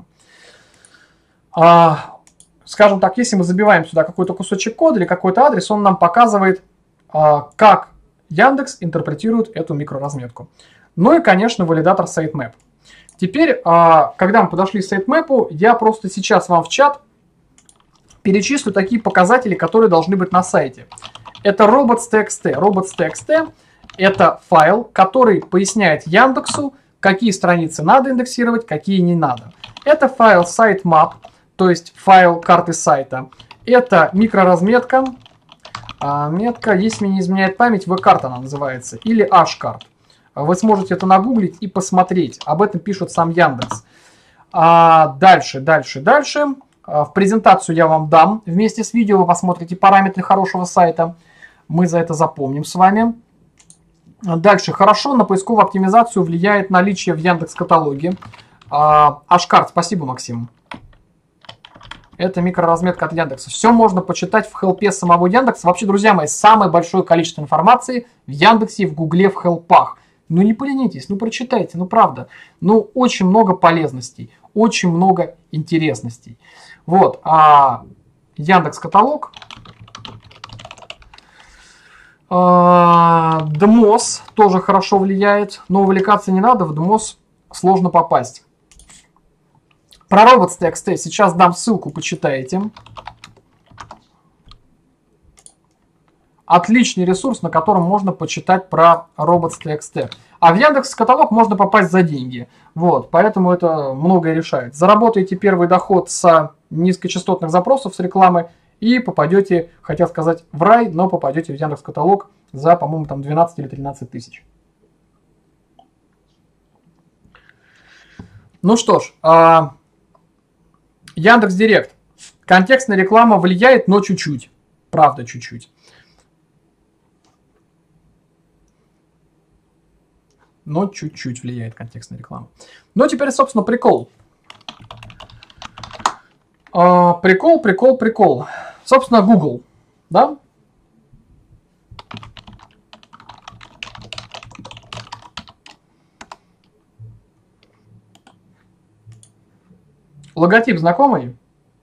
А, скажем так, если мы забиваем сюда какой-то кусочек кода или какой-то адрес, он нам показывает, а, как Яндекс интерпретирует эту микроразметку. Ну и, конечно, валидатор sitemap. Теперь, а, когда мы подошли к sitemap, я просто сейчас вам в чат перечислю такие показатели, которые должны быть на сайте. Это robots.txt. robots.txt – это файл, который поясняет Яндексу, какие страницы надо индексировать, какие не надо. Это файл sitemap, то есть файл карты сайта. Это микроразметка. А, метка, если мне не изменяет память, ви-карта она называется, или hcard. Вы сможете это нагуглить и посмотреть. Об этом пишет сам Яндекс. А дальше, дальше, дальше. В презентацию я вам дам вместе с видео. Вы посмотрите параметры хорошего сайта. Мы за это запомним с вами. Дальше. Хорошо на поисковую оптимизацию влияет наличие в Яндекс.Каталоге. hcard. Спасибо, Максим. Это микроразметка от Яндекса. Все можно почитать в хелпе самого Яндекса. Вообще, друзья мои, самое большое количество информации в Яндексе, в Гугле, в хелпах. Ну не поленитесь, ну прочитайте, ну правда. Ну очень много полезностей, очень много интересностей. Вот, а Яндекс.Каталог. А, ДМОС тоже хорошо влияет, но увлекаться не надо, в ДМОС сложно попасть. Про robots.txt сейчас дам ссылку, почитаете. Отличный ресурс, на котором можно почитать про robots.txt. А в Яндекс.Каталог можно попасть за деньги. Вот, поэтому это многое решает. Заработаете первый доход с низкочастотных запросов с рекламы и попадете, хотел сказать, в рай, но попадете в Яндекс.Каталог за, по-моему, там двенадцать или тринадцать тысяч. Ну что ж, Яндекс.Директ. Контекстная реклама влияет, но чуть-чуть. Правда, чуть-чуть. Но чуть-чуть влияет контекстная реклама. Ну, теперь, собственно, прикол. А, прикол, прикол, прикол. Собственно, Google, да? Логотип знакомый?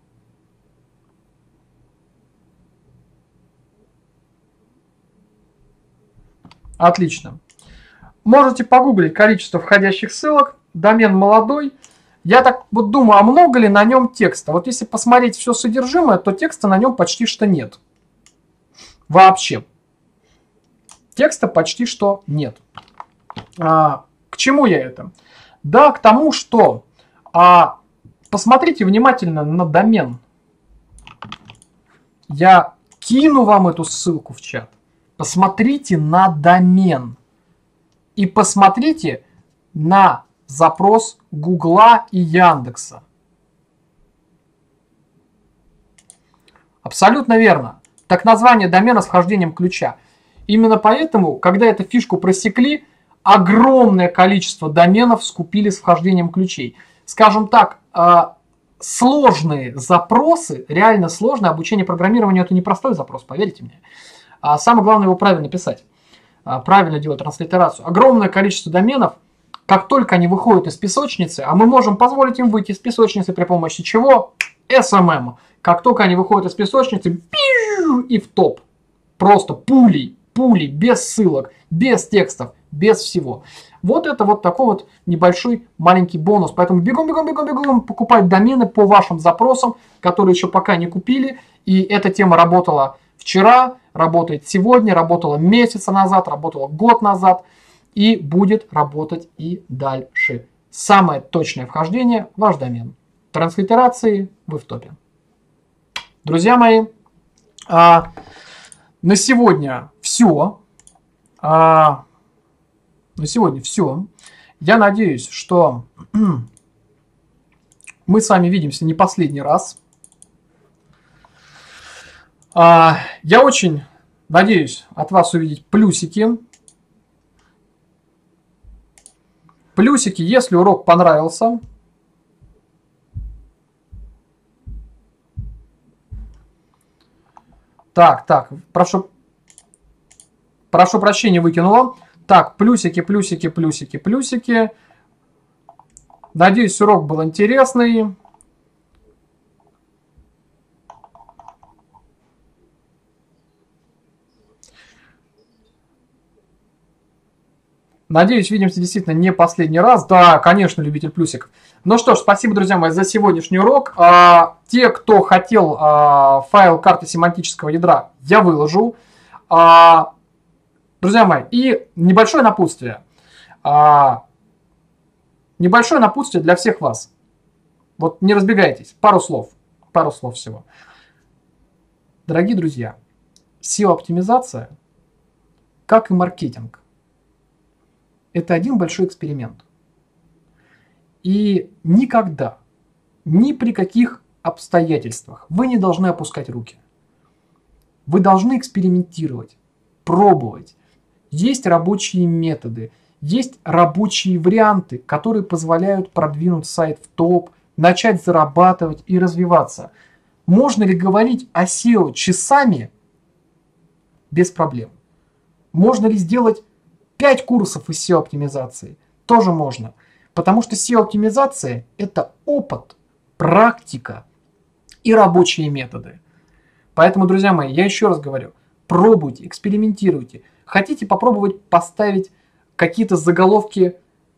Отлично. Можете погуглить количество входящих ссылок. Домен молодой. Я так вот думаю, а много ли на нем текста? Вот если посмотреть все содержимое, то текста на нем почти что нет. Вообще. Текста почти что нет. А, к чему я это? Да, к тому, что а, посмотрите внимательно на домен. Я кину вам эту ссылку в чат. Посмотрите на домен. И посмотрите на запрос Гугла и Яндекса. Абсолютно верно. Так название домена с вхождением ключа. Именно поэтому, когда эту фишку просекли, огромное количество доменов скупили с вхождением ключей. Скажем так, сложные запросы, реально сложные, обучение программированию это непростой запрос, поверьте мне. Самое главное его правильно писать. Правильно делать транслитерацию. Огромное количество доменов, как только они выходят из песочницы, а мы можем позволить им выйти из песочницы при помощи чего? эс эм эм. Как только они выходят из песочницы, и в топ. Просто пулей, пулей, без ссылок, без текстов, без всего. Вот это вот такой вот небольшой маленький бонус. Поэтому бегом, бегом, бегом, бегом покупать домены по вашим запросам, которые еще пока не купили. И эта тема работала вчера, работает сегодня, работала месяц назад, работала год назад и будет работать и дальше. Самое точное вхождение – ваш домен. Транслитерации вы в топе. Друзья мои, а, на сегодня все. А, на сегодня все. Я надеюсь, что мы с вами видимся не последний раз. А, я очень надеюсь от вас увидеть плюсики. Плюсики, если урок понравился. Так, так, прошу, прошу прощения, выкинула. Так, плюсики, плюсики, плюсики, плюсики. Надеюсь, урок был интересный. Надеюсь, видимся действительно не последний раз. Да, конечно, любитель плюсиков. Ну что ж, спасибо, друзья мои, за сегодняшний урок. А, те, кто хотел а, файл карты семантического ядра, я выложу. А, друзья мои, и небольшое напутствие. А, небольшое напутствие для всех вас. Вот не разбегайтесь. Пару слов. Пару слов всего. Дорогие друзья, сео-оптимизация, как и маркетинг, это один большой эксперимент. И никогда, ни при каких обстоятельствах вы не должны опускать руки. Вы должны экспериментировать, пробовать. Есть рабочие методы, есть рабочие варианты, которые позволяют продвинуть сайт в топ, начать зарабатывать и развиваться. Можно ли говорить о сео часами? Без проблем. Можно ли сделать пять курсов из сео-оптимизации? Тоже можно. Потому что сео-оптимизация – это опыт, практика и рабочие методы. Поэтому, друзья мои, я еще раз говорю, пробуйте, экспериментируйте. Хотите попробовать поставить какие-то заголовки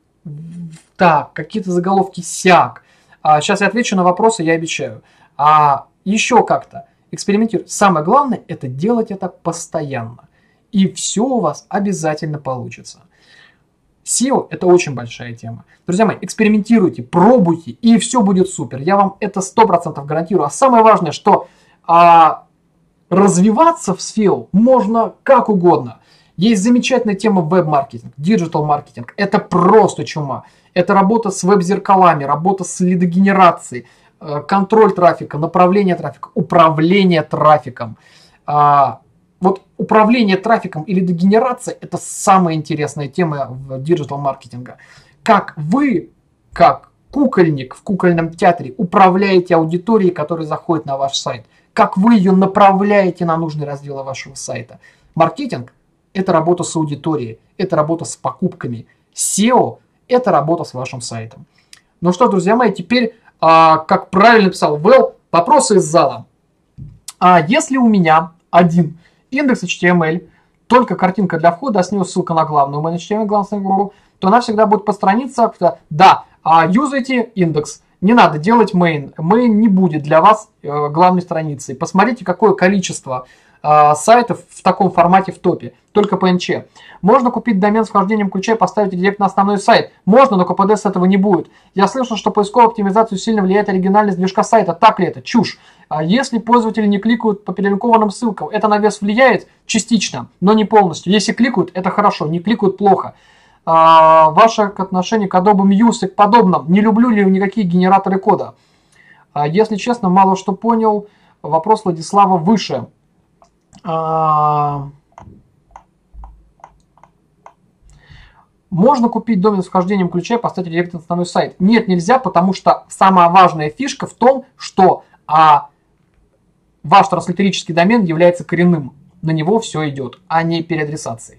так, какие-то заголовки сяк. А сейчас я отвечу на вопросы, я обещаю. А еще как-то экспериментируйте. Самое главное – это делать это постоянно. И все у вас обязательно получится. сео – это очень большая тема. Друзья мои, экспериментируйте, пробуйте, и все будет супер. Я вам это сто процентов гарантирую. А самое важное, что а, развиваться в сео можно как угодно. Есть замечательная тема веб-маркетинг, диджитал-маркетинг. Это просто чума. Это работа с веб-зеркалами, работа с лидогенерацией, контроль трафика, направление трафика, управление трафиком. А, Вот управление трафиком или дегенерация – это самая интересная тема в диджитал-маркетинге. Как вы, как кукольник в кукольном театре, управляете аудиторией, которая заходит на ваш сайт. Как вы ее направляете на нужные разделы вашего сайта. Маркетинг – это работа с аудиторией, это работа с покупками. сео – это работа с вашим сайтом. Ну что, друзья мои, теперь, как правильно писал Вэл, вопросы из зала. Если у меня один индекс эйч ти эм эль, только картинка для входа, а с него ссылка на главную main эйч ти эм эль, главную, то она всегда будет по странице. Да, а юзайте индекс. Не надо делать main. Main не будет для вас э, главной страницей. Посмотрите, какое количество э, сайтов в таком формате в топе. Только пи эн чи. Можно купить домен с вхождением ключа и поставить редирект на основной сайт. Можно, но ка пи ди с этого не будет. Я слышал, что поисковая оптимизацию сильно влияет оригинальность движка сайта. Так ли это? Чушь. А если пользователи не кликают по перелинкованным ссылкам, это на вес влияет частично, но не полностью. Если кликают, это хорошо, не кликают плохо. А, ваше отношение к Adobe Muse и к подобным. Не люблю ли никакие генераторы кода? А, если честно, мало что понял. Вопрос Владислава выше. А, можно купить домен с вхождением ключа и поставить редирект на основной сайт? Нет, нельзя, потому что самая важная фишка в том, что а, ваш транслитерический домен является коренным. На него все идет, а не переадресацией.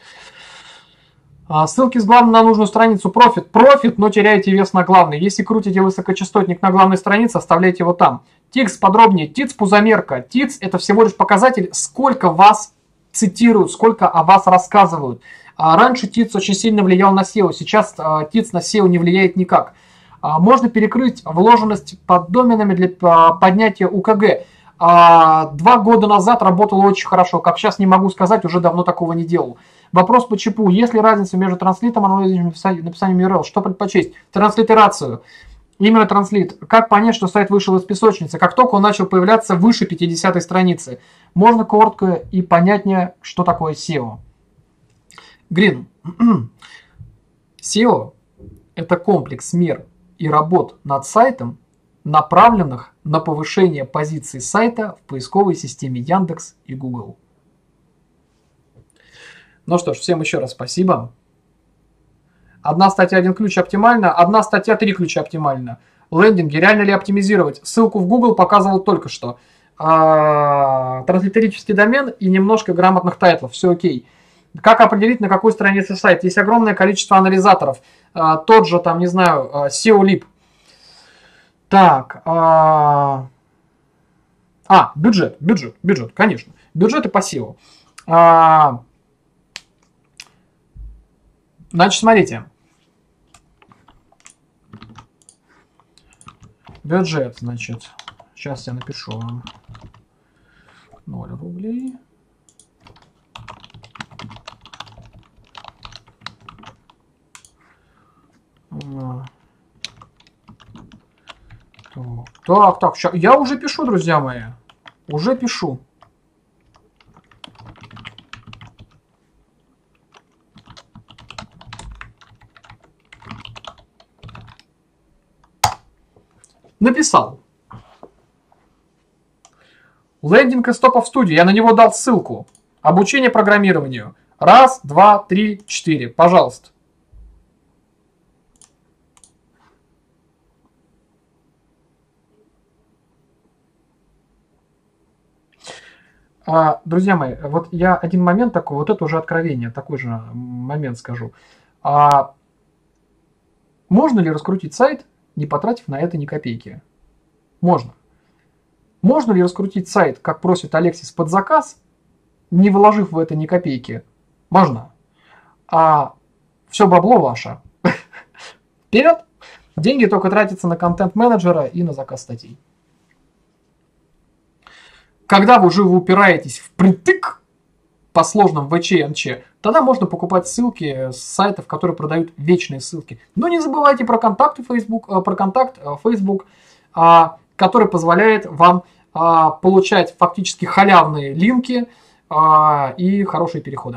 Ссылки с главной на нужную страницу. Профит. Профит, но теряете вес на главный. Если крутите высокочастотник на главной странице, оставляйте его там. Тикс подробнее. Тиц пузомерка. Тиц это всего лишь показатель, сколько вас цитируют, сколько о вас рассказывают. Раньше Тиц очень сильно влиял на сео. Сейчас Тиц на сео не влияет никак. Можно перекрыть вложенность под доменами для поднятия у ка гэ. Два года назад работало очень хорошо. Как сейчас не могу сказать, уже давно такого не делал. Вопрос по чипу. Есть ли разница между транслитом и написанием ю ар эл? Что предпочесть? Транслитерацию. Именно транслит. Как понять, что сайт вышел из песочницы? Как только он начал появляться выше пятидесятой страницы. Можно коротко и понятнее, что такое сео. Грин. сео – это комплекс мер и работ над сайтом направленных на повышение позиций сайта в поисковой системе Яндекс и Google. Ну что ж, всем еще раз спасибо. Одна статья, один ключ оптимально, одна статья, три ключа оптимально. Лендинги, реально ли оптимизировать? Ссылку в Google показывал только что. А, транслитерический домен и немножко грамотных тайтлов, все окей. Как определить, на какой странице сайт? Есть огромное количество анализаторов. А, тот же, там, не знаю, сео-лип. Так. А, а, бюджет, бюджет, бюджет, конечно. Бюджеты по сео. А, значит, смотрите. Бюджет, значит. Сейчас я напишу вам. ноль рублей. Так, так, ща, я уже пишу, друзья мои. Уже пишу. Написал. Лендинг из топов студии. Я на него дал ссылку. Обучение программированию. Раз, два, три, четыре. Пожалуйста. А, друзья мои, вот я один момент такой, вот это уже откровение, такой же момент скажу. А, можно ли раскрутить сайт, не потратив на это ни копейки? Можно. Можно ли раскрутить сайт, как просит Алексис, под заказ, не вложив в это ни копейки? Можно. А все бабло ваше. Вперед! Деньги только тратятся на контент-менеджера и на заказ статей. Когда вы уже вы упираетесь впритык по сложным вэ че эм че, тогда можно покупать ссылки с сайтов, которые продают вечные ссылки. Но не забывайте про контакты Facebook, про контакт Facebook, который позволяет вам получать фактически халявные линки и хорошие переходы.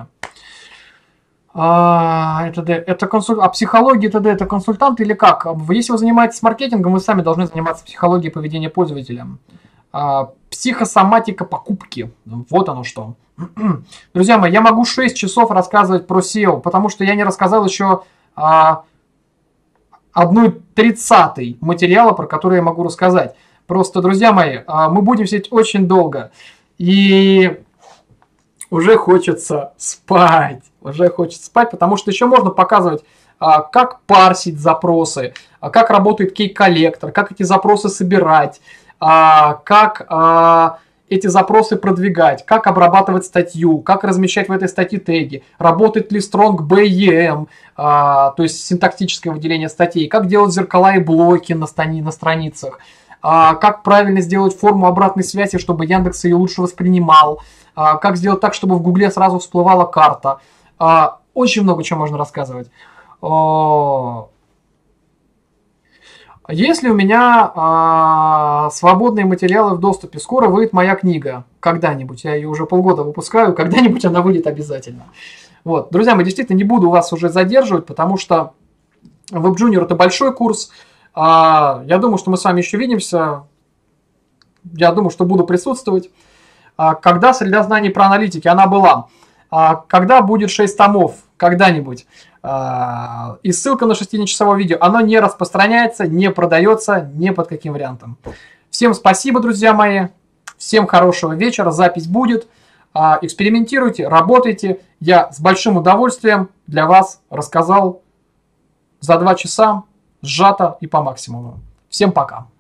А, это, это консуль... а психология ТД это консультант или как? Если вы занимаетесь маркетингом, вы сами должны заниматься психологией поведения пользователя. А, психосоматика покупки. Вот оно что. Друзья мои, я могу шесть часов рассказывать про сео, потому что я не рассказал еще а, одну тридцатой материала, про который я могу рассказать. Просто, друзья мои, а, мы будем сидеть очень долго. И уже хочется спать. Уже хочется спать, потому что еще можно показывать, а, как парсить запросы, а, как работает кей-коллектор, как эти запросы собирать, а, как а, эти запросы продвигать, как обрабатывать статью, как размещать в этой статье теги, работает ли Strong би и эм, а, то есть синтаксическое выделение статей, как делать зеркала и блоки на, стани, на страницах, а, как правильно сделать форму обратной связи, чтобы Яндекс ее лучше воспринимал, а, как сделать так, чтобы в Гугле сразу всплывала карта. А, очень много чего можно рассказывать. О, если у меня а, свободные материалы в доступе, скоро выйдет моя книга. Когда-нибудь. Я ее уже полгода выпускаю, когда-нибудь она выйдет обязательно. Вот. Друзья мои, действительно не буду вас уже задерживать, потому что WebJunior это большой курс. А, я думаю, что мы с вами еще видимся. Я думаю, что буду присутствовать. А, когда среда знаний про аналитики, она была. А, когда будет шесть томов, когда-нибудь. И ссылка на шестичасовое видео, оно не распространяется, не продается, ни под каким вариантом. Всем спасибо, друзья мои. Всем хорошего вечера. Запись будет. Экспериментируйте, работайте. Я с большим удовольствием для вас рассказал за два часа сжато и по максимуму. Всем пока.